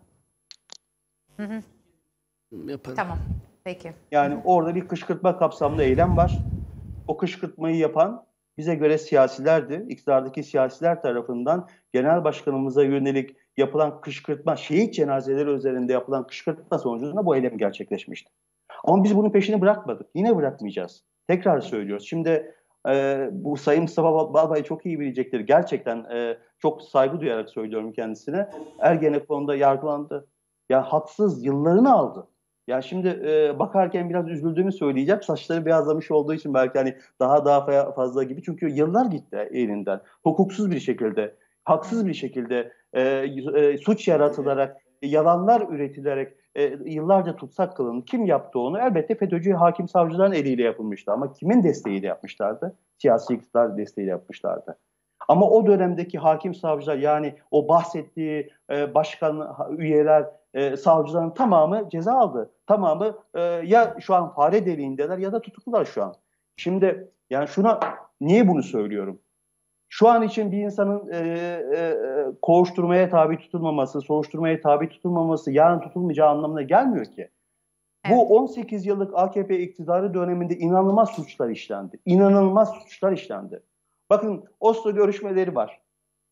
Hı hı. Yaparım. Tamam, peki. Yani orada bir kışkırtma kapsamlı eylem var. O kışkırtmayı yapan bize göre siyasilerdi. İktidardaki siyasiler tarafından genel başkanımıza yönelik yapılan kışkırtma, şehit cenazeleri üzerinde yapılan kışkırtma sonucunda bu eylem gerçekleşmişti. Ama biz bunun peşini bırakmadık. Yine bırakmayacağız. Tekrar söylüyoruz. Şimdi e, bu Sayın Mustafa Balbay çok iyi bilecektir. Gerçekten e, çok saygı duyarak söylüyorum kendisine. Ergenekon'da yargılandı. Ya haksız yıllarını aldı. Ya şimdi e, bakarken biraz üzüldüğümü söyleyeceğim. Saçları beyazlamış olduğu için belki hani daha daha fazla gibi. Çünkü yıllar gitti elinden. Hukuksuz bir şekilde, haksız bir şekilde e, e, suç yaratılarak, yalanlar üretilerek e, yıllarca tutsak kılındı. Kim yaptı onu? Elbette FETÖ'cü hakim savcıların eliyle yapılmıştı. Ama kimin desteğiyle yapmışlardı? Siyasi iktidar desteğiyle yapmışlardı. Ama o dönemdeki hakim savcılar, yani o bahsettiği e, başkan üyeler, e, savcıların tamamı ceza aldı. Tamamı e, ya şu an fare deliğindeler ya da tutuklular şu an. Şimdi yani şuna niye bunu söylüyorum? Şu an için bir insanın e, e, kovuşturmaya tabi tutulmaması, soruşturmaya tabi tutulmaması yarın tutulmayacağı anlamına gelmiyor ki. Evet. Bu on sekiz yıllık A K P iktidarı döneminde inanılmaz suçlar işlendi. İnanılmaz suçlar işlendi. Bakın Oslo görüşmeleri var.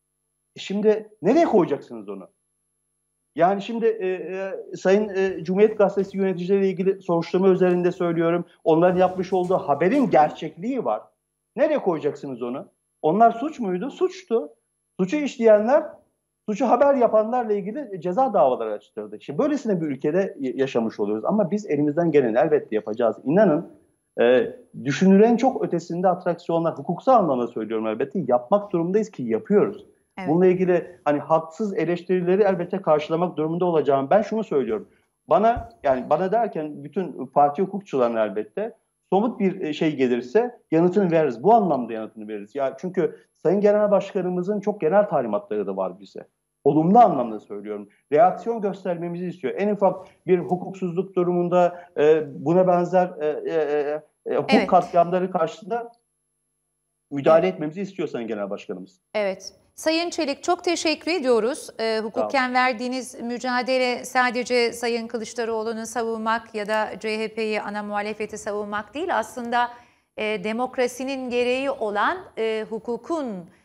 Şimdi nereye koyacaksınız onu? Yani şimdi e, e, Sayın e, Cumhuriyet Gazetesi yöneticileriyle ilgili soruşturma üzerinde söylüyorum. Onların yapmış olduğu haberin gerçekliği var. Nereye koyacaksınız onu? Onlar suç muydu? Suçtu. Suçu işleyenler, suçu haber yapanlarla ilgili ceza davaları açtırdı. Şimdi böylesine bir ülkede yaşamış oluyoruz. Ama biz elimizden geleni elbette yapacağız. İnanın e, düşünülen çok ötesinde atraksiyonlar, hukuksal anlamda söylüyorum elbette, yapmak durumundayız ki yapıyoruz. Evet. Bununla ilgili hani haksız eleştirileri elbette karşılamak durumunda olacağım. Ben şunu söylüyorum. Bana, yani bana derken bütün parti hukukçularına elbette somut bir şey gelirse yanıtını veririz. Bu anlamda yanıtını veririz. Ya çünkü Sayın Genel Başkanımızın çok genel talimatları da var bize. Olumlu anlamda söylüyorum. Reaksiyon göstermemizi istiyor. En ufak bir hukuksuzluk durumunda e, buna benzer e, e, e, hukuk Evet. katliamları karşısında müdahale Evet. etmemizi istiyor Sayın Genel Başkanımız. Evet. Sayın Çelik, çok teşekkür ediyoruz. Ee, hukuken verdiğiniz mücadele sadece Sayın Kılıçdaroğlu'nu savunmak ya da C H P'yi, ana muhalefeti savunmak değil. Aslında e, demokrasinin gereği olan e, hukukun,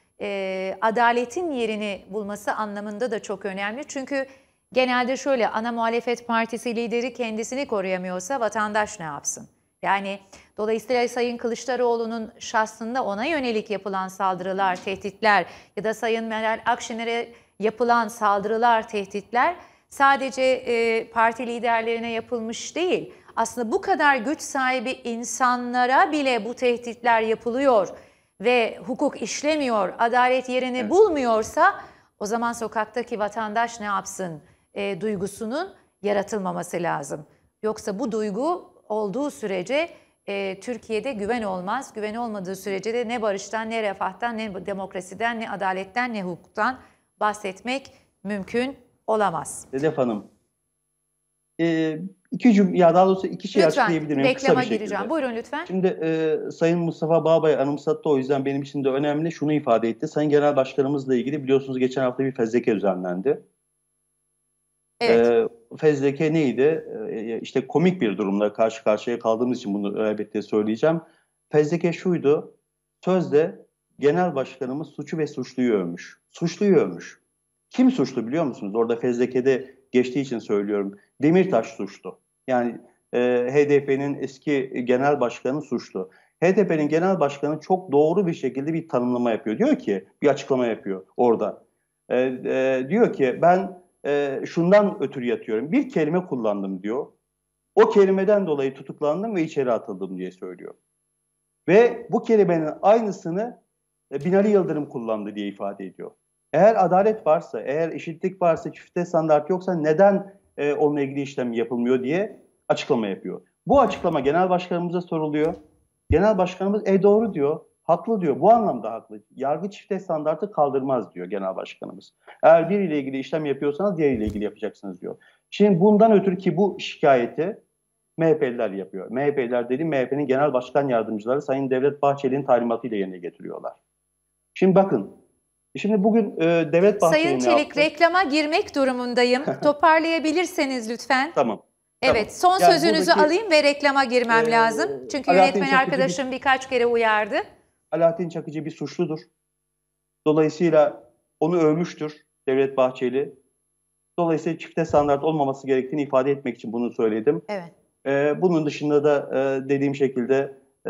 e, adaletin yerini bulması anlamında da çok önemli. Çünkü genelde şöyle, ana muhalefet partisi lideri kendisini koruyamıyorsa vatandaş ne yapsın? Yani dolayısıyla Sayın Kılıçdaroğlu'nun şahsında ona yönelik yapılan saldırılar, tehditler ya da Sayın Meral Akşener'e yapılan saldırılar, tehditler sadece e, parti liderlerine yapılmış değil. Aslında bu kadar güç sahibi insanlara bile bu tehditler yapılıyor ve hukuk işlemiyor, adalet yerini Evet. bulmuyorsa o zaman sokaktaki vatandaş ne yapsın e, duygusunun yaratılmaması lazım. Yoksa bu duygu olduğu sürece e, Türkiye'de güven olmaz. Güven olmadığı sürece de ne barıştan, ne refahtan, ne demokrasiden, ne adaletten, ne hukuktan bahsetmek mümkün olamaz. Sedef Hanım, e, iki cümle, ya daha doğrusu iki şey Lütfen açıklayabilir miyim? Kısa reklama bir şekilde. gireceğim. Buyurun lütfen. Şimdi e, Sayın Mustafa Bağbay anımsattı, o yüzden benim için de önemli. Şunu ifade etti. Sayın Genel Başkanımızla ilgili biliyorsunuz geçen hafta bir fezleke düzenlendi. Evet. E, fezleke neydi? E, işte komik bir durumla karşı karşıya kaldığımız için bunu elbette söyleyeceğim. Fezleke şuydu. Sözde Genel Başkanımız suçu ve suçluyu övmüş. Suçluyu övmüş. Kim suçlu biliyor musunuz? Orada fezlekede geçtiği için söylüyorum. Demirtaş suçlu. Yani e, H D P'nin eski genel başkanı suçlu. H D P'nin genel başkanı çok doğru bir şekilde bir tanımlama yapıyor. Diyor ki, bir açıklama yapıyor orada. E, e, diyor ki ben e, şundan ötürü yatıyorum. Bir kelime kullandım diyor. O kelimeden dolayı tutuklandım ve içeri atıldım diye söylüyor. Ve bu kelimenin aynısını e, Binali Yıldırım kullandı diye ifade ediyor. Eğer adalet varsa, eğer eşitlik varsa, çifte standart yoksa neden e, onunla ilgili işlem yapılmıyor diye açıklama yapıyor. Bu açıklama genel başkanımıza soruluyor. Genel başkanımız e doğru diyor, haklı diyor. Bu anlamda haklı. Yargı çifte standartı kaldırmaz diyor genel başkanımız. Eğer biriyle ilgili işlem yapıyorsanız diğeriyle ilgili yapacaksınız diyor. Şimdi bundan ötürü ki bu şikayeti M H P'liler yapıyor. M H P'liler dediğim M H P'nin genel başkan yardımcıları Sayın Devlet Bahçeli'nin talimatıyla yerine getiriyorlar. Şimdi bakın, şimdi bugün e, Devlet Bahçeli'nin Sayın Çelik, yaptı. reklama girmek durumundayım. Toparlayabilirseniz lütfen. Tamam. Evet, son Yani sözünüzü buradaki, alayım ve reklama girmem e, lazım. Çünkü Alaaddin yönetmen Çakıcı arkadaşım birkaç kere uyardı. Alaaddin Çakıcı bir suçludur. Dolayısıyla onu övmüştür Devlet Bahçeli. Dolayısıyla çifte standart olmaması gerektiğini ifade etmek için bunu söyledim. Evet. Ee, bunun dışında da e, dediğim şekilde e,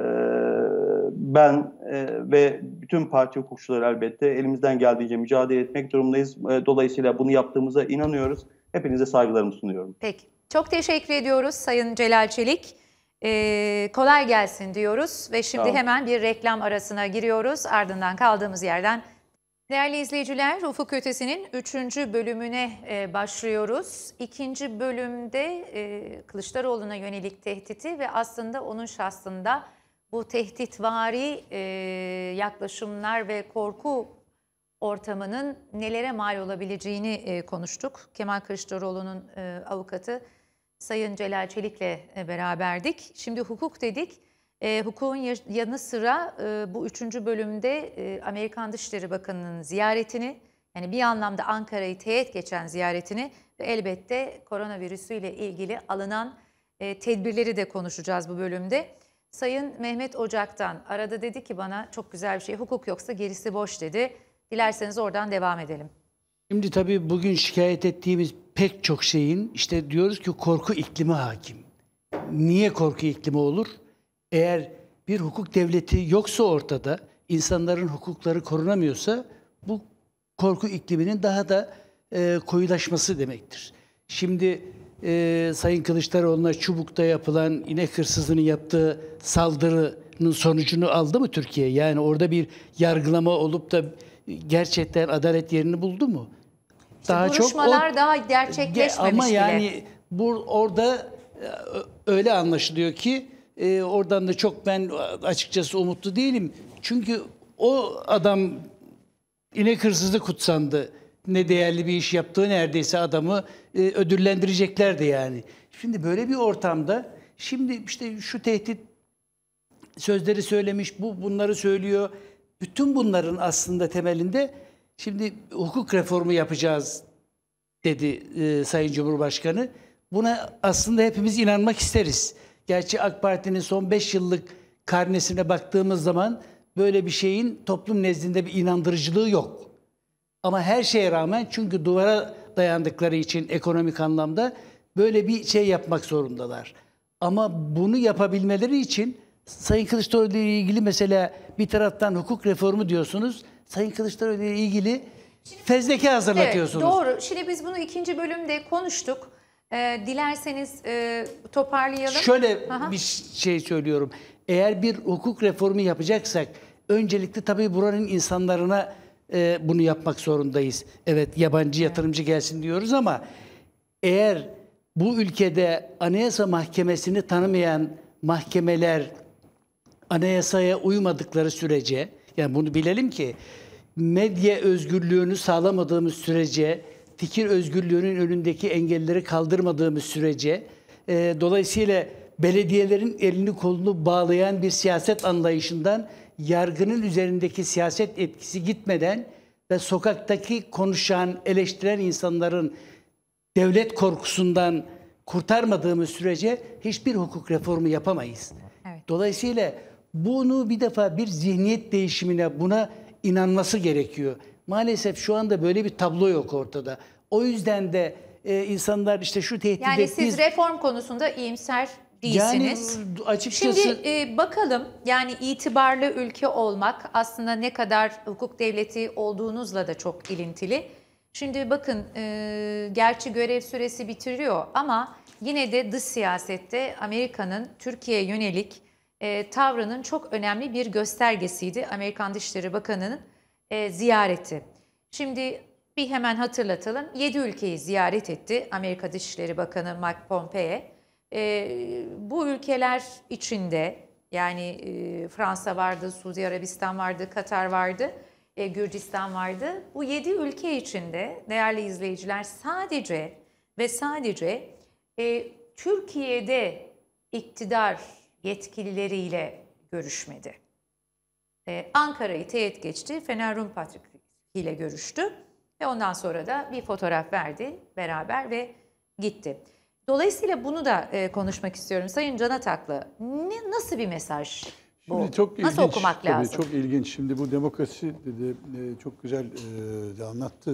ben e, ve bütün parti hukukçuları elbette elimizden geldiğince mücadele etmek durumundayız. E, dolayısıyla bunu yaptığımıza inanıyoruz. Hepinize saygılarımı sunuyorum. Peki. Çok teşekkür ediyoruz Sayın Celal Çelik. Ee, kolay gelsin diyoruz ve şimdi Tamam. hemen bir reklam arasına giriyoruz. Ardından kaldığımız yerden. Değerli izleyiciler, Ufuk Ötesi'nin üçüncü bölümüne e, başlıyoruz. İkinci bölümde e, Kılıçdaroğlu'na yönelik tehditi ve aslında onun şahsında bu tehditvari e, yaklaşımlar ve korku ortamının nelere mal olabileceğini e, konuştuk. Kemal Kılıçdaroğlu'nun e, avukatı Sayın Celal Çelik'le e, beraberdik. Şimdi hukuk dedik. E, hukukun yanı sıra e, bu üçüncü bölümde e, Amerikan Dışişleri Bakanı'nın ziyaretini, yani bir anlamda Ankara'yı teğet geçen ziyaretini ve elbette koronavirüsüyle ilgili alınan e, tedbirleri de konuşacağız bu bölümde. Sayın Mehmet Ocak'tan arada dedi ki bana çok güzel bir şey, hukuk yoksa gerisi boş dedi. Dilerseniz oradan devam edelim. Şimdi tabii bugün şikayet ettiğimiz pek çok şeyin işte diyoruz ki korku iklimi hakim. Niye korku iklimi olur? Eğer bir hukuk devleti yoksa ortada, insanların hukukları korunamıyorsa bu korku ikliminin daha da e, koyulaşması demektir. Şimdi e, Sayın Kılıçdaroğlu'na Çubuk'ta yapılan inek hırsızının yaptığı saldırının sonucunu aldı mı Türkiye? Yani orada bir yargılama olup da gerçekten adalet yerini buldu mu? Daha duruşmalar çok o, daha gerçekleşmemiş ama bile. yani bu orada öyle anlaşılıyor ki e, oradan da çok ben açıkçası umutlu değilim. Çünkü o adam inek hırsızı kutsandı. Ne değerli bir iş yaptığı neredeyse adamı e, ödüllendireceklerdi yani. Şimdi böyle bir ortamda şimdi işte şu tehdit sözleri söylemiş, bu bunları söylüyor. Bütün bunların aslında temelinde şimdi hukuk reformu yapacağız dedi e, Sayın Cumhurbaşkanı. Buna aslında hepimiz inanmak isteriz. Gerçi AK Parti'nin son beş yıllık karnesine baktığımız zaman böyle bir şeyin toplum nezdinde bir inandırıcılığı yok. Ama her şeye rağmen çünkü duvara dayandıkları için ekonomik anlamda böyle bir şey yapmak zorundalar. Ama bunu yapabilmeleri için Sayın Kılıçdaroğlu ile ilgili mesela bir taraftan hukuk reformu diyorsunuz. Sayın Kılıçdaroğlu ile ilgili fezleke hazırlatıyorsunuz. Evet, doğru. Şimdi biz bunu ikinci bölümde konuştuk. Ee, dilerseniz e, toparlayalım. Şöyle Aha. bir şey söylüyorum. Eğer bir hukuk reformu yapacaksak öncelikle tabii buranın insanlarına e, bunu yapmak zorundayız. Evet, yabancı yatırımcı gelsin diyoruz ama eğer bu ülkede Anayasa Mahkemesi'ni tanımayan mahkemeler anayasaya uymadıkları sürece, yani bunu bilelim ki medya özgürlüğünü sağlamadığımız sürece, fikir özgürlüğünün önündeki engelleri kaldırmadığımız sürece, e, dolayısıyla belediyelerin elini kolunu bağlayan bir siyaset anlayışından yargının üzerindeki siyaset etkisi gitmeden ve sokaktaki konuşan, eleştiren insanların devlet korkusundan kurtarmadığımız sürece hiçbir hukuk reformu yapamayız. Evet. Dolayısıyla bunu bir defa bir zihniyet değişimine, buna inanması gerekiyor. Maalesef şu anda böyle bir tablo yok ortada. O yüzden de e, insanlar işte şu tehdit Yani ettiği... siz reform konusunda iyimser değilsiniz. Yani açıkçası... Şimdi e, bakalım, yani itibarlı ülke olmak aslında ne kadar hukuk devleti olduğunuzla da çok ilintili. Şimdi bakın, e, gerçi görev süresi bitiriyor ama yine de dış siyasette Amerika'nın Türkiye'ye yönelik e, tavrının çok önemli bir göstergesiydi Amerikan Dışişleri Bakanı'nın e, ziyareti. Şimdi bir hemen hatırlatalım. yedi ülkeyi ziyaret etti Amerika Dışişleri Bakanı Mike Pompeo. E, bu ülkeler içinde yani e, Fransa vardı, Suudi Arabistan vardı, Katar vardı, e, Gürcistan vardı. Bu yedi ülke içinde değerli izleyiciler sadece ve sadece e, Türkiye'de iktidar yetkilileriyle görüşmedi. Ee, Ankara'yı teğet geçti, Fener Rum Patriarkı ile görüştü ve ondan sonra da bir fotoğraf verdi beraber ve gitti. Dolayısıyla bunu da e, konuşmak istiyorum. Sayın Can Ataklı, ne, nasıl bir mesaj bu? Şimdi çok nasıl ilginç, okumak tabii lazım? Çok ilginç. Şimdi bu demokrasi dedi e, çok güzel e, de anlattı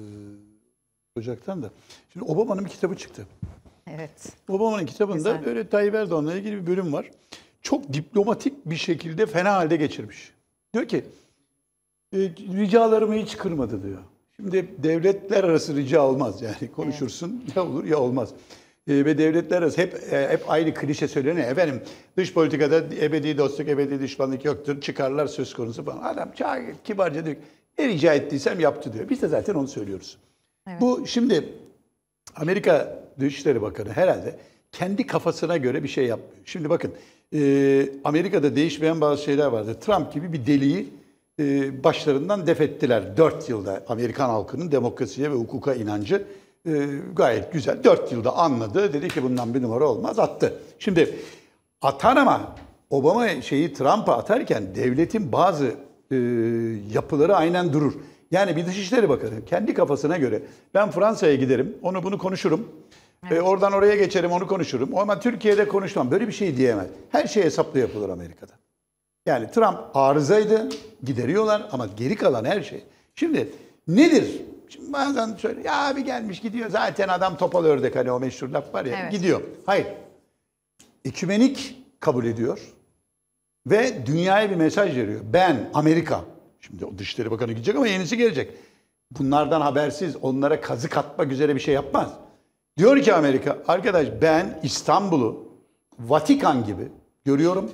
e, Ocak'tan da. Şimdi Obama'nın bir kitabı çıktı. Evet. Obama'nın kitabında Güzel. böyle Tayyip Erdoğan'la ilgili bir bölüm var. Çok diplomatik bir şekilde fena halde geçirmiş. Diyor ki e, ricalarımı hiç kırmadı diyor. Şimdi devletler arası rica olmaz yani konuşursun evet. Ya olur ya olmaz. E, ve devletler arası hep e, hep aynı klişe söyleniyor. Efendim dış politikada ebedi dostluk, ebedi düşmanlık yoktur. Çıkarlar söz konusu falan. Adam çağ kibarca diyor ne rica ettiysem yaptı diyor. Biz de zaten onu söylüyoruz. Evet. Bu şimdi Amerika Dışişleri Bakanı herhalde kendi kafasına göre bir şey yapmıyor. Şimdi bakın e, Amerika'da değişmeyen bazı şeyler vardı. Trump gibi bir deliği e, başlarından def ettiler. Dört yılda Amerikan halkının demokrasiye ve hukuka inancı e, gayet güzel. Dört yılda anladı. Dedi ki bundan bir numara olmaz. Attı. Şimdi atar ama Obama şeyi Trump'a atarken devletin bazı e, yapıları aynen durur. Yani bir Dışişleri Bakanı kendi kafasına göre ben Fransa'ya giderim, onu bunu konuşurum. Evet. E, oradan oraya geçerim, onu konuşurum. Ama Türkiye'de konuşmam. Böyle bir şey diyemez. Her şey hesaplı yapılır Amerika'da. Yani Trump arızaydı, gideriyorlar ama geri kalan her şey. Şimdi nedir? Şimdi bazen söyle ya abi gelmiş gidiyor. Zaten adam topal ördek hani o meşhur laf var ya evet. Gidiyor. Hayır. Ekümenik kabul ediyor. Ve dünyaya bir mesaj veriyor. Ben Amerika. Şimdi o Dışişleri Bakanı gidecek ama yenisi gelecek. Bunlardan habersiz onlara kazık atmak üzere bir şey yapmaz. Diyor ki Amerika, arkadaş ben İstanbul'u Vatikan gibi görüyorum.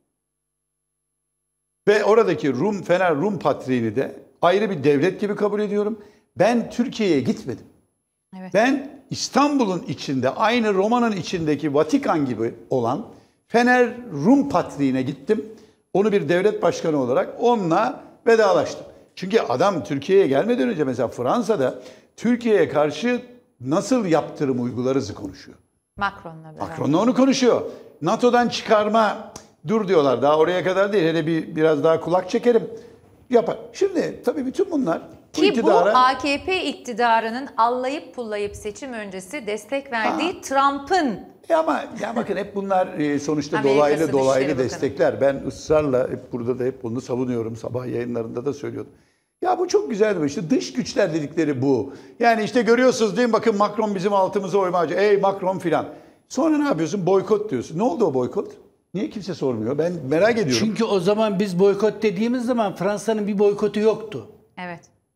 Ve oradaki Rum, Fener Rum Patriğini de ayrı bir devlet gibi kabul ediyorum. Ben Türkiye'ye gitmedim. Evet. Ben İstanbul'un içinde, aynı Roma'nın içindeki Vatikan gibi olan Fener Rum Patriğine gittim. Onu bir devlet başkanı olarak onunla vedalaştım. Çünkü adam Türkiye'ye gelmeden önce mesela Fransa'da Türkiye'ye karşı nasıl yaptırım uygularızı konuşuyor. Macron'la beraber. Macron'la onu konuşuyor. NATO'dan çıkarma dur diyorlar. Daha oraya kadar değil. Hele bir biraz daha kulak çekerim. Yapar. Şimdi tabii bütün bunlar ki bu, iktidara... bu A K P iktidarının allayıp pullayıp seçim öncesi destek verdiği Trump'ın. Ya ama ya bakın hep bunlar sonuçta Amerika'sı dolaylı dolaylı destekler. Ben ısrarla hep burada da hep bunu savunuyorum. Sabah yayınlarında da söylüyordum. Ya bu çok güzeldi. İşte dış güçler dedikleri bu. Yani işte görüyorsunuz değil mi? Bakın Macron bizim altımıza oymacı. Ey Macron filan. Sonra ne yapıyorsun? Boykot diyorsun. Ne oldu o boykot? Niye kimse sormuyor? Ben merak ediyorum. Çünkü o zaman biz boykot dediğimiz zaman Fransa'nın bir boykotu yoktu. Evet.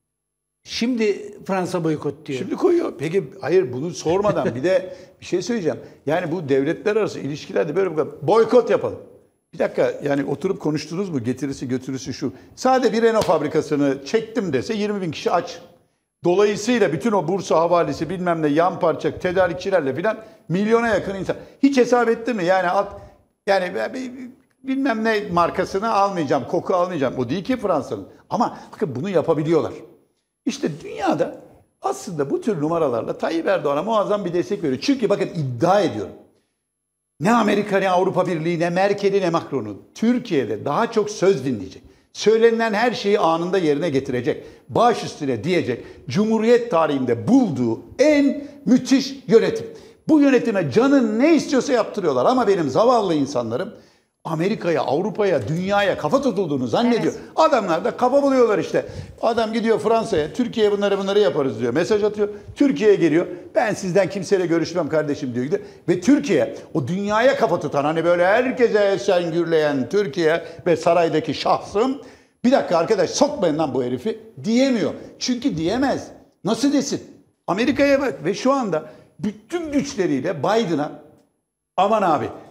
Şimdi Fransa boykot diyor. Şimdi koyuyor. Peki hayır bunu sormadan bir de bir şey söyleyeceğim. Yani bu devletler arası ilişkilerde böyle bir boykot yapalım. Bir dakika yani oturup konuştunuz mu? Getirisi götürüsü şu. Sadece bir Renault fabrikasını çektim dese yirmi bin kişi aç. Dolayısıyla bütün o Bursa havalisi bilmem ne yan parça tedarikçilerle filan milyona yakın insan. Hiç hesap etti mi? Yani alt, yani bilmem ne markasını almayacağım, koku almayacağım. O değil ki Fransa'nın. Ama bakın bunu yapabiliyorlar. İşte dünyada aslında bu tür numaralarla Tayyip Erdoğan'a muazzam bir destek veriyor. Çünkü bakın iddia ediyorum. Ne Amerika, ne Avrupa Birliği, ne Merkel'i, ne Macron'u Türkiye'de daha çok söz dinleyecek. Söylenen her şeyi anında yerine getirecek. Baş üstüne diyecek. Cumhuriyet tarihinde bulduğu en müthiş yönetim. Bu yönetime canın ne istiyorsa yaptırıyorlar. Ama benim zavallı insanlarım Amerika'ya, Avrupa'ya, dünyaya kafa tutulduğunu zannediyor. Evet. Adamlar da kafa buluyorlar işte. Adam gidiyor Fransa'ya, Türkiye'ye bunları bunları yaparız diyor. Mesaj atıyor. Türkiye'ye geliyor. Ben sizden kimseyle görüşmem kardeşim diyor. Ve Türkiye, o dünyaya kafa tutan, hani böyle herkese esen gürleyen Türkiye ve saraydaki şahsım, bir dakika arkadaş sokmayın lan bu herifi diyemiyor. Çünkü diyemez. Nasıl desin? Amerika'ya bak ve şu anda bütün güçleriyle Biden'a aman abi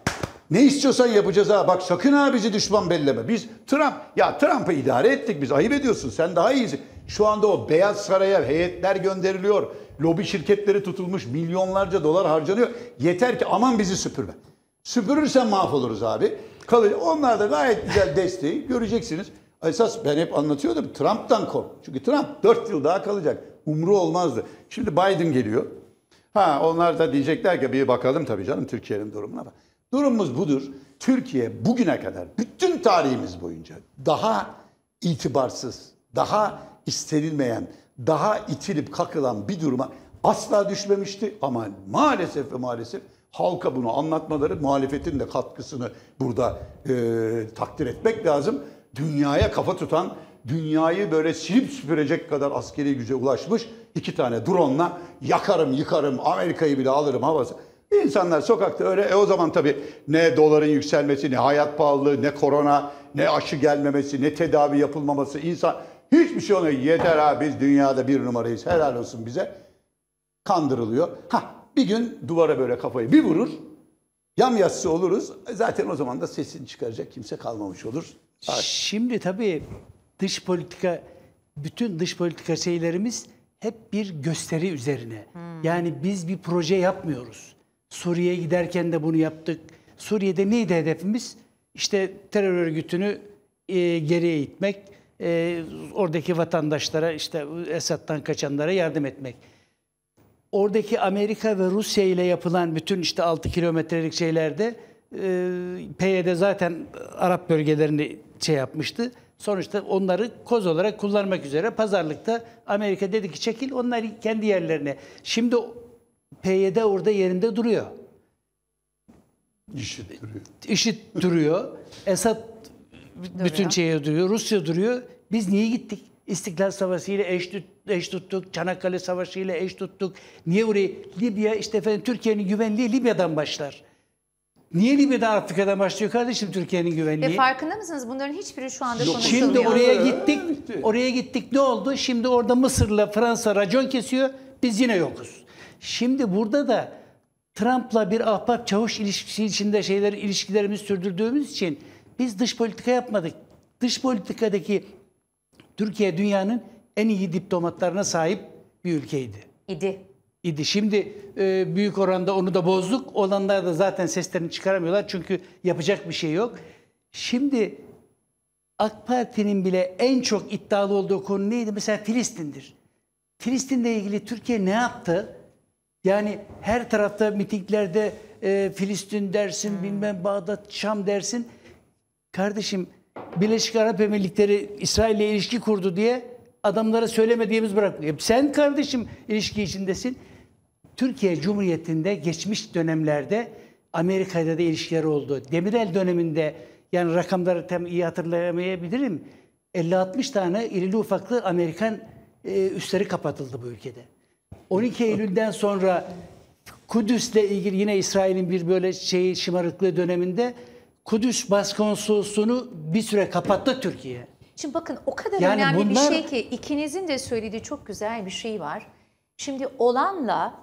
Ne istiyorsan yapacağız ha. Bak sakın ha bizi düşman belleme. Biz Trump, ya Trump'ı idare ettik biz. Ayıp ediyorsun. Sen daha iyisin. Şu anda o Beyaz Saray'a heyetler gönderiliyor. Lobi şirketleri tutulmuş. Milyonlarca dolar harcanıyor. Yeter ki aman bizi süpürme. Süpürürsen mahvoluruz abi. Kalıcı. Onlar da gayet güzel desteği göreceksiniz. Esas ben hep anlatıyordum. Trump'tan kork. Çünkü Trump dört yıl daha kalacak. Umru olmazdı. Şimdi Biden geliyor. Ha onlar da diyecekler ki bir bakalım tabii canım Türkiye'nin durumuna. Durumumuz budur. Türkiye bugüne kadar bütün tarihimiz boyunca daha itibarsız, daha istenilmeyen, daha itilip kakılan bir duruma asla düşmemişti. Ama maalesef ve maalesef halka bunu anlatmaları, muhalefetin de katkısını burada e, takdir etmek lazım. Dünyaya kafa tutan, dünyayı böyle silip süpürecek kadar askeri güce ulaşmış iki tane drone'la yakarım, yıkarım, Amerika'yı bile alırım havası. İnsanlar sokakta öyle. E o zaman tabii ne doların yükselmesi, ne hayat pahalılığı, ne korona, ne aşı gelmemesi, ne tedavi yapılmaması. İnsan hiçbir şey olmuyor. Yeter ha biz dünyada bir numarayız. Helal olsun bize. Kandırılıyor. Ha bir gün duvara böyle kafayı bir vurur. Yamyassı oluruz. Zaten o zaman da sesini çıkaracak kimse kalmamış olur. Şimdi tabii dış politika, bütün dış politika şeylerimiz hep bir gösteri üzerine. Hmm. Yani biz bir proje yapmıyoruz. Suriye'ye giderken de bunu yaptık. Suriye'de neydi hedefimiz? İşte terör örgütünü e, geriye itmek, e, oradaki vatandaşlara, işte Esad'dan kaçanlara yardım etmek. Oradaki Amerika ve Rusya ile yapılan bütün işte altı kilometrelik şeylerde e, P Y D zaten Arap bölgelerini şey yapmıştı. Sonuçta onları koz olarak kullanmak üzere pazarlıkta Amerika dedi ki çekil onlar kendi yerlerine. Şimdi P Y D orada yerinde duruyor. İşit duruyor. İşit duruyor. Esad bütün şeye duruyor. Rusya duruyor. Biz niye gittik? İstiklal Savaşı ile eş, tut, eş tuttuk. Çanakkale Savaşı ile eş tuttuk. Niye oraya? Libya işte efendim Türkiye'nin güvenliği Libya'dan başlar. Niye Libya'dan Afrika'dan başlıyor kardeşim Türkiye'nin güvenliği? Ve farkında mısınız? Bunların hiçbiri şu anda konuşulmuyor. Şimdi oraya gittik. Oraya gittik ne oldu? Şimdi orada Mısır'la Fransa racon kesiyor. Biz yine yokuz. Şimdi burada da Trump'la bir ahbap çavuş ilişkisi içinde şeyleri ilişkilerimizi sürdürdüğümüz için biz dış politika yapmadık. Dış politikadaki Türkiye dünyanın en iyi diplomatlarına sahip bir ülkeydi. İdi. İdi. Şimdi e, büyük oranda onu da bozduk. Olanlar da zaten seslerini çıkaramıyorlar çünkü yapacak bir şey yok. Şimdi AK Parti'nin bile en çok iddialı olduğu konu neydi? Mesela Filistin'dir. Filistin'le ilgili Türkiye ne yaptı? Yani her tarafta mitinglerde e, Filistin dersin, hmm. bilmem Bağdat, Şam dersin. Kardeşim Birleşik Arap Emirlikleri İsrail'le ilişki kurdu diye adamlara söylemediğimiz bırakmıyor. Sen kardeşim ilişki içindesin. Türkiye Cumhuriyeti'nde geçmiş dönemlerde Amerika'da da ilişkiler oldu. Demirel döneminde yani rakamları tam iyi hatırlayamayabilirim. elli altmış tane irili ufaklı Amerikan e, üsleri kapatıldı bu ülkede. on iki Eylül'den sonra Kudüs'le ilgili yine İsrail'in bir böyle şeyi şımarıklığı döneminde Kudüs Başkonsolosluğunu bir süre kapattı Türkiye. Şimdi bakın o kadar yani önemli bunlar... bir şey ki ikinizin de söylediği çok güzel bir şey var. Şimdi olanla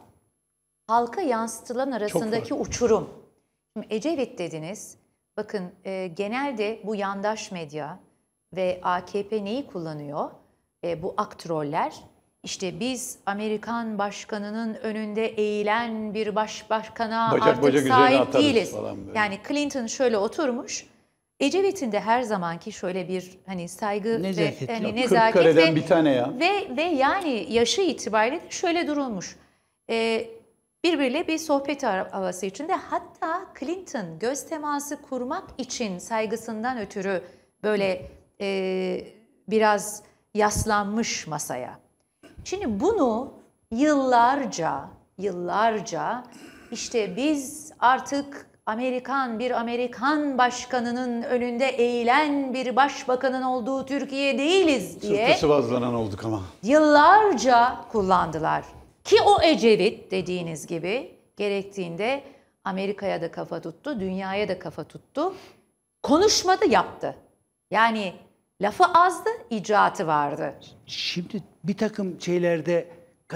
halka yansıtılan arasındaki uçurum. Şimdi Ecevit dediniz. Bakın e, genelde bu yandaş medya ve A K P neyi kullanıyor? E, bu aktroller. İşte biz Amerikan başkanının önünde eğilen bir başbakana bacak, artık bacak sahip değiliz. Yani Clinton şöyle oturmuş. Ecevit'in de her zamanki şöyle bir hani saygı nezaket, ve hani nezaket ve, bir tane ya. ve ve yani yaşı itibariyle şöyle durulmuş. Ee, birbiriyle bir sohbet havası içinde, hatta Clinton göz teması kurmak için saygısından ötürü böyle e, biraz yaslanmış masaya. Şimdi bunu yıllarca yıllarca işte biz artık Amerikan bir Amerikan başkanının önünde eğilen bir başbakanın olduğu Türkiye değiliz diye sırtı sıvazlanan olduk ama. Yıllarca kullandılar. Ki o Ecevit dediğiniz gibi gerektiğinde Amerika'ya da kafa tuttu, dünyaya da kafa tuttu. Konuşmadı, yaptı. Yani lafı azdı, icraatı vardı. Şimdi bir takım şeylerde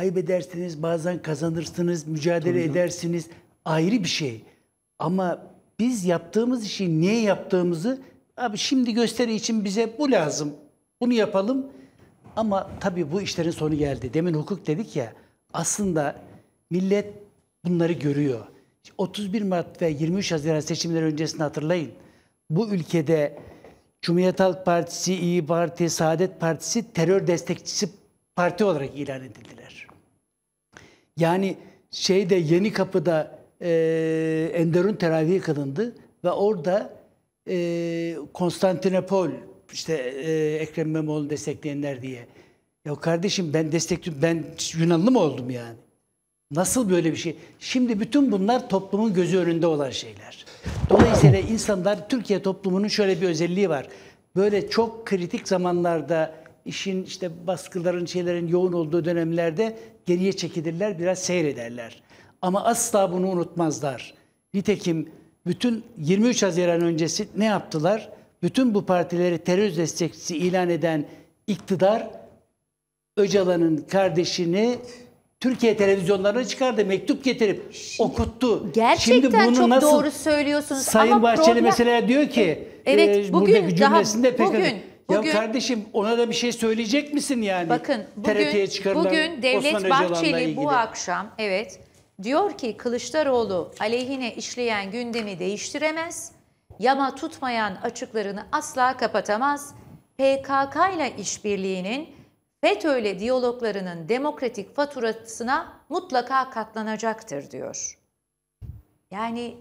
kaybedersiniz, bazen kazanırsınız, mücadele Tabii edersiniz. Ayrı bir şey. Ama Biz yaptığımız işi niye yaptığımızı, abi şimdi gösteri için bize bu lazım, bunu yapalım. Ama tabii bu işlerin sonu geldi. Demin hukuk dedik ya, aslında millet bunları görüyor. otuz bir Mart ve yirmi üç Haziran seçimleri öncesini hatırlayın. Bu ülkede Cumhuriyet Halk Partisi, İyi Parti, Saadet Partisi terör destekçisi parti olarak ilan edildiler. Yani şeyde Yenikapı'da e, Enderun teravihi kılındı ve orada e, Konstantinopol, işte e, Ekrem İmamoğlu'nu destekleyenler diye. Ya kardeşim ben destekliyorum, ben Yunanlı mı oldum yani? Nasıl böyle bir şey? Şimdi bütün bunlar toplumun gözü önünde olan şeyler. Dolayısıyla insanlar, Türkiye toplumunun şöyle bir özelliği var. Böyle çok kritik zamanlarda, işin işte baskıların, şeylerin yoğun olduğu dönemlerde geriye çekilirler, biraz seyrederler. Ama asla bunu unutmazlar. Nitekim bütün yirmi üç Haziran öncesi ne yaptılar? Bütün bu partileri terör destekçisi ilan eden iktidar, Öcalan'ın kardeşini Türkiye televizyonlarına çıkardı, mektup getirip okuttu. Gerçekten Şimdi bunu çok nasıl, doğru söylüyorsunuz. Sayın ama Bahçeli problem... mesela diyor ki, Evet, e, bugün buradaki daha- cümlesinde pek bugün- ya bugün- kardeşim ona da bir şey söyleyecek misin yani? Bakın T R T'ye bugün, çıkarılan bugün Devlet Osman Öcalan'la Bahçeli ilgili. bu akşam evet diyor ki Kılıçdaroğlu aleyhine işleyen gündemi değiştiremez, yama tutmayan açıklarını asla kapatamaz, P K K ile işbirliğinin FETÖ'yle diyaloglarının demokratik faturasına mutlaka katlanacaktır diyor. Yani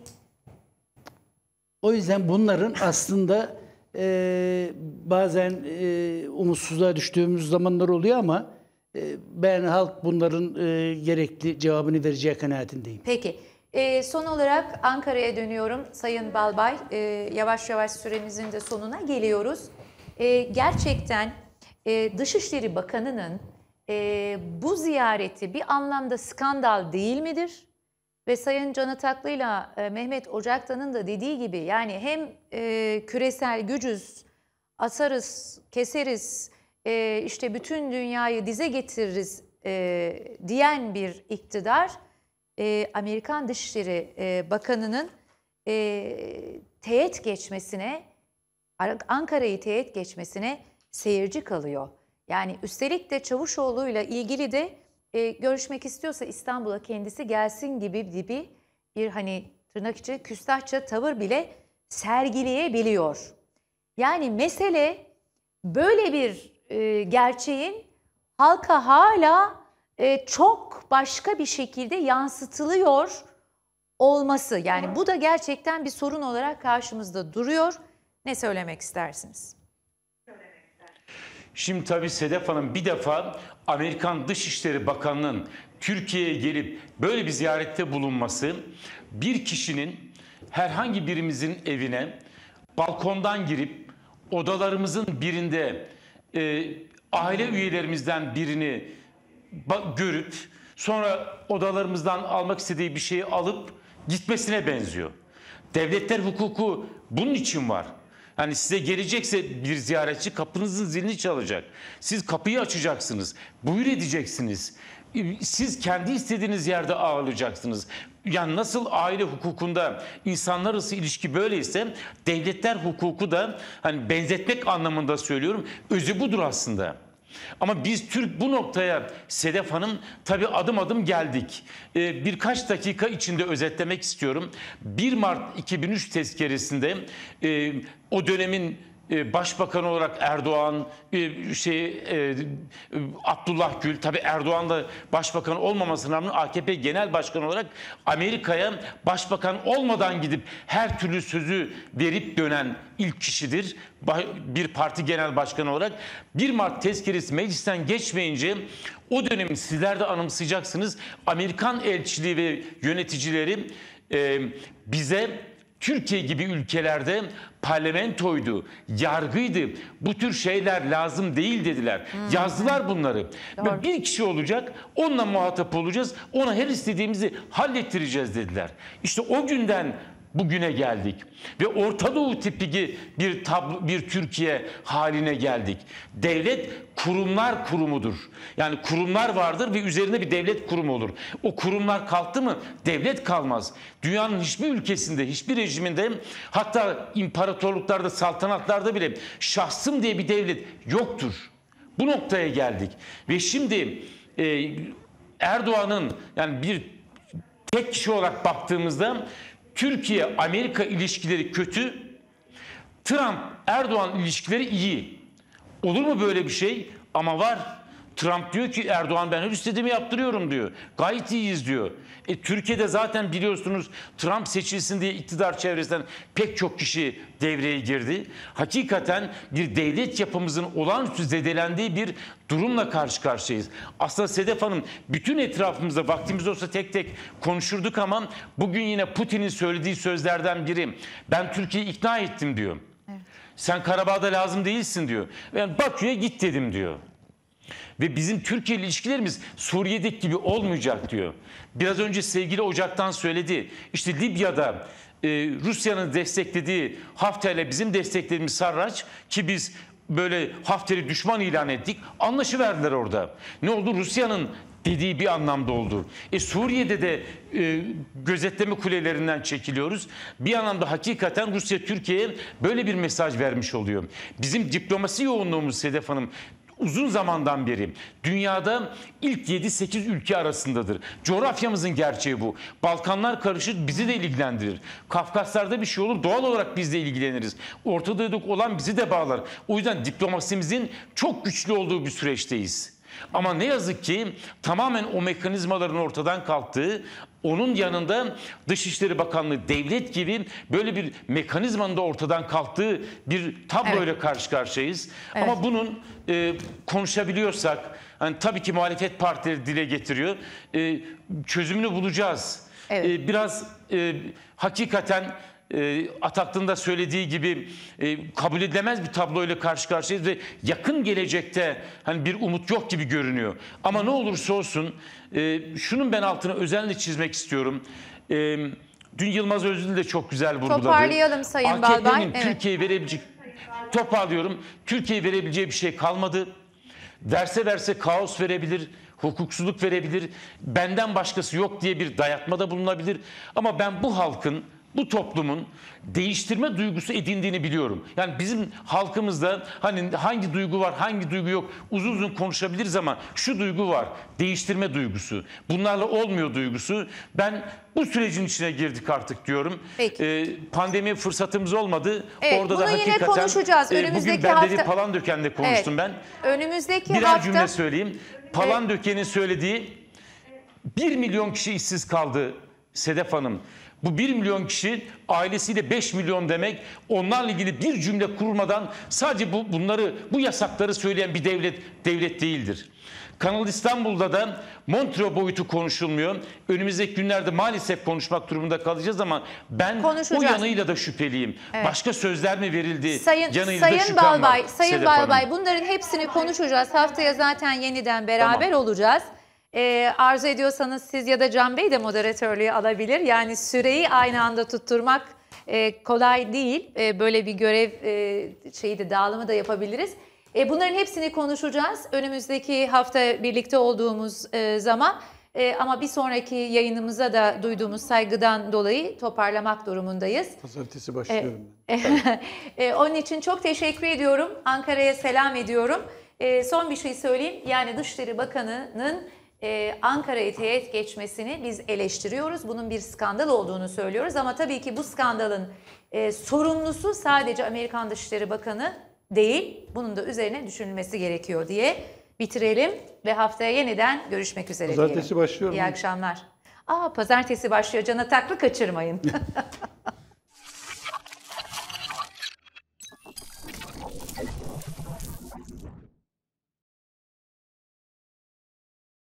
O yüzden bunların aslında e, bazen e, umutsuzluğa düştüğümüz zamanlar oluyor ama e, ben halk bunların e, gerekli cevabını vereceği kanaatindeyim. peki. Ee, son olarak Ankara'ya dönüyorum. Sayın Balbay, e, yavaş yavaş süremizin de sonuna geliyoruz. E, gerçekten e, Dışişleri Bakanı'nın e, bu ziyareti bir anlamda skandal değil midir? Ve Sayın Can Ataklı'yla e, Mehmet Ocaktan'ın da dediği gibi yani hem e, küresel gücüz, asarız, keseriz, e, işte bütün dünyayı dize getiririz e, diyen bir iktidar, e, Amerikan Dışişleri e, Bakanı'nın e, teğet geçmesine, Ankara'yı teğet geçmesine seyirci kalıyor. Yani üstelik de Çavuşoğlu'yla ilgili de e, görüşmek istiyorsa İstanbul'a kendisi gelsin gibi gibi bir hani tırnak içi küstahça tavır bile sergileyebiliyor. Yani mesele böyle bir e, gerçeğin halka hala e, çok başka bir şekilde yansıtılıyor olması. Yani bu da gerçekten bir sorun olarak karşımızda duruyor. Ne söylemek istersiniz? Şimdi tabii Sedef Hanım, bir defa Amerikan Dışişleri Bakanı'nın Türkiye'ye gelip böyle bir ziyarette bulunması, bir kişinin herhangi birimizin evine balkondan girip odalarımızın birinde e, aile üyelerimizden birini görüp sonra odalarımızdan almak istediği bir şeyi alıp gitmesine benziyor. Devletler hukuku bunun için var. Yani size gelecekse bir ziyaretçi kapınızın zilini çalacak. Siz kapıyı açacaksınız. Buyur edeceksiniz. Siz kendi istediğiniz yerde ağırlayacaksınız. Yani nasıl aile hukukunda insanlar arası ilişki böyleyse devletler hukuku da hani benzetmek anlamında söylüyorum. Özü budur aslında. Ama biz Türk bu noktaya Sedef Hanım tabii adım adım geldik. Ee, birkaç dakika içinde özetlemek istiyorum. bir Mart iki bin üç tezkeresinde e, o dönemin e, başbakanı olarak Erdoğan, e, şey e, Abdullah Gül, tabii Erdoğan da başbakan olmamasına rağmen A K P Genel Başkanı olarak Amerika'ya başbakan olmadan gidip her türlü sözü verip dönen ilk kişidir. Bir parti genel başkanı olarak bir Mart tezkeresi meclisten geçmeyince o dönemi sizler de anımsayacaksınız. Amerikan elçiliği ve yöneticileri e, bize Türkiye gibi ülkelerde parlamentoydu, yargıydı. Bu tür şeyler lazım değil dediler. Hmm. Yazdılar bunları. Ve bir kişi olacak, onunla muhatap olacağız. Ona her istediğimizi hallettireceğiz dediler. İşte o günden bugüne geldik. Ve Orta Doğu tipi bir tablo, bir Türkiye haline geldik. Devlet kurumlar kurumudur. Yani kurumlar vardır ve üzerinde bir devlet kurumu olur. O kurumlar kalktı mı devlet kalmaz. Dünyanın hiçbir ülkesinde, hiçbir rejiminde, hatta imparatorluklarda, saltanatlarda bile şahsım diye bir devlet yoktur. Bu noktaya geldik. Ve şimdi e, Erdoğan'ın, yani bir tek kişi olarak baktığımızda Türkiye-Amerika ilişkileri kötü, Trump-Erdoğan ilişkileri iyi. Olur mu böyle bir şey? Ama var. Trump diyor ki Erdoğan ben her istediğimi yaptırıyorum diyor. Gayet iyiyiz diyor. E, Türkiye'de zaten biliyorsunuz Trump seçilsin diye iktidar çevresinden pek çok kişi devreye girdi. Hakikaten bir devlet yapımızın olağanüstü zedelendiği bir durumla karşı karşıyayız. Aslında Sedef Hanım, bütün etrafımızda vaktimiz olsa tek tek konuşurduk ama bugün yine Putin'in söylediği sözlerden biri. Ben Türkiye'yi ikna ettim diyor. Evet. Sen Karabağ'da lazım değilsin diyor. Ben Bakü'ye git dedim diyor. Ve bizim Türkiye ile ilişkilerimiz Suriye'deki gibi olmayacak diyor. Biraz önce sevgili Ocak'tan söyledi. İşte Libya'da e, Rusya'nın desteklediği Hafter'le bizim desteklediğimiz Sarraç, ki biz böyle Hafter'i düşman ilan ettik, anlaşıverdiler orada. Ne oldu? Rusya'nın dediği bir anlamda oldu. E Suriye'de de e, gözetleme kulelerinden çekiliyoruz. Bir anlamda hakikaten Rusya Türkiye'ye böyle bir mesaj vermiş oluyor. Bizim diplomasi yoğunluğumuz Sedef Hanım uzun zamandan beri dünyada ilk yedi sekiz ülke arasındadır. Coğrafyamızın gerçeği bu. Balkanlar karışır, bizi de ilgilendirir. Kafkaslar'da bir şey olur, doğal olarak biz de ilgileniriz. Orta Doğu'da olan bizi de bağlar. O yüzden diplomasimizin çok güçlü olduğu bir süreçteyiz. Ama ne yazık ki tamamen o mekanizmaların ortadan kalktığı, onun yanında Dışişleri Bakanlığı, devlet gibi böyle bir mekanizmanın da ortadan kalktığı bir tabloyla evet. karşı karşıyayız. Evet. Ama bunun e, konuşabiliyorsak, hani tabii ki muhalefet partileri dile getiriyor, e, çözümünü bulacağız. Evet. E, biraz e, hakikaten E, Ataklı'nın da söylediği gibi e, kabul edilemez bir tabloyla karşı karşıyayız ve yakın gelecekte hani bir umut yok gibi görünüyor. Ama ne olursa olsun e, şunun ben altını özellikle çizmek istiyorum. E, dün Yılmaz Özdil de çok güzel vurguladı. Toparlayalım Sayın Balbay. Evet. Türkiye'ye verebilecek, toparlıyorum, Türkiye'ye verebileceği bir şey kalmadı. Verse verse kaos verebilir, hukuksuzluk verebilir, benden başkası yok diye bir dayatmada bulunabilir. Ama ben bu halkın, bu toplumun değiştirme duygusu edindiğini biliyorum. Yani bizim halkımızda hani hangi duygu var, hangi duygu yok uzun uzun konuşabiliriz ama şu duygu var, değiştirme duygusu. Bunlarla olmuyor duygusu. Ben bu sürecin içine girdik artık diyorum. Ee, pandemi fırsatımız olmadı. Evet, orada bunu da yine hakikaten konuşacağız. Önümüzdeki bugün hafta... ben dedi Palandöken'de konuştum evet. ben. Önümüzdeki Birer hafta... cümle söyleyeyim. Palandöken'in söylediği bir milyon kişi işsiz kaldı Sedef Hanım. Bu bir milyon kişi ailesiyle beş milyon demek. Onlarla ilgili bir cümle kurmadan sadece bu, bunları, bu yasakları söyleyen bir devlet devlet değildir. Kanal İstanbul'da da Montreux boyutu konuşulmuyor. Önümüzdeki günlerde maalesef konuşmak durumunda kalacağız ama ben o yanıyla da şüpheliyim. Evet. Başka sözler mi verildi? Sayın, yanıyla Sayın da şüphem Balbay, var. Sayın Sedef Balbay, Hanım. bunların hepsini konuşacağız. Haftaya zaten yeniden beraber tamam. olacağız. Ee, arzu ediyorsanız siz ya da Can Bey de moderatörlüğü alabilir. Yani süreyi aynı anda tutturmak e, kolay değil. E, böyle bir görev e, şeyi de dağılımı da yapabiliriz. E, bunların hepsini konuşacağız. Önümüzdeki hafta birlikte olduğumuz e, zaman. E, ama bir sonraki yayınımıza da duyduğumuz saygıdan dolayı toparlamak durumundayız. Pazartesi başlıyorum. E, e, onun için çok teşekkür ediyorum. Ankara'ya selam ediyorum. E, son bir şey söyleyeyim. Yani Dışişleri Bakanı'nın Ee, Ankara'ya teğet geçmesini biz eleştiriyoruz. Bunun bir skandal olduğunu söylüyoruz ama tabii ki bu skandalın e, sorumlusu sadece Amerikan Dışişleri Bakanı değil. Bunun da üzerine düşünülmesi gerekiyor diye bitirelim ve haftaya yeniden görüşmek üzere diyelim. Pazartesi başlıyor mu? İyi akşamlar. Aa, pazartesi başlıyor. Can Ataklı kaçırmayın.